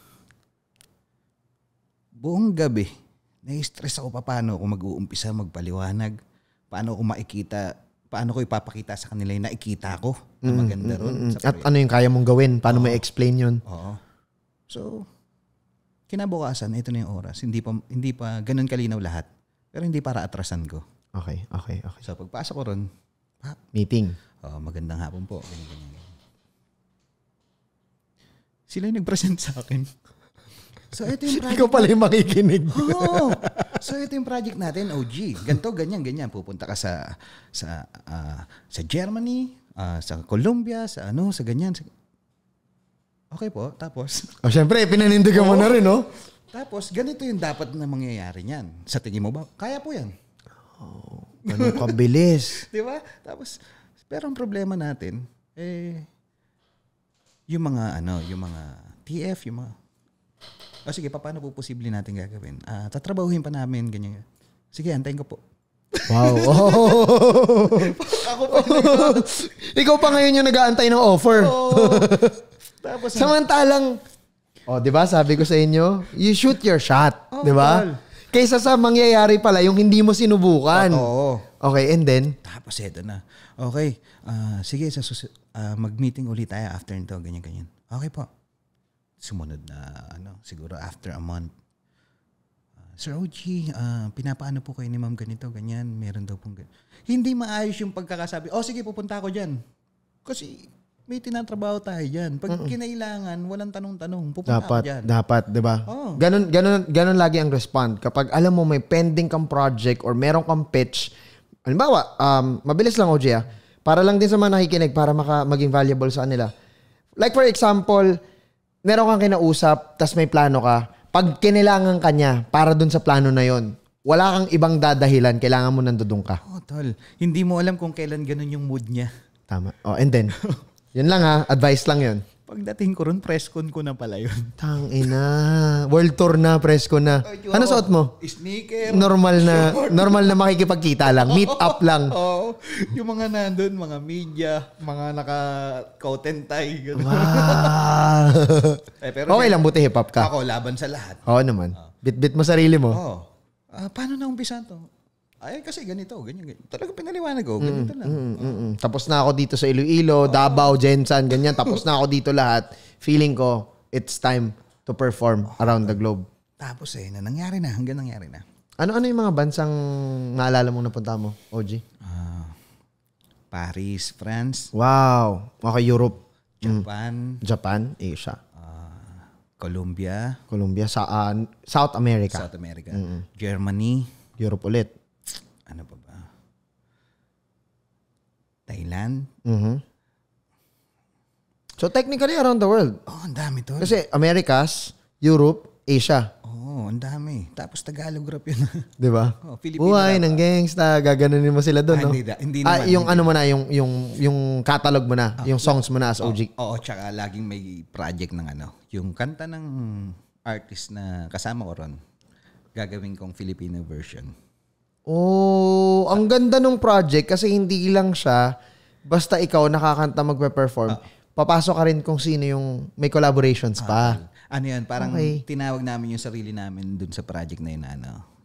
Buong gabi, nai-stress ako paano ako mag-uumpisa, magpaliwanag. Paano ko ipapakita sa kanila yung nakikita ko na maganda ron. At ano yung kaya mong gawin? Paano mo i-explain yun? Oo. So, kinabukasan, ito na yung oras. Hindi pa ganun kalinaw lahat. Pero hindi para atrasan ko. Okay. So, pagpasok ko ron, meeting. Magandang hapon po. Ganyan. Sila yung nag-present sa akin. So, ito yung project. Ikaw pala yung makikinig. So, ito yung project natin, OG. Ganto, ganyan. Pupunta ka sa Germany, sa Colombia, sa ganyan. Okay po, tapos. Syempre, pinanindigan mo na rin, no? Tapos, ganito yung dapat na mangyayari niyan. Sa tingin mo ba? Kaya po yan. Ganun kabilis. Di ba? Tapos, pero ang problema natin, yung mga TF, yung mga sige, paano po posible natin gagawin? Tatrabahuhin pa namin, ganyan. Sige, antayin ko po. Wow. Ako pa Ikaw pa ngayon yung nag-aantay ng offer. Tapos, samantalang, di ba sabi ko sa inyo, you shoot your shot. Di ba? Kaysa sa mangyayari pala yung hindi mo sinubukan. Okay, and then? Tapos eto na. Okay, sige, mag-meeting ulit tayo after nito, ganyan. Okay po. Sumunod na, siguro after a month. Sir OG, pinapaano po kayo ni ma'am ganito, ganyan, meron daw pong ganyan. Hindi maayos yung pagkakasabi, sige, pupunta ako dyan. Kasi may tinatrabaho tayo dyan. Pag kinailangan, walang tanong-tanong, pupunta ako dyan. Dapat, di ba? Ganun lagi ang respond. Kapag alam mo may pending kang project or meron kang pitch, halimbawa, mabilis lang OG para lang din sa mga nakikinig, para maging valuable sa kanila. Like for example, meron kang kinausap, tas may plano ka, pag kinailangan ka niya para dun sa plano na yon, wala kang ibang dadahilan, kailangan mo nandudong ka. Tol. Hindi mo alam kung kailan ganun yung mood niya. Tama. And then, yun lang advice lang yun. Pagdating ko ron, press con ko na pala yun. Tangina. World tour na, press ko na. Ano suot mo? Sneaker. Normal na makikipagkita lang. Meet up lang. Oo. Yung mga nandun, mga media, mga naka-coat and tie. Ganun. Wow. Pero okay lang, buti hip-hop ka. Ako, laban sa lahat. Oo naman. Bit-bit mo sarili mo. Oo. Paano na umpisa to? Ay, kasi ganito, ganyan. Talaga pinaliwanag ko, ganito lang. Tapos na ako dito sa Iloilo, Davao, Jensan, ganyan. Tapos na ako dito lahat. Feeling ko, it's time to perform around the globe. Tapos nangyari na, hanggang nangyari na. Ano yung mga bansang naalala mong napunta mo, OG? Paris, France. Wow. Okay, Europe. Japan. Asia. Colombia. South America. Germany. Europe ulit. Ano pa ba? Thailand. So technically around the world. Oh, ang dami to. Kasi Americas, Europe, Asia. Oh, ang dami. Tapos Tagalog rap yun. Di ba? Oh, Filipino buhay rap. ng gangsta, gaganunin mo sila doon, no? Hindi naman. Yung ano mo na, yung catalog mo na, yung songs mo na as OG. Oo, tsaka laging may project ng yung kanta ng artist na kasama ko ron. Gagawin kong Filipino version. Oh, ang ganda ng project kasi hindi lang siya basta ikaw nakakanta magpe-perform. Papasok ka rin kung sino yung may collaborations pa. Ano yan, parang tinawag namin yung sarili namin dun sa project na yun,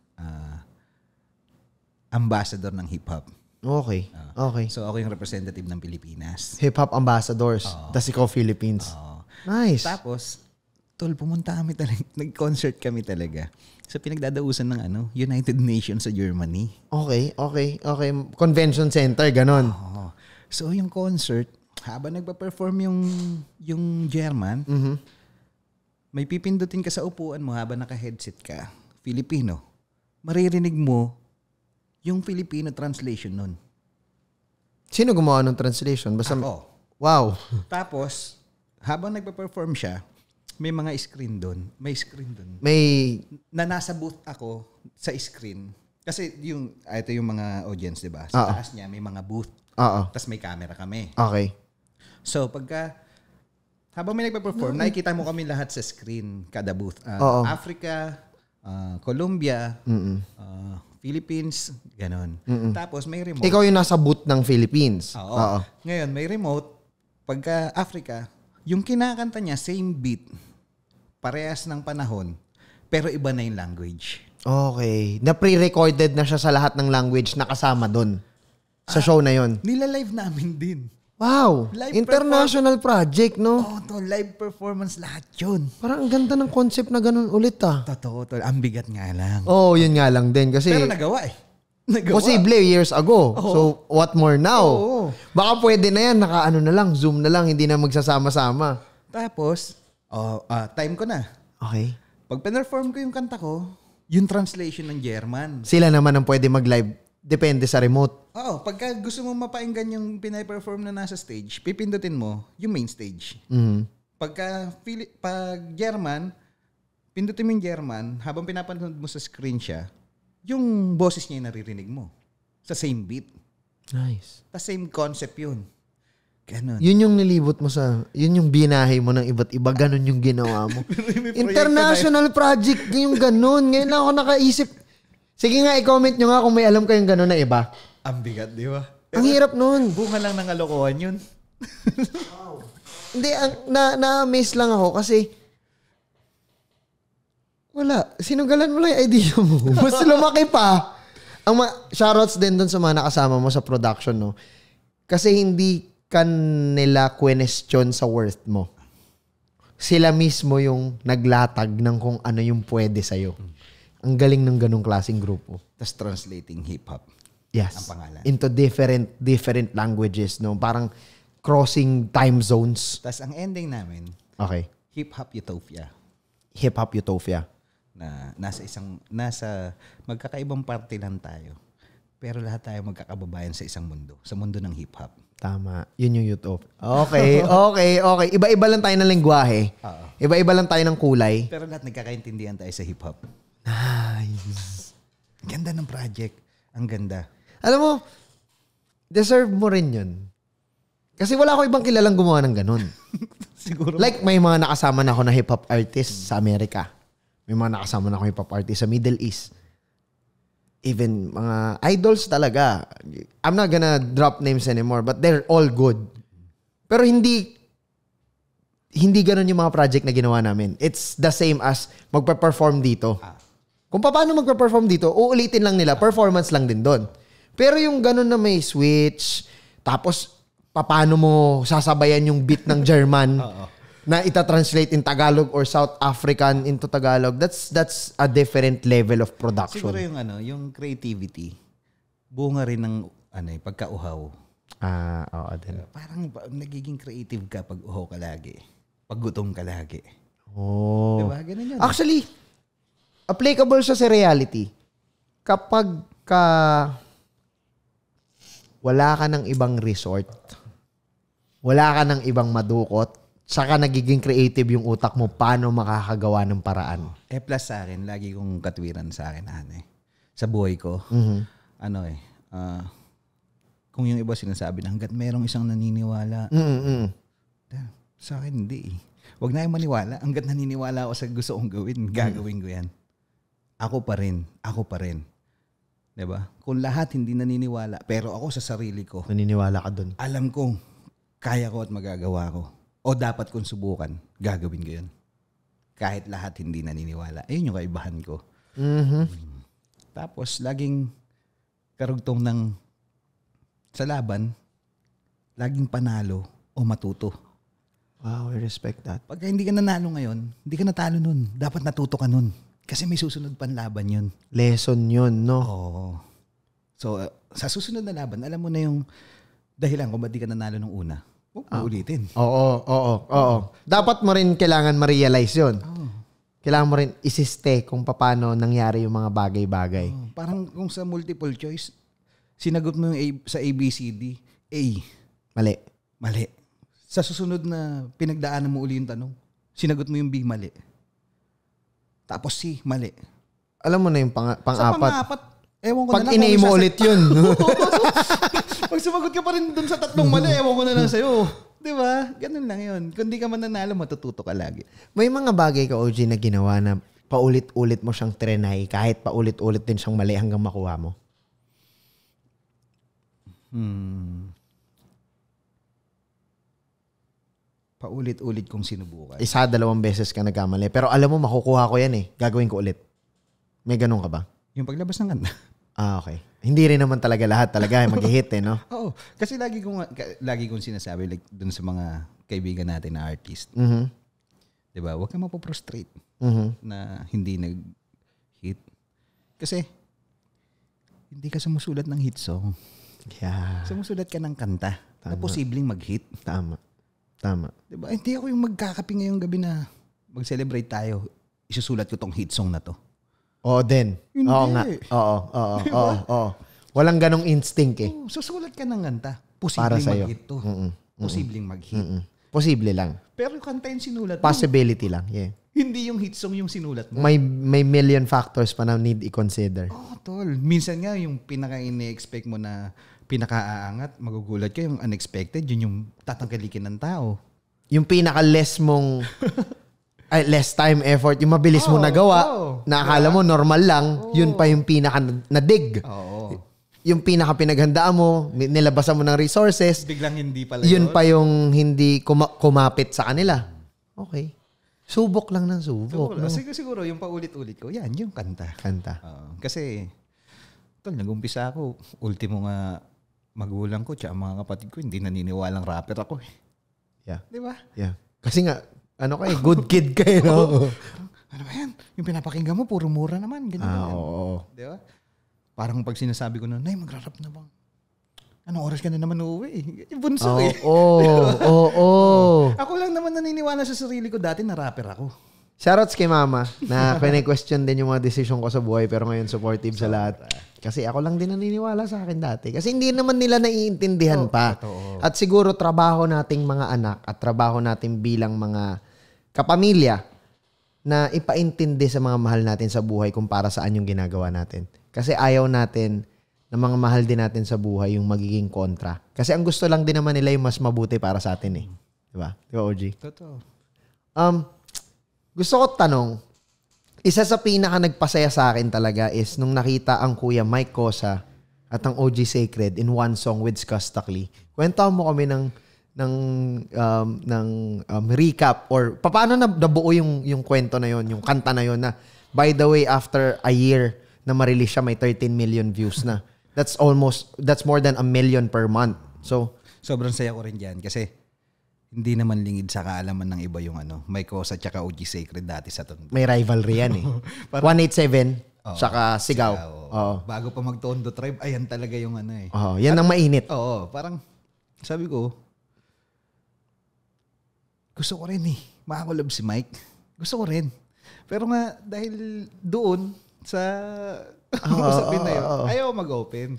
ambassador ng hip-hop. Okay. So ako yung representative ng Pilipinas. Hip-hop ambassadors. Tas ikaw Philippines. Nice. Tapos, pumunta kami talaga, nag-concert kami talaga sa pinagdadausan ng United Nations sa Germany. Okay. Convention center, ganon. So yung concert, habang nagpa-perform yung German, may pipindutin ka sa upuan mo habang naka-headset ka, Filipino. Maririnig mo yung Filipino translation nun. Sino gumawa ng translation? Basta ako. Wow. Tapos, habang nagpa-perform siya, may mga screen doon. May screen doon. Na nasa booth ako sa screen. Kasi ito yung mga audience, di ba? Sa taas niya, may mga booth. Tapos may camera kami. Okay. So, habang may nagpa-perform, nakikita mo kami lahat sa screen, kada booth. Africa, Colombia, Philippines, ganon. Tapos may remote. Ikaw yung nasa booth ng Philippines. Oo. Ngayon, may remote. Pagka Africa, yung kinakanta niya, same beat. Parehas ng panahon, pero iba na yung language. Okay. Na pre-recorded na siya sa lahat ng language na kasama doon. Sa show na yon. Nila-live namin din. Wow. International project, no? To live performance lahat yun. Parang ang ganda ng concept na ganun ulit, Totoo. Ang bigat nga lang. Yun nga lang din. Kasi pero nagawa Posible years ago. So, what more now? Baka pwede na yan. Naka-ano na lang, Zoom na lang, hindi na magsasama-sama. Tapos, time ko na. Okay. Pag perform ko yung kanta ko, yung translation ng German. Sila naman ang pwede mag-live. Depende sa remote. Pagka gusto mo mapainggan yung pinay-perform na nasa stage, pipindutin mo yung main stage. Pag German, pindutin mo yung German, habang pinapanood mo sa screen siya, yung boses niya yung naririnig mo. Sa same beat. Nice. Sa same concept yun. Ganon. Yun yung nilibot mo yun yung binahe mo ng iba't iba, ganon yung ginawa mo. International project, yung ganon. Ngayon lang ako nakaisip. Sige nga, i-comment nyo nga kung may alam kayong ganon na iba. Ang bigat, di ba? Ang hirap nun. Bunga lang ng kalokohan yun. Wow. Hindi, na-amaze lang ako kasi wala. Sinugalan mo lang yung idea mo. Mas lumaki pa. Shoutouts din dun sa mga nakasama mo sa production, no? Kasi hindi ka nila question sa worth mo. Sila mismo yung naglatag ng kung ano yung pwede sa'yo. Ang galing ng ganong klaseng grupo. Tas translating hip-hop. Yes. Ang pangalan. Into different languages, no? Parang crossing time zones. Tas ang ending namin, okay. Hip-hop utopia. Hip-hop utopia. Na nasa magkakaibang parte lang tayo. Pero lahat tayo magkakababayan sa isang mundo. Sa mundo ng hip-hop. Tama. Yun yung utopia. Okay. Iba-iba lang tayo ng lengguwahe. Iba-iba lang tayo ng kulay. Pero lahat nagkakaintindihan tayo sa hip-hop. Nice. Ganda ng project. Ang ganda. Alam mo, deserve mo rin yun. Kasi wala ako ibang kilalang gumawa ng ganun. Siguro. Like, may mga nakasama na ako na hip-hop artist sa Amerika. May mga nakasama na ako hip-hop artist sa Middle East. Even mga idols talaga. I'm not gonna drop names anymore, but they're all good. Pero hindi ganun yung mga project na ginawa namin. It's the same as magpa-perform dito. Kung paano magpa-perform dito, uulitin lang nila. Performance lang din doon. Pero yung ganun na may switch, tapos paano mo sasabayan yung beat ng German na itatranslate in Tagalog or South African into Tagalog, that's a different level of production. Siguro yung creativity, bunga rin ng pagkauhaw. Oo din. Parang nagiging creative ka pag uhaw ka lagi. Pag gutom ka lagi. Oh. Diba? Ganun yun. Actually, applicable siya sa reality. Kapag wala ka ng ibang resort, wala ka ng ibang madukot, saka nagiging creative yung utak mo paano makakagawa ng paraan. Plus sa akin, lagi kong katwiran sa akin, sa buhay ko, kung yung iba sinasabi na hanggat merong isang naniniwala, sa akin hindi. Huwag na yung maniwala. Hanggat naniniwala ako sa gusto kong gawin, gagawin ko yan. Ako pa rin. Diba? Kung lahat hindi naniniwala, pero ako sa sarili ko, naniniwala ka dun. Alam kong kaya ko at magagawa ko. O dapat kong subukan, gagawin ko yun. Kahit lahat hindi naniniwala. Ayun yung kaibahan ko. Tapos, laging karugtong ng sa laban, laging panalo o matuto. Wow, I respect that. Pagka hindi ka nanalo ngayon, hindi ka natalo nun. Dapat natuto ka nun. Kasi may susunod pang laban yun. Lesson yun, no? Oo. So, sa susunod na laban, alam mo na yung dahilan kung ba't di ka nanalo nung una. Uulitin. Oo. Dapat mo rin kailangan ma-realize yun. Kailangan mo rin isiste kung paano nangyari yung mga bagay-bagay. Parang kung sa multiple choice, sinagot mo yung sa ABCD, A. Mali. Sa susunod na pinagdaanan mo uli yung tanong, sinagot mo yung B, mali. Tapos C, mali. Alam mo na yung pang-apat. Sa pang-apat, ewan ko pag na lang. Pag inay mo ulit yun. Pag sumagot ka pa rin dun sa tatlong mali, ewan ko na lang sa'yo. Diba? Ganun lang yun. Kung di ka mananalo, matututo ka lagi. May mga bagay ka, OG, na ginawa na paulit-ulit mo siyang trinay kahit paulit-ulit din siyang mali hanggang makuha mo? Paulit-ulit kong sinubukan. 1-2 beses ka nagkamali. Pero alam mo, makukuha ko yan eh. Gagawin ko ulit. May ganun ka ba? Yung paglabas ng kanta. Okay. Hindi rin naman talaga lahat talaga mag-hit eh, no? Oo. Kasi lagi kong sinasabi like dun sa mga kaibigan natin na artist. Diba? Huwag ka mapoprostrate na hindi nag-hit. Kasi hindi ka sumusulat ng hit song. Yeah. Sumusulat ka ng kanta na posibleng mag-hit. Tama. Diba? Hindi ako yung magkakape ngayong gabi na mag-celebrate tayo. Isusulat ko tong hit song na to. Oo din. Hindi. Oo nga. Oo. Walang ganong instinct eh. Susulat ka ng kanta. Posibleng mag-hit to. Posibleng mag-hit. Posible lang. Pero yung kanta yung sinulat mo. Possibility lang. Yeah. Hindi yung hit song yung sinulat mo. May million factors pa na need i-consider. Tol. Minsan nga yung pinaka-ini-expect mo na pinaka-aangat, magugulat ka, yung unexpected, yun yung tatangkalikin ng tao. Yung pinaka-less mong less time effort, yung mabilis mo nagawa, na akala mo normal lang, yun pa yung pinaka-nadig. Yung pinaka-pinaghandaan mo, nilabasan mo ng resources, biglang hindi pala yun pa yung hindi kumapit sa kanila. Okay. Subok lang ng subok. No? Siguro yung paulit-ulit ko, yan, yung kanta. Kasi, tol, nag-umpisa ako, ultimo nga magulang ko, tsaka mga kapatid ko, hindi naniniwalang rapper ako eh. Yeah. Di ba? Yeah. Kasi nga, good kid kayo, no? Ano ba yan? Yung pinapakinggan mo, puro mura naman. Ganyan. Oo. Di ba? Parang pag sinasabi ko na, Nay, magrarap na bang? Anong oras ka na naman uuwi? Yung bunso eh. Oo. Ako lang naman naniniwala sa sarili ko dati na rapper ako. Shoutouts kay mama na question din yung mga desisyon ko sa buhay pero ngayon supportive sa lahat. Kasi ako lang din naniniwala sa akin dati. Kasi hindi naman nila naiintindihan pa. Totoo. At siguro trabaho nating mga anak at trabaho natin bilang mga kapamilya na ipaintindi sa mga mahal natin sa buhay kung para saan yung ginagawa natin. Kasi ayaw natin ng mga mahal din natin sa buhay yung magiging kontra. Kasi ang gusto lang din naman nila yung mas mabuti para sa atin eh. Diba? Diba, OG? Totoo. Gusto ko tanong, isa sa pinaka nagpasaya sa akin talaga is nung nakita ang Kuya Mike Cosa at ang OG Sacred in one song with Skustackley. Kwento mo kami ng recap or paano na nabuo yung kwento na yon, yung kanta na yon na by the way after a year na ma-release siya may 13 million views na. That's more than 1 million per month. So, sobrang saya ko rin diyan kasi hindi naman lingid sa kaalaman ng iba yung Mike Cosa at saka OG Sacred dati sa Tondo. May rivalry yan eh. 187 saka Sigaw. Bago pa mag-Tondo Tribe, ayan talaga yung yan ang mainit. Oo, parang sabi ko, gusto ko rin makakolab si Mike. Gusto ko rin. Pero nga, dahil doon sa usapin na yun, ayaw mag-open.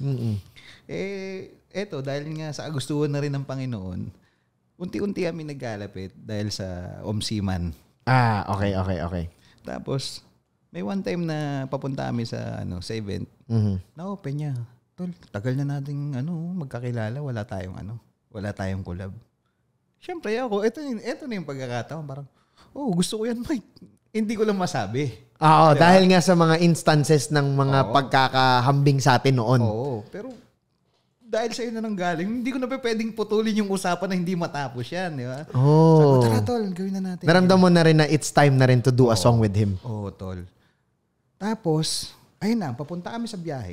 Eto, dahil nga sa kagustuhan na rin ng Panginoon, unti-unti kami nagkalapit dahil sa Omsiman. Okay. Tapos, may one time na papunta kami sa event. Na-open niya. Tol, tagal na nating magkakilala, wala tayong collab. Siyempre ako, ito na yung pagkakataon. Parang, gusto ko yan, Mike. Hindi ko lang masabi. Oo, diba? Dahil nga sa mga instances ng mga pagkakahambing sa atin noon. Oo, pero dahil sa'yo na nang galing, hindi ko na pwedeng putulin yung usapan na hindi matapos yan, di ba? So, tara, tol, gawin na natin. Naramdam mo na rin na it's time na rin to do a song with him. Oo, tol. Tapos, ayun na, papunta kami sa biyahe.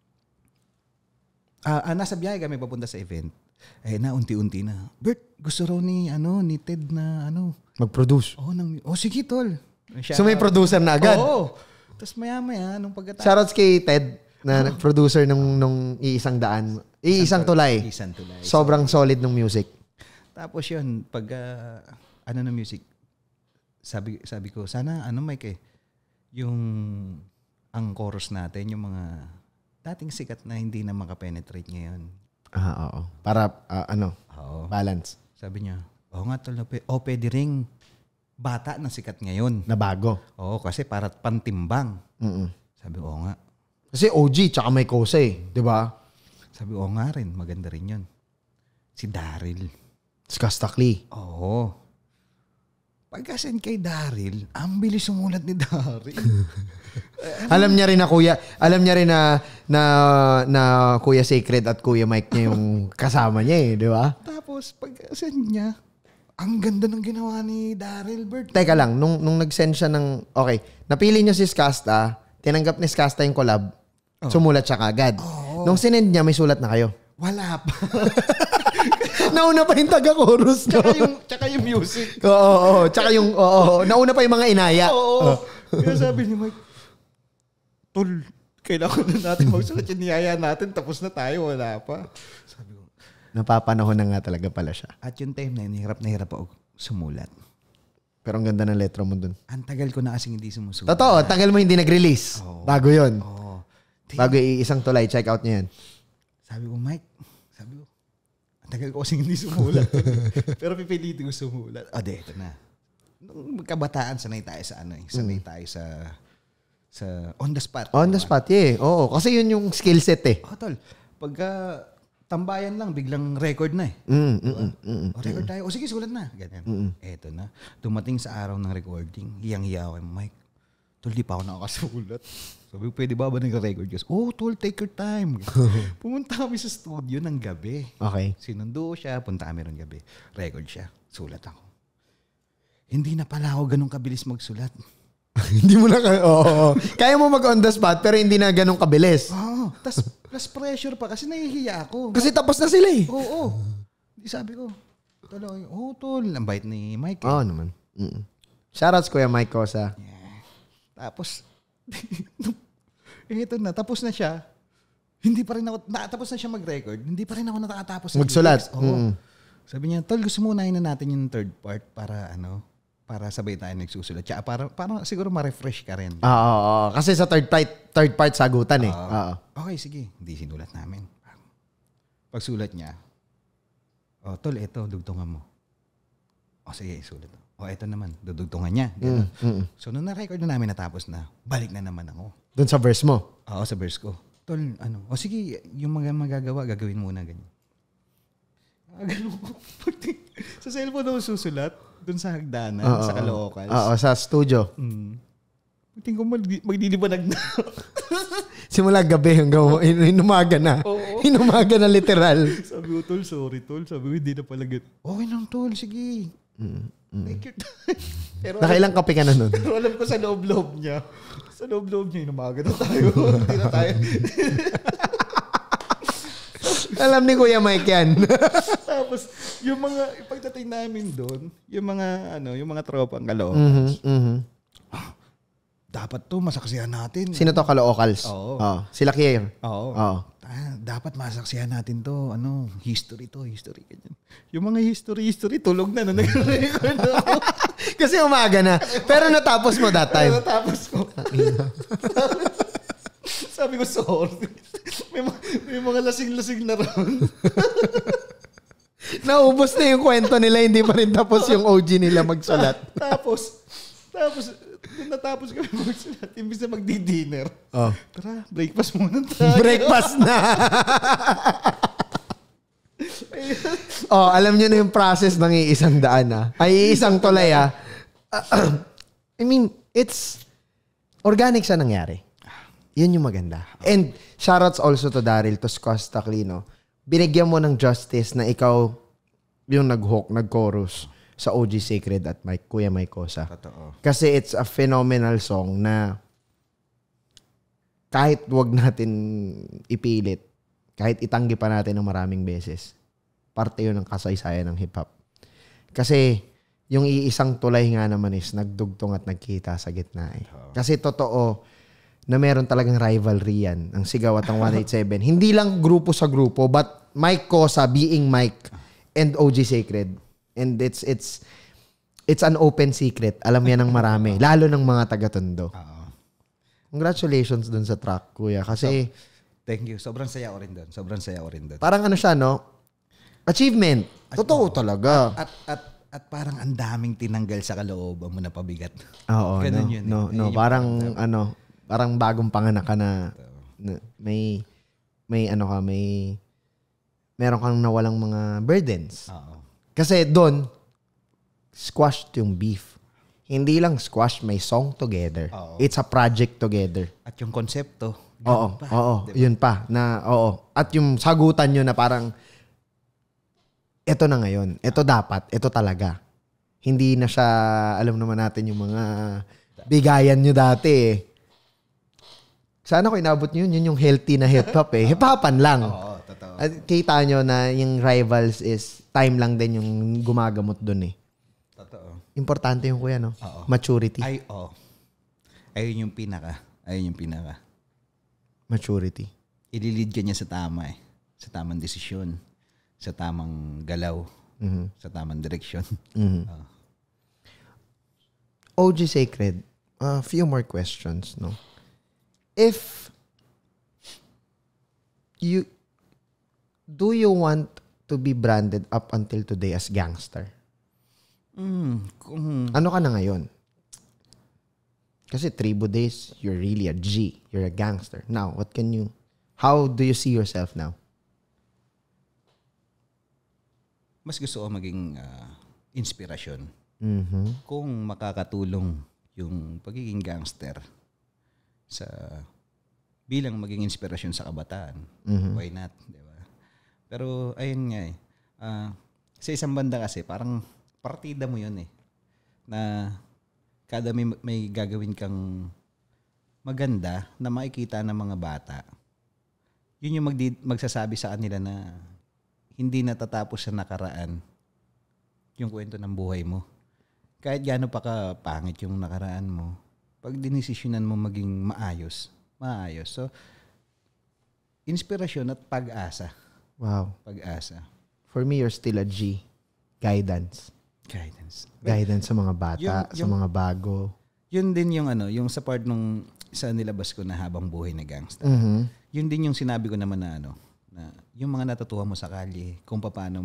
Nasa biyahe kami papunta sa event. Ayun na, unti-unti na. Bert, gusto raw ni Ted na mag-produce. Sige, tol. So may producer na agad? Oo. Tapos maya-maya, nung pagkatapos. Shoutouts kay Ted na producer nung Iisang Daan. Iisang Tulay. Sobrang solid ng music. Tapos yun, pag ng music, sabi ko, sana Mike yung ang chorus natin, yung mga dating sikat na hindi na makapenetrate ngayon. Oo. Para balance. Sabi niya, nga tol, pwede ring bata na sikat ngayon. Na bago. Oo, kasi para pantimbang. Sabi ko, nga. Kasi OG tsaka may Cosa di ba? Sabi ko, nga rin, maganda rin yun. Si Daryl. Skustackley. Oo. Pagka-send kay Daryl, ang bilis sumulat ni Daryl. Alam niya rin na Kuya Sacred at Kuya Mike niya yung kasama niya di ba? Tapos, pagka-send niya, ang ganda ng ginawa ni Daryl, Bert. Teka lang, nung nag-send siya ng, napili niyo si Skasta, tinanggap ni Skasta yung collab, sumulat siya kagad. Nung sinend niya, may sulat na kayo? Wala pa. Nauna pa yung taga-chorus, no? Tsaka yung music. Oo. Tsaka yung, nauna pa yung mga inaya. Oo. Kaya sabi ni Mike, tol, kailangan na natin magsulat yung niyaya natin, tapos na tayo, wala pa. Sabi ko, napapanahon na nga talaga pala siya. At yung time na yun, hirap ako sumulat. Pero ang ganda ng letra mo dun. Ang tagal ko na kasing hindi sumusulat. Totoo, tagal mo hindi nag-release. Bago yun. Bago Iisang Tulay, check out niya yan. Sabi ko, Mike, ang tagal ko kasing hindi sumulat. Pero pipilitin ko sumulat. Ito na. Nung kabataan, sanay tayo sa sanay tayo sa on the spot. On the spot, Oo, kasi yun yung skill set Tol, pagka tambayan lang, biglang record na record tayo. Sige, sulat na. Ganyan. Eto na. Dumating sa araw ng recording, hiyang-hiya ako, Mike. Tol, di pa ako nakakasulat. Sabi ko, pwede ba nag-record? Tol, take your time. Pumunta kami sa studio ng gabi. Okay. Sinundo siya, punta kami ron gabi. Record siya. Sulat ako. Hindi na pala ako ganun kabilis magsulat. Hindi mo na kaya mo mag on the spot pero hindi na ganun kabilis. Tas plus pressure pa kasi nahihiya ako. Kasi tapos na sila Oo. Di sabi ko, tol, ang bait ni Mike. Naman. Shoutouts Kuya Mike Cosa. Yeah. Tapos, ito na, tapos na siya. Hindi pa rin ako, tapos na siya mag-record, hindi pa rin ako nakatapos. Magsulat. Sabi niya, tol, gusto muna na natin yung third part para sabay tayo nagsusulat. Tsaka para siguro ma-refresh ka rin. Kasi sa third part sagutan Okay, sige. Hindi sinulat namin. Pagsulat niya, tol, eto, dugtungan mo. Sige, isulat. Eto naman, dudugtungan niya. So, nung na-record na namin natapos na, balik na naman ako. Doon sa verse mo? Oo, sa verse ko. tol, o sige, yung mga magagawa, gagawin muna, ganyan. Ganun ko. Sa cellphone ako susulat, dun sa hagdanan, sa Caloocan. Oo, sa studio. Tingin ko magdilibanag na. Simula gabi hanggang inumaga na. Inumaga na literal. Sabi ko, tol, sorry, tol. Sabi ko, hindi na pala okay lang, tol, sige. Thank you. Pero nakailang kape ka na nun? Pero alam ko sa loob-loob niya. Sa loob-loob niya, inumaga na tayo. Hindi na tayo. Alam ni Kuya Mike yan. Tapos, yung mga, pagdating namin doon, yung mga tropang Caloocan. Dapat to, masaksihan natin. Sino to, Caloocals? Oo. Sila Kier? Oo. Dapat masaksihan natin to, history to, history. Ganyan. Yung mga history, tulog na nag-record ako. Kasi umaga na. Pero natapos mo that time. Natapos ko. Sabi ko, sorry. May mga lasing-lasing na ron. Naubos na yung kwento nila, hindi pa rin tapos yung OG nila magsulat. Tapos, natapos kami magsulat. Imbis na magdi-dinner. Tara, breakfast muna tayo. Breakfast na. Alam nyo na yung process ng iisang daan ay iisang tulay I mean, it's organic sa nangyari. Yun yung maganda. And shoutouts also to Daryl, to Costa Clino. Binigyan mo ng justice na ikaw yung nag-hook, nag-chorus sa OG Sacred at Kuya Mike Cosa. Totoo. Kasi it's a phenomenal song na kahit wag natin ipilit, kahit itanggi pa natin ng maraming beses, parte yun ng kasaysayan ng hip-hop. Kasi yung iisang tulay nga naman is nagdugtong at nagkita sa gitna Kasi totoo na meron talagang rivalry yan, ang Sigaw at ang 187. Hindi lang grupo sa grupo, but Mike Cosa being Mike and OG Sacred. And it's an open secret. Alam yan ng marami. Lalo ng mga taga-Tondo. Congratulations dun sa track, Kuya. Kasi thank you. Sobrang saya ko rin doon. Parang siya, no? Achievement. Totoo talaga. At parang ang daming tinanggal sa kalooban mo na pabigat. Oo, ganun no, yun. No. Parang parang bagong panganak ka na may meron kang nawalang mga burdens. Kasi doon, squashed yung beef. Hindi lang squash, may song together. It's a project together. At yung konsepto. Oo, diba? Yun pa. At yung sagutan nyo na parang, eto na ngayon. Eto dapat. Eto talaga. Hindi na siya, alam naman natin yung mga bigayan nyo dati Sana ko inabot nyo yun yung healthy na hip-hop Hip-hopan lang. Oo, totoo. At kita nyo na yung rivals is time lang din yung gumagamot dun Totoo. Importante yung kuya, no? Oo. Maturity. Ayun yung pinaka. Maturity. Ililid ka niya sa tama Sa tamang desisyon. Sa tamang galaw. Sa tamang direksyon. OG Sacred, a few more questions, no? If do you want to be branded up until today as gangster? Ano ka na ngayon? Kasi tribu days, you're really a G. You're a gangster. Now, how do you see yourself now? Mas gusto ko maging inspirasyon. Kung makakatulong yung pagiging gangster sa bilang maging inspirasyon sa kabataan, why not, di ba? Pero ayun nga sa isang banda kasi parang partida mo yun na kada may gagawin kang maganda na makikita ng mga bata, yun yung magsasabi sa kanila na hindi natatapos sa nakaraan yung kwento ng buhay mo. Kahit gaano pa kapangit yung nakaraan mo, pag dinesisyonan mo maging maayos. So, inspirasyon at pag-asa. Wow. Pag-asa. For me, you're still a G. Guidance sa mga bata, sa mga bago. Yun din yung yung sa part nung sa nilabas ko na Habang Buhay na Gangsta. Yun din yung sinabi ko naman na na yung mga natutuwa mo sa kalye, kung paano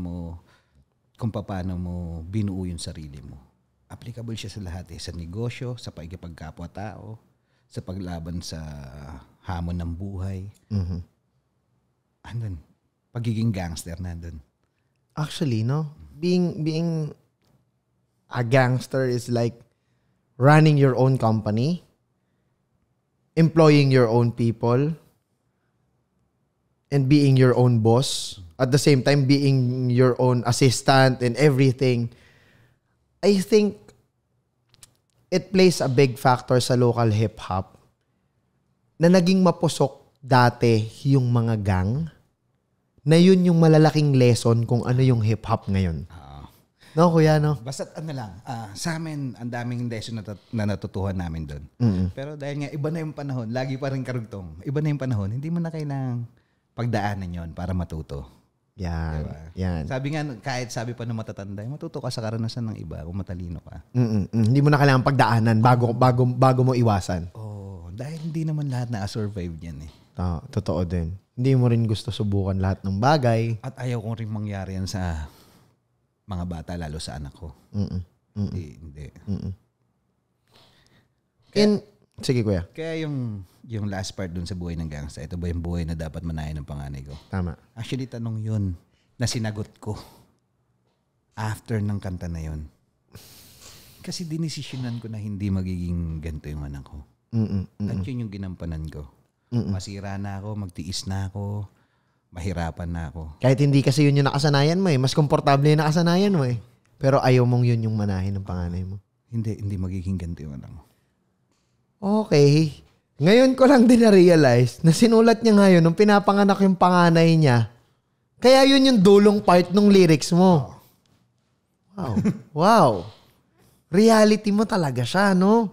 mo binuo yung sarili mo. Applicable siya sa lahat sa negosyo, sa pagkikipagkapwa-tao, sa paglaban sa hamon ng buhay. Andun, pagiging gangster nandun. Actually, no? Being a gangster is like running your own company, employing your own people, and being your own boss. At the same time, being your own assistant and everything. I think it plays a big factor sa local hip-hop na naging mapusok dati yung mga gang na yun yung malalaking lesson kung ano yung hip-hop ngayon. No, kuya, no? Basta lang, sa amin, ang daming lesson na natutuhan namin doon. Pero dahil nga, iba na yung panahon, lagi pa rin karugtong, iba na yung panahon, hindi mo na kailangang pagdaanan yon para matuto. Yan. Diba? Yan. Sabi nga, kahit sabi pa ng matatanda, matuto ka sa karanasan ng iba kung matalino ka. Hindi mo na kailangan pagdaanan bago mo iwasan. Dahil hindi naman lahat na-survive yan eh. Totoo din. Hindi mo rin gusto subukan lahat ng bagay. At ayaw kong rin mangyari yan sa mga bata, lalo sa anak ko. Hindi. Sige, kuya. Kaya yung last part dun sa buhay ng gangsta, ito ba yung buhay na dapat manahin ng panganay ko? Tama. Actually, tanong yun na sinagot ko after ng kanta na yun. Kasi dinesisyonan ko na hindi magiging ganito yung anak ko. At yun yung ginampanan ko. Masira na ako, magtiis na ako, mahirapan na ako. Kahit hindi kasi yun yung nakasanayan mo eh. Mas komportable yung nakasanayan mo eh. Pero ayaw mong yun yung manahin ng panganay mo. Hindi magiging ganito yung anak ko. Okay. Ngayon ko lang din na-realize na sinulat niya ngayon nung pinapanganak yung panganay niya. Kaya yun yung dulong part ng lyrics mo. Wow. Reality mo talaga siya, no?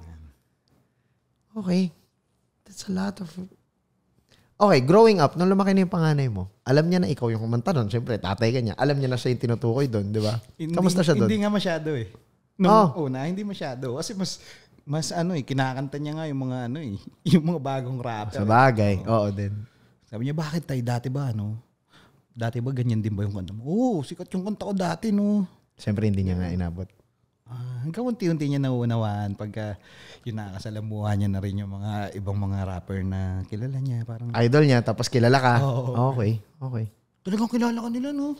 Okay. That's a lot of... Okay, growing up, nung lumaki na yung panganay mo, alam niya na ikaw yung kumanta doon. Siyempre, tatay ka niya. Alam niya na siya yung tinutukoy doon, di ba? Kamusta siya doon? Hindi nga masyado eh. Nung una, hindi masyado. Kasi mas kinakanta niya nga yung mga yung mga bagong rapper. Sa bagay. Oo din. Sabi niya, bakit tayo dati ba, Dati ba ganyan din ba yung kanta mo? Oo, sikat yung kanta ko dati, no? Siyempre, hindi niya nga inabot. Hanggang unti-unti niya nauunawaan pagka yung nakakasalamuhan niya na rin yung mga ibang mga rapper na kilala niya. Parang idol niya, tapos kilala ka. Okay. Talagang kilala ka nila, no?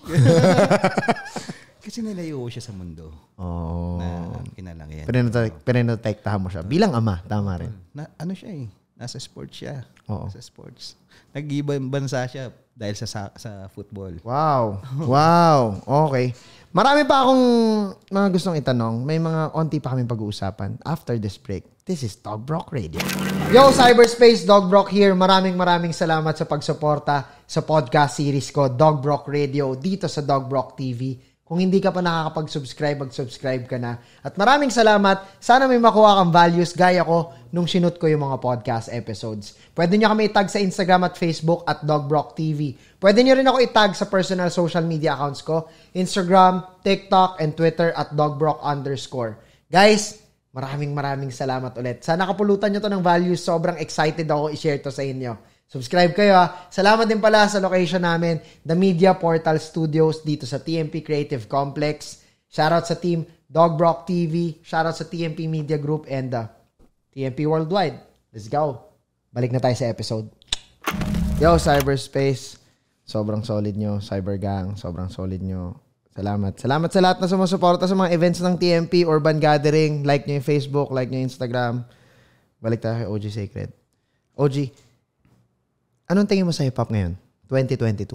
Kasi nilayo siya sa mundo. Na kinalaki yan. Pinotektahan mo siya. Bilang ama, tama rin. Ano siya eh? Nasa sports siya. Oo. Nasa sports. Nag-ibang bansa siya dahil sa football. Wow. Okay. Marami pa akong mga gustong itanong. May mga onti pa kaming pag-uusapan after this break. This is DougBrock Radio. Yo, cyberspace, DougBrock here. Maraming salamat sa pagsuporta sa podcast series ko, DougBrock Radio, dito sa DougBrock TV. Kung hindi ka pa nakakapag-subscribe, mag-subscribe ka na. At maraming salamat. Sana may makuha kang values gaya ko nung sinut ko yung mga podcast episodes. Pwede nyo kami itag sa Instagram at Facebook at DougBrock TV. Pwede nyo rin ako itag sa personal social media accounts ko, Instagram, TikTok, and Twitter at DougBrock_. Guys, maraming salamat ulit. Sana kapulutan nyo to ng values. Sobrang excited ako i-share to sa inyo. Subscribe kayo ha. Salamat din pala sa location namin, The Media Portal Studios dito sa TMP Creative Complex. Shoutout sa team DougBrock TV. Shoutout sa TMP Media Group and TMP Worldwide. Let's go. Balik na tayo sa episode. Yo, cyberspace. Sobrang solid nyo. Cybergang. Sobrang solid nyo. Salamat. Salamat sa lahat na sumusuporta sa mga events ng TMP, Urban Gathering. Like nyo yung Facebook, like nyo yung Instagram. Balik tayo kay OG Sacred. OG, anong tingin mo sa hip-hop ngayon? 2022.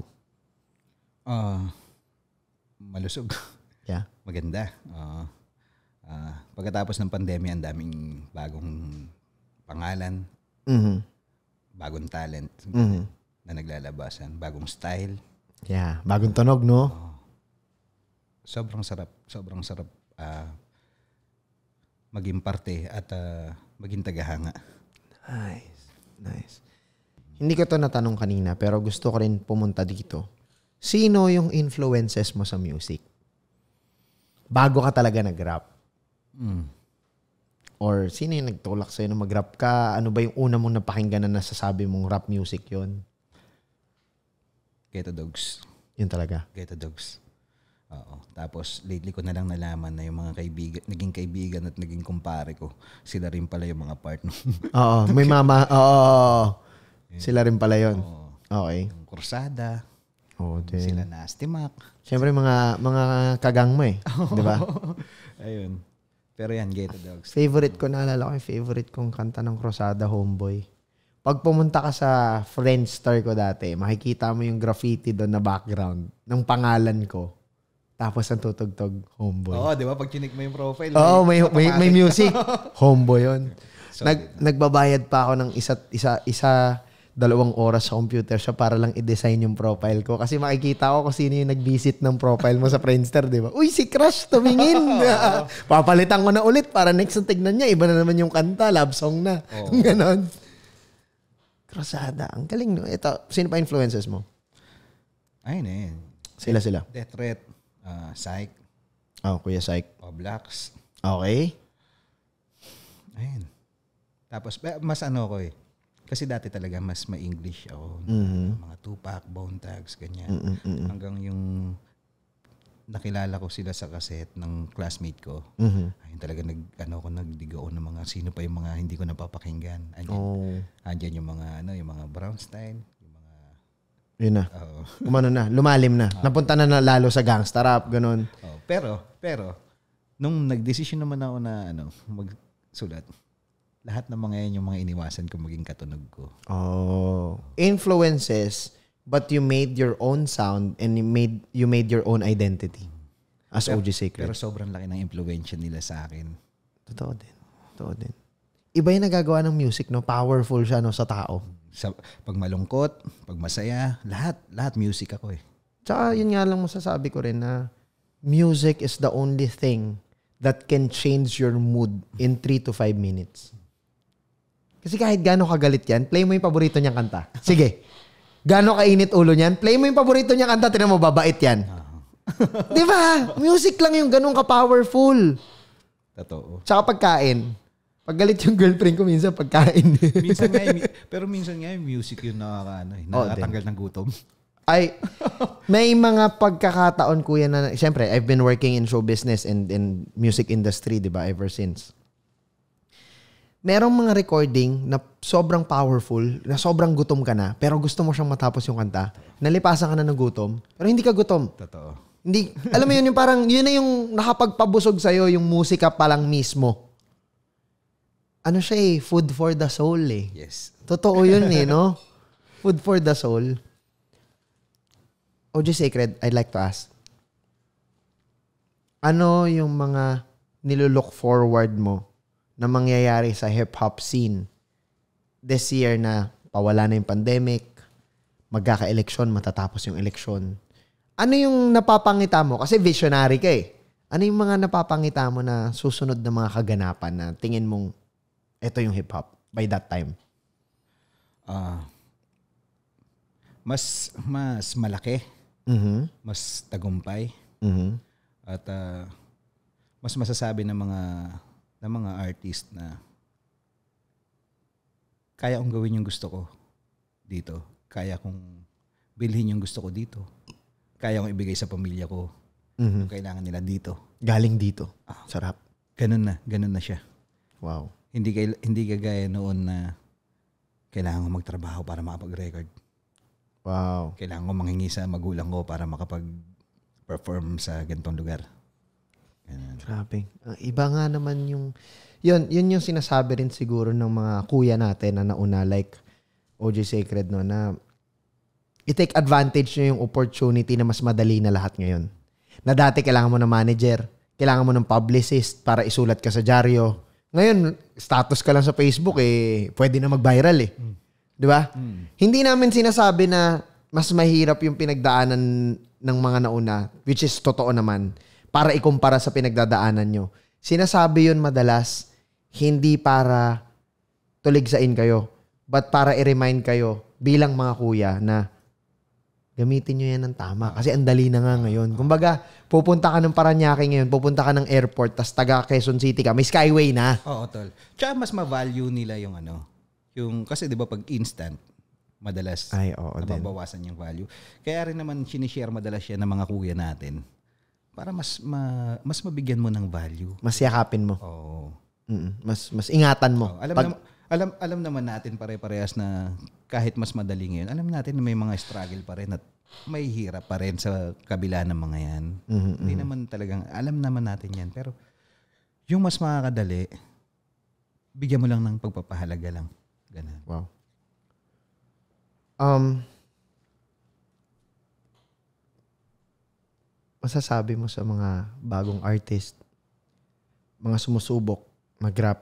Malusog. Yeah. Maganda. Pagkatapos ng pandemya, ang daming bagong pangalan, bagong talent na naglalabasan, bagong style. Yeah. Bagong tunog, no? Sobrang sarap maging parte at maging tagahanga. Nice. Hindi ko to natanong kanina pero gusto ko rin pumunta dito. Sino yung influences mo sa music? Bago ka talaga nag-rap? Or sino yung nagtulak sa'yo na mag-rap ka? Ano ba yung una mong napakinggan na nasasabi mong rap music yon? Ghetto Dogs. Yun talaga? Ghetto Dogs. Oo. Tapos lately ko na lang nalaman na yung mga naging kaibigan at naging kumpare ko, sila rin pala yung mga partner. Oo, may mama. Oo. Sila rin pala yun. Okay. Yung Kursada. Oo, Sila Nasty Mac. Siyempre mga kagang mo eh. Di ba? Ayun. Pero yan, Ghetto Dogs. Favorite ko, naalala ko yung favorite kong kanta ng Rosada, Homeboy. Pag pumunta ka sa Friendster ko dati, makikita mo yung graffiti doon na background ng pangalan ko. Tapos ang tutugtog, Homeboy. Oo, di ba? Pag chinik mo yung profile. Oo, may music. Homeboy yun. So, Nagbabayad pa ako ng 2 oras sa computer siya para lang i-design yung profile ko. Kasi makikita ko kung sino yung nag-visit ng profile mo sa Friendster, di ba? Uy, si Crush tumingin. Papalitan ko na ulit para next na tignan niya. Iba na naman yung kanta, love song na. Ganon. Krasada. Ang galing, no? Ito, sino pa influences mo? ayun eh. Sila. Death Threat, Psych, Kuya Psych. Blacks. Okay. Ayun. Tapos, mas ko eh. Kasi dati talaga mas ma-English ako. Mga Tupac, Bone Thugs, ganyan. Hanggang yung nakilala ko sila sa cassette ng classmate ko. Ayun talaga nagdigo ako ng mga sino pa yung mga hindi ko napapakinggan. Andyan yung mga yung mga Brownstein, yung mga yun na. Umano na, lumalim na. Napunta na lalo sa gangsta rap, ganun. Pero nung nagdesisyon naman ako na magsulat, lahat ng mga yan yung mga iniwasan ko maging katunog ko. Influences, but you made your own sound and you made your own identity as OG Sacred. Pero sobrang laki ng impluwensya nila sa akin. Totoo din. Iba yung nagagawa ng music, no? Powerful siya, no, sa tao. Pag malungkot, pag masaya, lahat music ako eh. Tsaka yun nga lang masasabi ko rin na music is the only thing that can change your mood in 3 to 5 minutes. Kasi kahit gano'ng kagalit yan, play mo yung paborito niyang kanta. Sige. Gano'ng kainit ulo niyan, play mo yung paborito niyang kanta, tinan mo, babait yan. Di ba? Music lang yung gano'ng ka-powerful. Totoo. Tsaka pagkain. Pag galit yung girlfriend ko, minsan pagkain. minsan nga yung music yung nakakatanggal ng gutom. Ay, may mga pagkakataon, kuya, na, siyempre, I've been working in show business and in music industry, di ba, ever since. Merong mga recording na sobrang powerful, na sobrang gutom ka na, pero gusto mo siyang matapos yung kanta, nalipasan ka na ng gutom, pero hindi ka gutom. Totoo. Hindi, alam mo yun, yung parang, yun na yung nakapagpabusog sa'yo, yung musika pa lang mismo. Ano siya eh, food for the soul eh. Yes. Totoo yun eh, no? Food for the soul. OG Sacred, I'd like to ask, ano yung mga nilulook forward mo na mangyayari sa hip-hop scene this year na pawala na yung pandemic, magkaka-eleksyon, matatapos yung eleksyon? Ano yung napapangita mo? Kasi visionary ka eh. Ano yung mga napapangita mo na susunod na mga kaganapan na tingin mong ito yung hip-hop by that time? Mas malaki, mas tagumpay, at mas masasabi ng mga artist na kaya kong gawin yung gusto ko dito. Kaya kong bilhin yung gusto ko dito. Kaya kong ibigay sa pamilya ko yung kailangan nila dito. Galing dito. Sarap. Ganun na siya. Wow. Hindi kagaya noon na kailangan ko magtrabaho para makapag-record. Wow. Kailangan ko manghingi sa magulang ko para makapag-perform sa ganitong lugar. Ganun. Grabe. Iba nga naman yung yun yung sinasabi rin siguro ng mga kuya natin na nauna like OG Sacred, no, na i-take advantage nyo yung opportunity na mas madali na lahat ngayon. Na dati kailangan mo ng manager, kailangan mo ng publicist para isulat ka sa dyaryo. Ngayon, status ka lang sa Facebook eh, pwede na mag-viral eh. Di ba? Hindi namin sinasabi na mas mahirap yung pinagdaanan ng mga nauna, which is totoo naman, para ikumpara sa pinagdadaanan nyo. Sinasabi yun madalas, hindi para tuligsain kayo, but para i-remind kayo bilang mga kuya na gamitin nyo yan ng tama. Kasi ang dali na nga ngayon. Kumbaga, pupunta ka ng Paranaque ngayon, pupunta ka ng airport, tas taga Quezon City ka, may skyway na. Oo, tol. Tsaka mas ma-value nila yung kasi di ba pag instant, madalas nababawasan yung value. Kaya rin naman sinishare madalas yan ng mga kuya natin para mas mabigyan mo ng value. Mas yakapin mo. Oo. Mas ingatan mo. Alam naman natin pare-parehas na kahit mas madali ngayon, alam natin na may mga struggle pa rin at may hirap pa rin sa kabila ng mga yan. Hindi naman talagang, alam naman natin yan. Pero yung mas makakadali, bigyan mo lang ng pagpapahalaga lang. Ganun. Wow. Masasabi mo sa mga bagong artist, mga sumusubok mag-rap,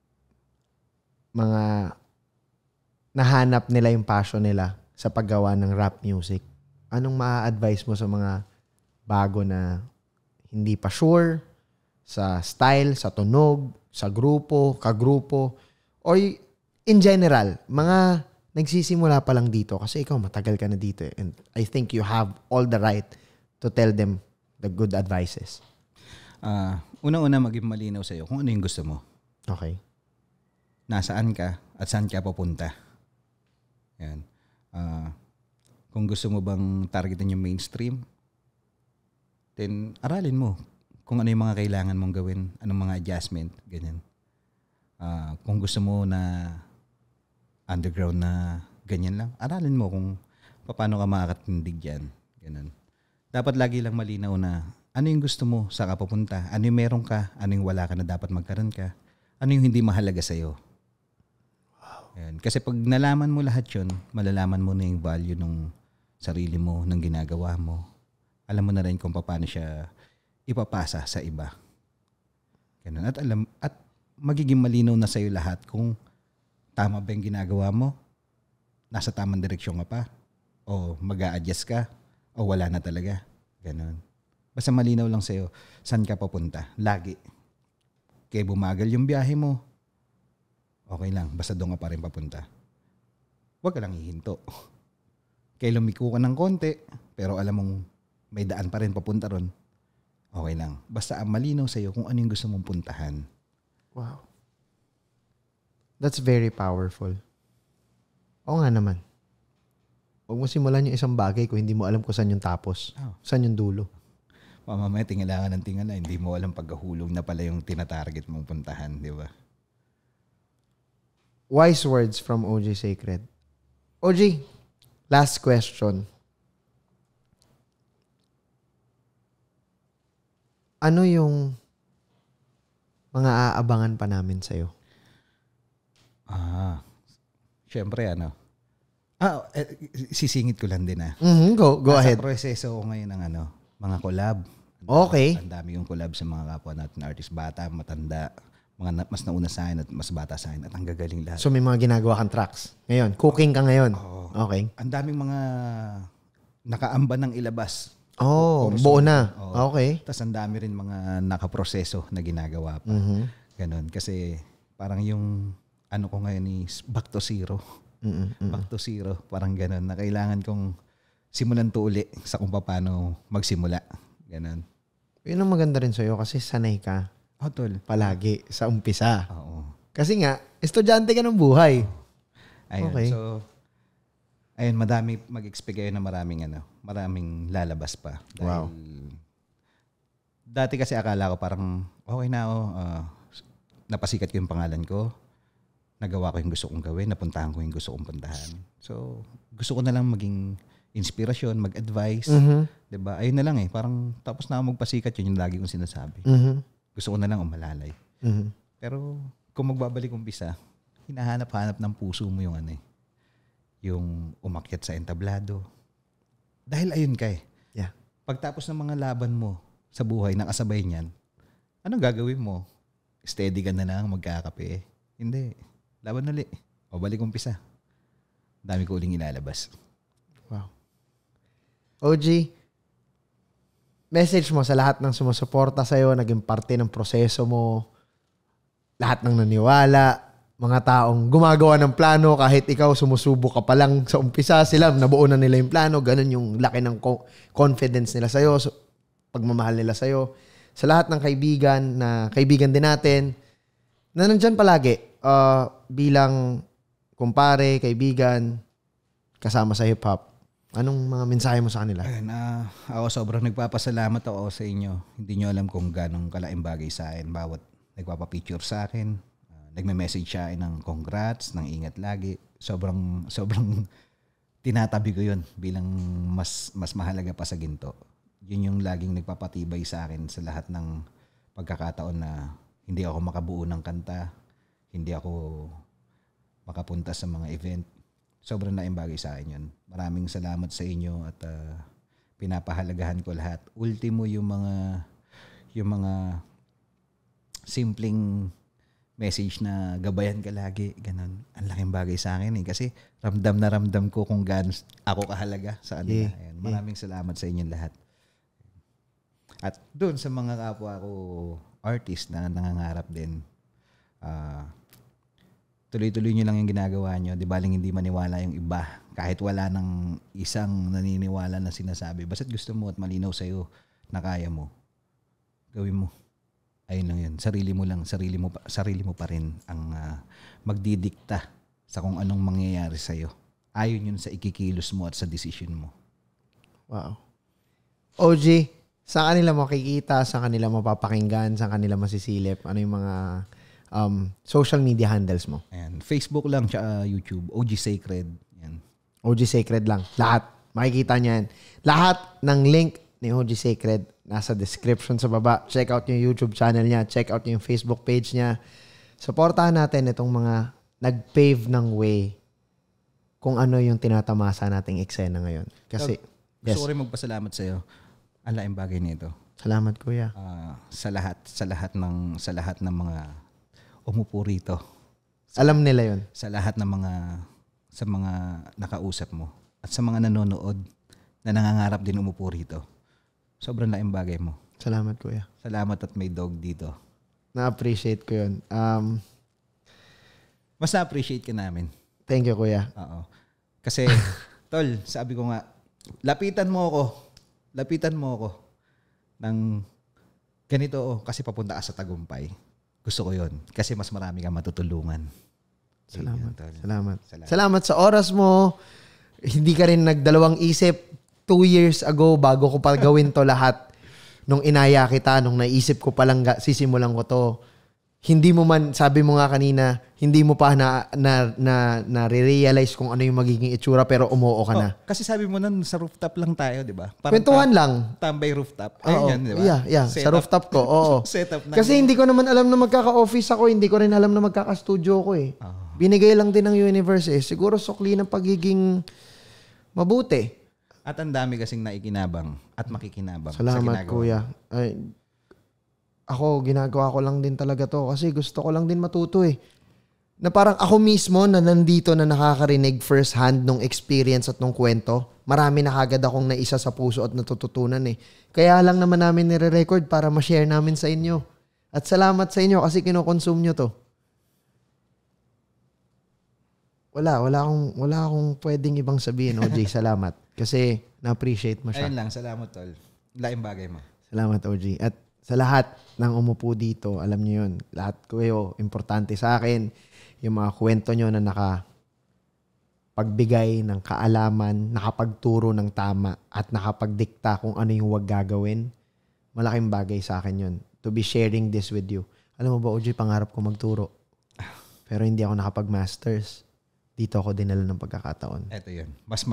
mga nahanap nila yung passion nila sa paggawa ng rap music, anong ma-advise mo sa mga bago na hindi pa sure sa style, sa tunog, sa grupo, kagrupo, or in general, mga nagsisimula pa lang dito kasi ikaw matagal ka na dito and I think you have all the right to tell them the good advices. Unang-una maging malinaw sa'yo kung ano yung gusto mo. Okay. Nasaan ka at saan ka papunta. Yan. Kung gusto mo bang targetin yung mainstream, then aralin mo kung ano yung mga kailangan mong gawin, anong mga adjustment, ganyan. Kung gusto mo na underground na ganyan lang, aralin mo kung paano ka makakatindig dyan. Ganun. Dapat lagi lang malinaw na ano yung gusto mo, saan ka papunta, ano yung meron ka, ano yung wala ka na dapat magkaroon ka, ano yung hindi mahalaga sa'yo. Yan. Kasi pag nalaman mo lahat yun, malalaman mo na yung value ng sarili mo, ng ginagawa mo. Alam mo na rin kung paano siya ipapasa sa iba. Ganun. At magiging malinaw na sa'yo lahat kung tama ba yung ginagawa mo, nasa tamang direksyon ka pa, o mag-a-adjust ka, o wala na talaga. Ganun. Basta malinaw lang sa'yo, saan ka papunta. Lagi. Kaya bumagal yung biyahe mo, okay lang, basta doon ka pa rin papunta. Huwag ka lang hihinto. Kaya lumiko ka ng konti, pero alam mong may daan pa rin papunta ron, okay lang. Basta malinaw sa'yo kung ano yung gusto mong puntahan. Wow. That's very powerful. Oo nga naman. Huwag mo simulan yung isang bagay kung hindi mo alam kung saan yung tapos. Saan yung dulo. Mamamaya tingala ka ng tingala, hindi mo alam pagkahulog na pala yung tinatarget mong puntahan, di ba? Wise words from OG Sacred. OG, last question. Ano yung mga aabangan pa namin sa'yo? Syempre sisingit ko lang din Go ahead. Sa proseso ko ngayon ng mga collab. Okay. Ang dami yung collab sa mga kapwa natin artist, bata, matanda, mga mas nauna sa akin at mas bata sa akin at ang gagaling lahat. So may mga ginagawa kang tracks ngayon? Cooking ka ngayon? Okay. Ang daming mga nakaamba ng ilabas. Buo na. Okay. Tapos ang dami rin mga nakaproseso na ginagawa pa. Ganon. Kasi parang yung ko ngayon is back to zero. Back to zero. Parang ganon na kailangan kong simulan to uli sa kung paano magsimula. Ganon. Yun ang maganda rin sa'yo kasi sanay ka. Tol. Palagi sa umpisa. Oo. Kasi nga, estudyante ka ng buhay. Ayun. Okay. So, madami mag-expect kayo na maraming lalabas pa. Dahil, wow. Dati kasi akala ko parang okay na ako. Napasikat ko yung pangalan ko. Nagawa ko yung gusto kong gawin. Napuntahan ko yung gusto kong puntahan. So, gusto ko na lang maging inspirasyon, mag-advise. Diba? Ayun na lang Parang tapos na ako magpasikat. Yun yung lagi kong sinasabi. Gusto ko na lang umalalay. Pero kung magbabalik umpisa, hinahanap-hanap ng puso mo yung yung umakyat sa entablado. Dahil ayun ka Yeah. Pagtapos ng mga laban mo sa buhay, nakasabay niyan, anong gagawin mo? Steady ka na lang, magkakape? Hindi. Laban ulit. O balik umpisa. Dami ko uling ilalabas. Wow. OG, message mo sa lahat ng sumusuporta sa'yo, naging parte ng proseso mo, lahat ng naniwala, mga taong gumagawa ng plano kahit ikaw sumusubok ka pa lang sa umpisa, sila nabuo na nila yung plano, ganun yung laki ng confidence nila sa'yo, pagmamahal nila sa'yo. Sa lahat ng kaibigan din natin, na nandyan palagi, bilang kumpare, kaibigan, kasama sa hip-hop, Anong mga mensahe mo sa kanila? Ayun, ako sobrang nagpapasalamat ako sa inyo. Hindi nyo alam kung ganong kalaking bagay sa akin. Bawat nagpapapicture sa akin, nagme-message siya ng congrats, ng ingat lagi. Sobrang tinatabi ko yun bilang mas mahalaga pa sa ginto. Yun yung laging nagpapatibay sa akin sa lahat ng pagkakataon na hindi ako makabuo ng kanta, hindi ako makapunta sa mga event. Sobrang laking bagay sa akin yun. Maraming salamat sa inyo at pinapahalagahan ko lahat. Ultimo yung mga simpleng message na gabayan ka lagi, ganun. Ang laking bagay sa akin kasi ramdam na ramdam ko kung gaano ako kahalaga sa kanila. Ayan. Maraming salamat sa inyo lahat. At doon sa mga kapwa ko artist na nangangarap din, tuloy-tuloy nyo lang yung ginagawa nyo. Di baling hindi maniwala yung iba. Kahit wala nang isang naniniwala na sinasabi. Basta't gusto mo at malinaw sa'yo na kaya mo, gawin mo. Ayun lang yun. Sarili mo pa rin ang magdidikta sa kung anong mangyayari sa'yo. Ayon yun sa ikikilos mo at sa decision mo. Wow. OG, saan kanila makikita? Saan kanila mapapakinggan? Saan kanila masisilip? Ano yung mga social media handles mo? Ayan. Facebook lang tsaka YouTube. OG Sacred. Ayan. OG Sacred lang. Lahat. Makikita niya yan. Lahat ng link ni OG Sacred nasa description sa baba. Check out yung YouTube channel niya. Check out yung Facebook page niya. Supportahan natin itong mga nag-pave ng way kung ano yung tinatamasa nating eksena ngayon. Kasi, gusto ko rin magpasalamat sa'yo. Ang laking bagay nito. Salamat, kuya. Sa lahat ng mga umupo rito. Alam nila yun. Sa mga nakausap mo at sa mga nanonood na nangangarap din umupo rito. Sobrang laking bagay mo. Salamat, kuya. Salamat at may dog dito. Na-appreciate ko yun. Mas na-appreciate ka namin. Thank you, kuya. Oo. Kasi, tol, sabi ko nga, lapitan mo ako ng ganito kasi papunta ka sa tagumpay. Gusto ko yun. Kasi mas marami kang matutulungan. Salamat. Salamat. Salamat sa oras mo. Hindi ka rin nagdalawang isip 2 years ago bago ko pa gawin to lahat. Nung inaya kita, nung naisip ko palang sisimulan ko to. Hindi mo man, sabi mo nga kanina, hindi mo pa na-realize kung ano yung magiging itsura pero umuo ka na. Kasi sabi mo nun, sa rooftop lang tayo, di ba? Kwentuhan lang. Tambay rooftop. Ayun yan, di ba? Yeah. Sa rooftop ko, oo. Setup na. Kasi hindi ko naman alam na magkaka-office ako, hindi ko rin alam na magkaka-studio ko eh. Binigay lang din ng universe eh. Siguro sukli ng pagiging mabuti. At ang dami kasing naikinabang at makikinabang. Salamat, kuya. Ay, ako, ginagawa ko lang din talaga to kasi gusto ko lang din matuto eh. Na parang ako mismo na nandito na nakakarinig first hand nung experience at nung kwento, marami na kagad akong naisa sa puso at natututunan eh. Kaya lang naman namin nire-record para ma-share namin sa inyo. At salamat sa inyo kasi kinokonsume nyo to. Wala akong pwedeng ibang sabihin, OJ. Salamat. Kasi na-appreciate mo siya. Ayun lang, salamat tol. Laking bagay mo. Salamat, OG. At sa lahat ng umupo dito, alam niyo yun, lahat kayo, importante sa akin, yung mga kwento nyo na nakapagbigay ng kaalaman, nakapagturo ng tama, at nakapagdikta kung ano yung huwag gagawin, malaking bagay sa akin yun. To be sharing this with you. Alam mo ba, OG, pangarap ko magturo. Pero hindi ako nakapag-masters. Dito ako dinala ng pagkakataon. Ito yun.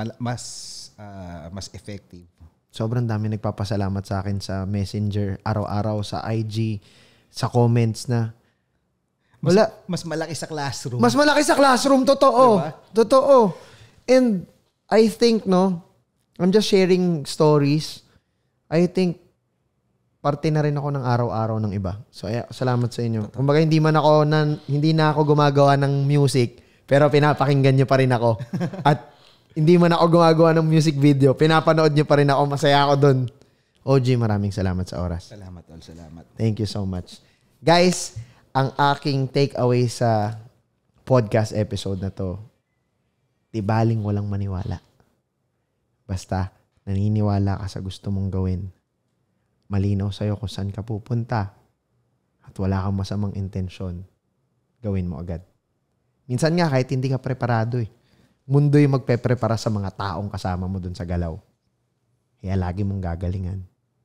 Mas effective. Sobrang dami nagpapasalamat sa akin sa Messenger, araw-araw, sa IG, sa comments na Mas malaki sa classroom. Mas malaki sa classroom, totoo. Diba? Totoo. And I think, I'm just sharing stories. I think, parte na rin ako ng araw-araw ng iba. So, salamat sa inyo. Kumbaga, hindi na ako gumagawa ng music, pero pinapakinggan nyo pa rin ako. At hindi man ako gumagawa ng music video, pinapanood nyo pa rin ako. Masaya ako dun. OG, maraming salamat sa oras. Salamat, all. Salamat. Thank you so much. Guys, ang aking takeaway sa podcast episode na to, di baling walang maniwala. Basta, naniniwala ka sa gusto mong gawin. Malinaw sa'yo kung saan ka pupunta. At wala kang masamang intensyon. Gawin mo agad. Minsan nga, kahit hindi ka preparado mundo yung magpe-prepara sa mga taong kasama mo dun sa galaw. Kaya lagi mong gagalingan.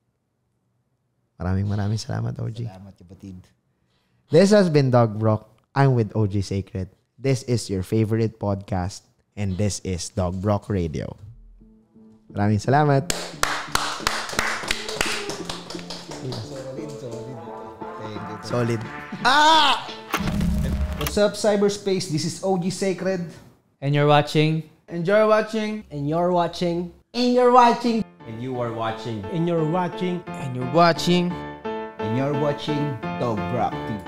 Maraming salamat, OG. Salamat, kapatid. This has been DougBrock. I'm with OG Sacred. This is your favorite podcast, and this is DougBrock Radio. Maraming salamat. Solid. What's up, cyberspace? This is OG Sacred. And you're watching. And you're watching. And you're watching. And you're watching. And you are watching. And you're watching. And you're watching. And you're watching DougBrock TV.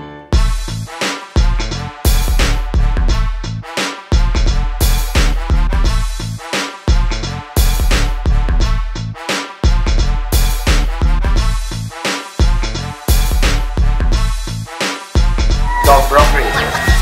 DougBrock Radio.